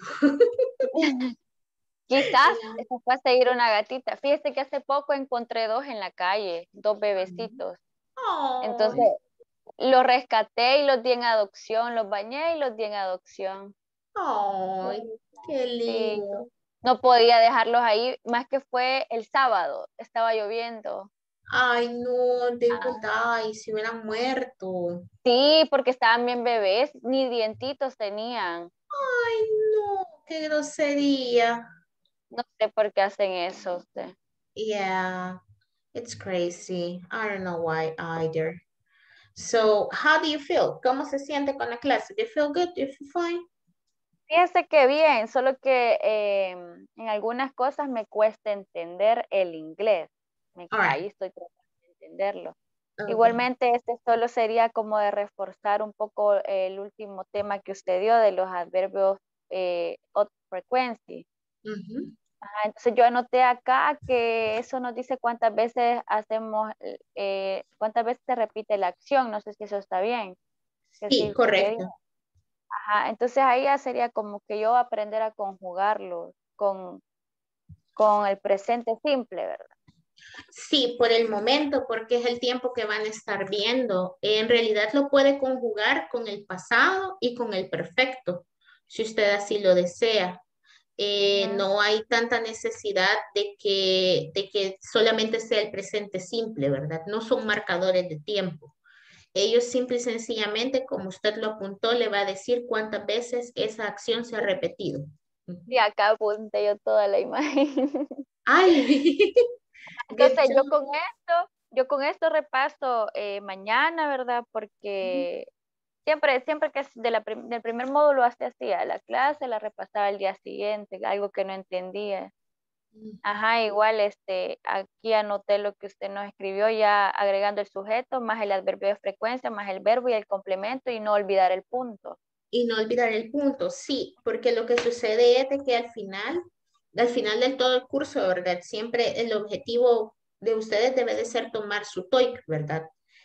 Quizás se fue a seguir una gatita. Fíjese que hace poco encontré dos en la calle, dos bebecitos. Entonces Ay, los rescaté y los di en adopción, los bañé y los di en adopción. ay, qué Sí, lindo. no podía dejarlos ahí, más que fue el sábado, estaba lloviendo. Ay, no, they will Ah, die, si hubieran muerto. sí, porque estaban bien bebés, ni dientitos tenían. Ay, no, qué grosería. No sé por qué hacen eso usted. Yeah, it's crazy. I don't know why either. So, how do you feel? ¿Cómo se siente con la clase? Do you feel good? Do you feel fine? Fíjese que bien, solo que en algunas cosas me cuesta entender el inglés. All right. Ahí estoy tratando de entenderlo. Okay. Igualmente, este solo sería como de reforzar un poco el último tema que usted dio de los adverbios of frequency. Mhm. Ajá, entonces yo anoté acá que eso nos dice cuántas veces hacemos, cuántas veces se repite la acción. No sé si eso está bien. Que Sí, sí fue que correcto. dijo. Ajá, entonces ahí ya sería como que yo aprender a conjugarlos con el presente simple, ¿verdad? Sí, por el momento, porque es el tiempo que van a estar viendo. En realidad lo puede conjugar con el pasado y con el perfecto, si usted así lo desea. No hay tanta necesidad de que solamente sea el presente simple, ¿verdad? No son marcadores de tiempo. Ellos simple y sencillamente, como usted lo apuntó, le va a decir cuántas veces esa acción se ha repetido. Y acá apunté yo toda la imagen. Ay, good Entonces job. yo con esto repaso mañana, ¿verdad? Porque siempre que es del primer módulo hacía la clase, la repasaba el día siguiente, algo que no entendía. Ajá, igual aquí anoté lo que usted nos escribió, ya agregando el sujeto, más el adverbio de frecuencia, más el verbo y el complemento, y no olvidar el punto. Y no olvidar el punto, sí, porque lo que sucede es de que al final del todo el curso, ¿verdad? Siempre el objetivo de ustedes debe de ser tomar su TOEIC, ¿verdad?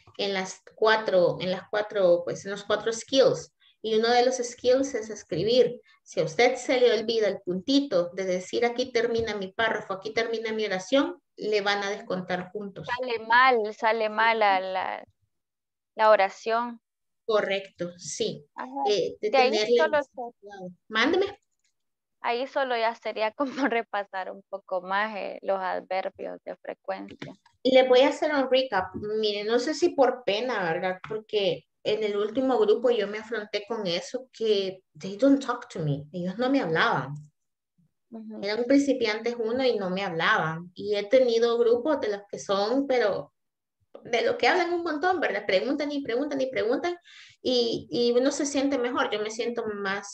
Pues en los cuatro skills. Y uno de los skills es escribir. Si a usted se le olvida el puntito de decir aquí termina mi párrafo, aquí termina mi oración, le van a descontar puntos. Sale mal la oración. Correcto, sí. Ajá. De De ahí tenerle solo, más cuidado. Mándeme. ahí solo ya sería como repasar un poco más los adverbios de frecuencia. Les voy a hacer un recap. Miren, no sé si por pena, ¿verdad? Porque en el último grupo yo me afronté con eso, que they don't talk to me. Ellos no me hablaban. Ujú. Eran principiantes uno y no me hablaban. Y he tenido grupos de los que son, pero de lo que hablan un montón, ¿verdad? Preguntan y preguntan y preguntan y uno se siente mejor. Yo me siento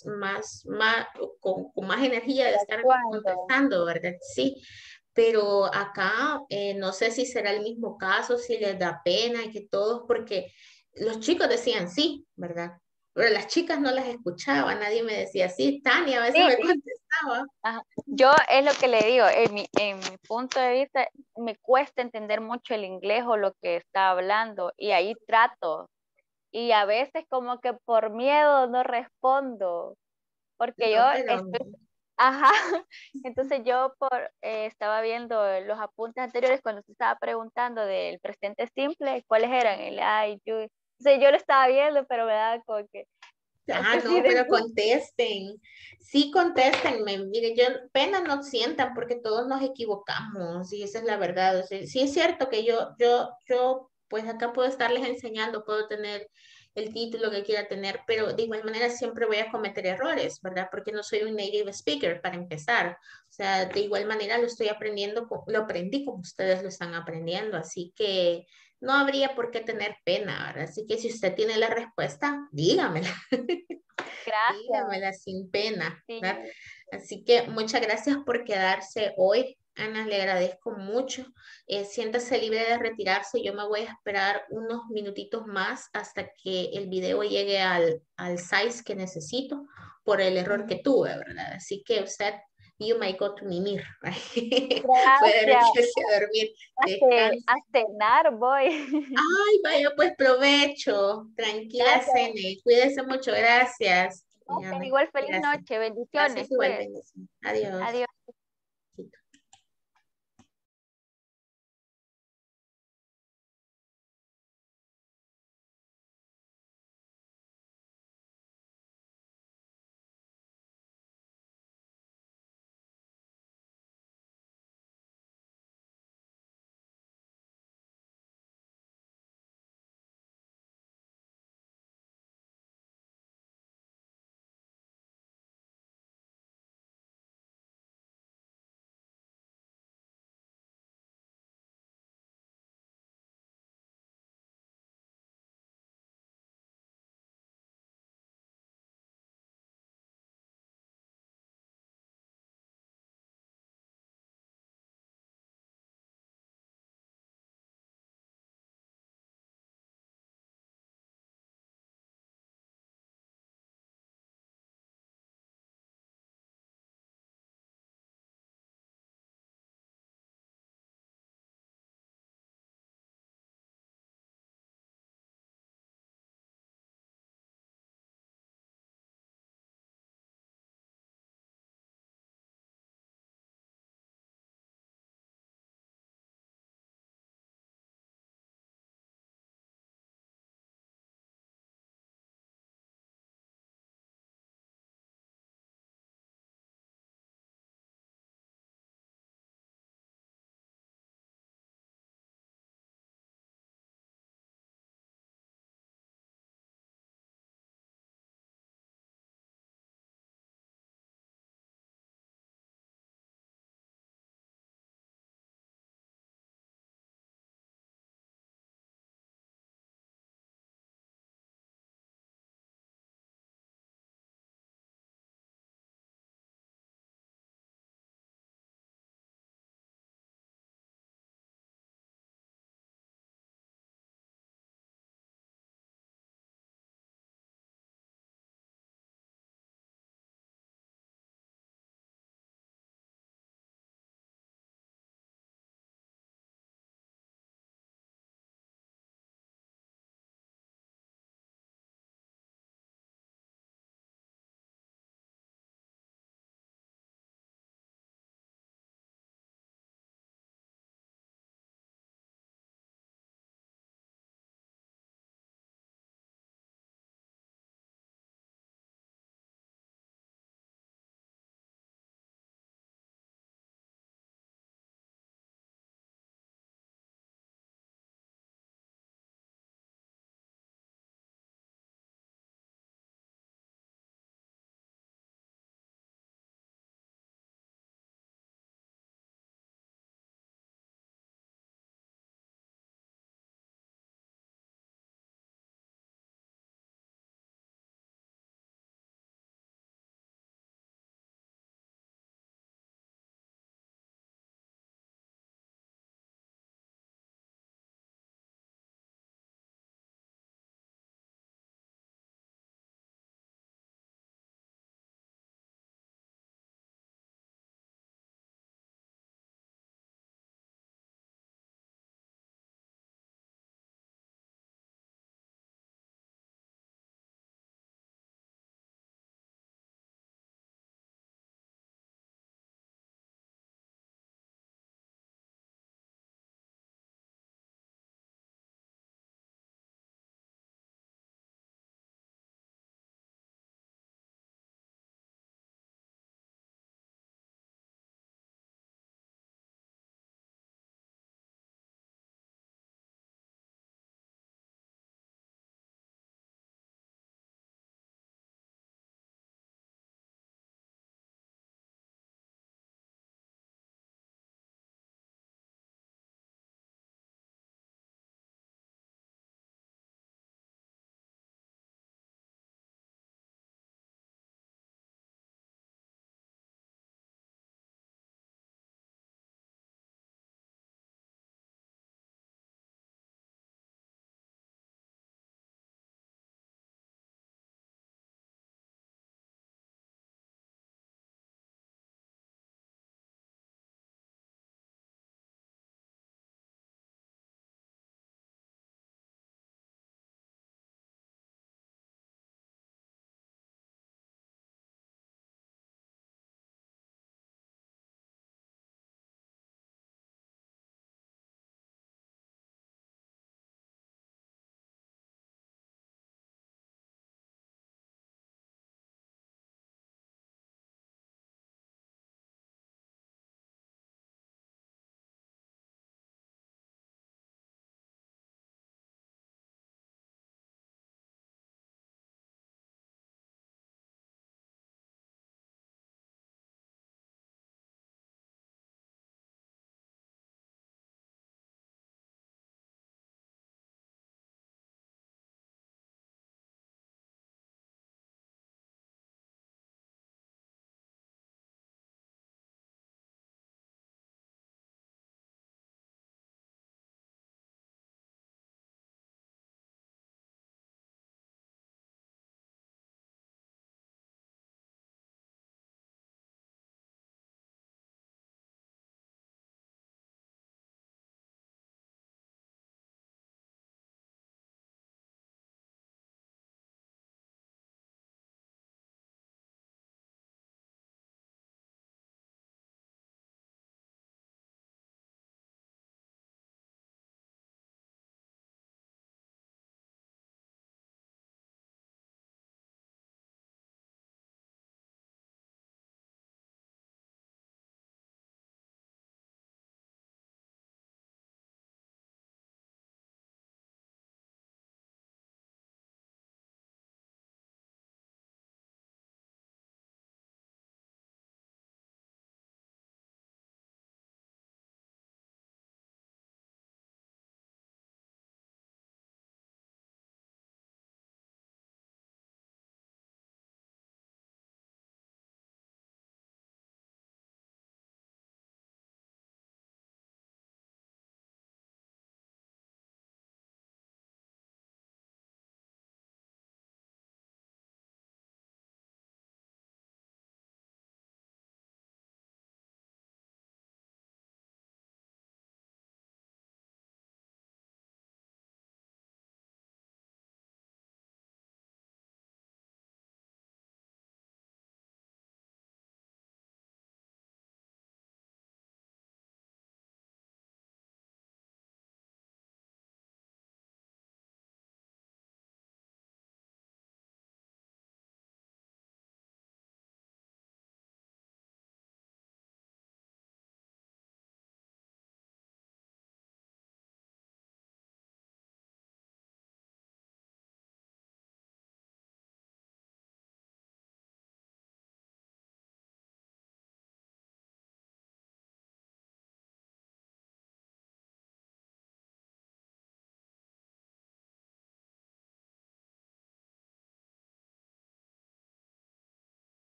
con más energía de estar ¿Cuándo? contestando, ¿verdad? Sí, pero acá no sé si será el mismo caso, si les da pena y que todos, porque los chicos decían sí, ¿verdad? Pero las chicas no las escuchaba, nadie me decía sí. Tania a veces me Sí, contestaba. ajá. Yo es lo que le digo, en mi punto de vista, me cuesta entender mucho el inglés o lo que está hablando y ahí trato. Y a veces como que por miedo no respondo, porque yo No, pero estoy, ajá, entonces yo estaba viendo los apuntes anteriores cuando se estaba preguntando del presente simple, ¿cuáles eran? El I, you. Entonces yo lo estaba viendo, pero me daba como que, ah, no, pero contesten. Sí, contéstenme. Mire, yo pena no sientan porque todos nos equivocamos y esa es la verdad. O sea, sí es cierto que pues acá puedo estarles enseñando, puedo tener el título que quiera tener, pero de igual manera siempre voy a cometer errores, ¿verdad? Porque no soy un native speaker para empezar. O sea, de igual manera lo estoy aprendiendo, lo aprendí como ustedes lo están aprendiendo, así que no habría por qué tener pena, ¿verdad? Así que si usted tiene la respuesta, dígamela. gracias. Dígamela sin pena, Sí, ¿verdad? Así que muchas gracias por quedarse hoy. Ana, le agradezco mucho. Siéntase libre de retirarse. Yo me voy a esperar unos minutitos más hasta que el video llegue al size que necesito por el error que tuve, ¿verdad? Así que usted, you might go to mimir. Puede gracias. retirarse a dormir. A Descanse. cenar voy. Ay, vaya, pues provecho. Tranquila, Gracias. Cene. Cuídese mucho. Gracias. Ok, Ana, igual feliz gracias. noche, Gracias bendiciones, igual, pues. bendición. Adiós. Adiós.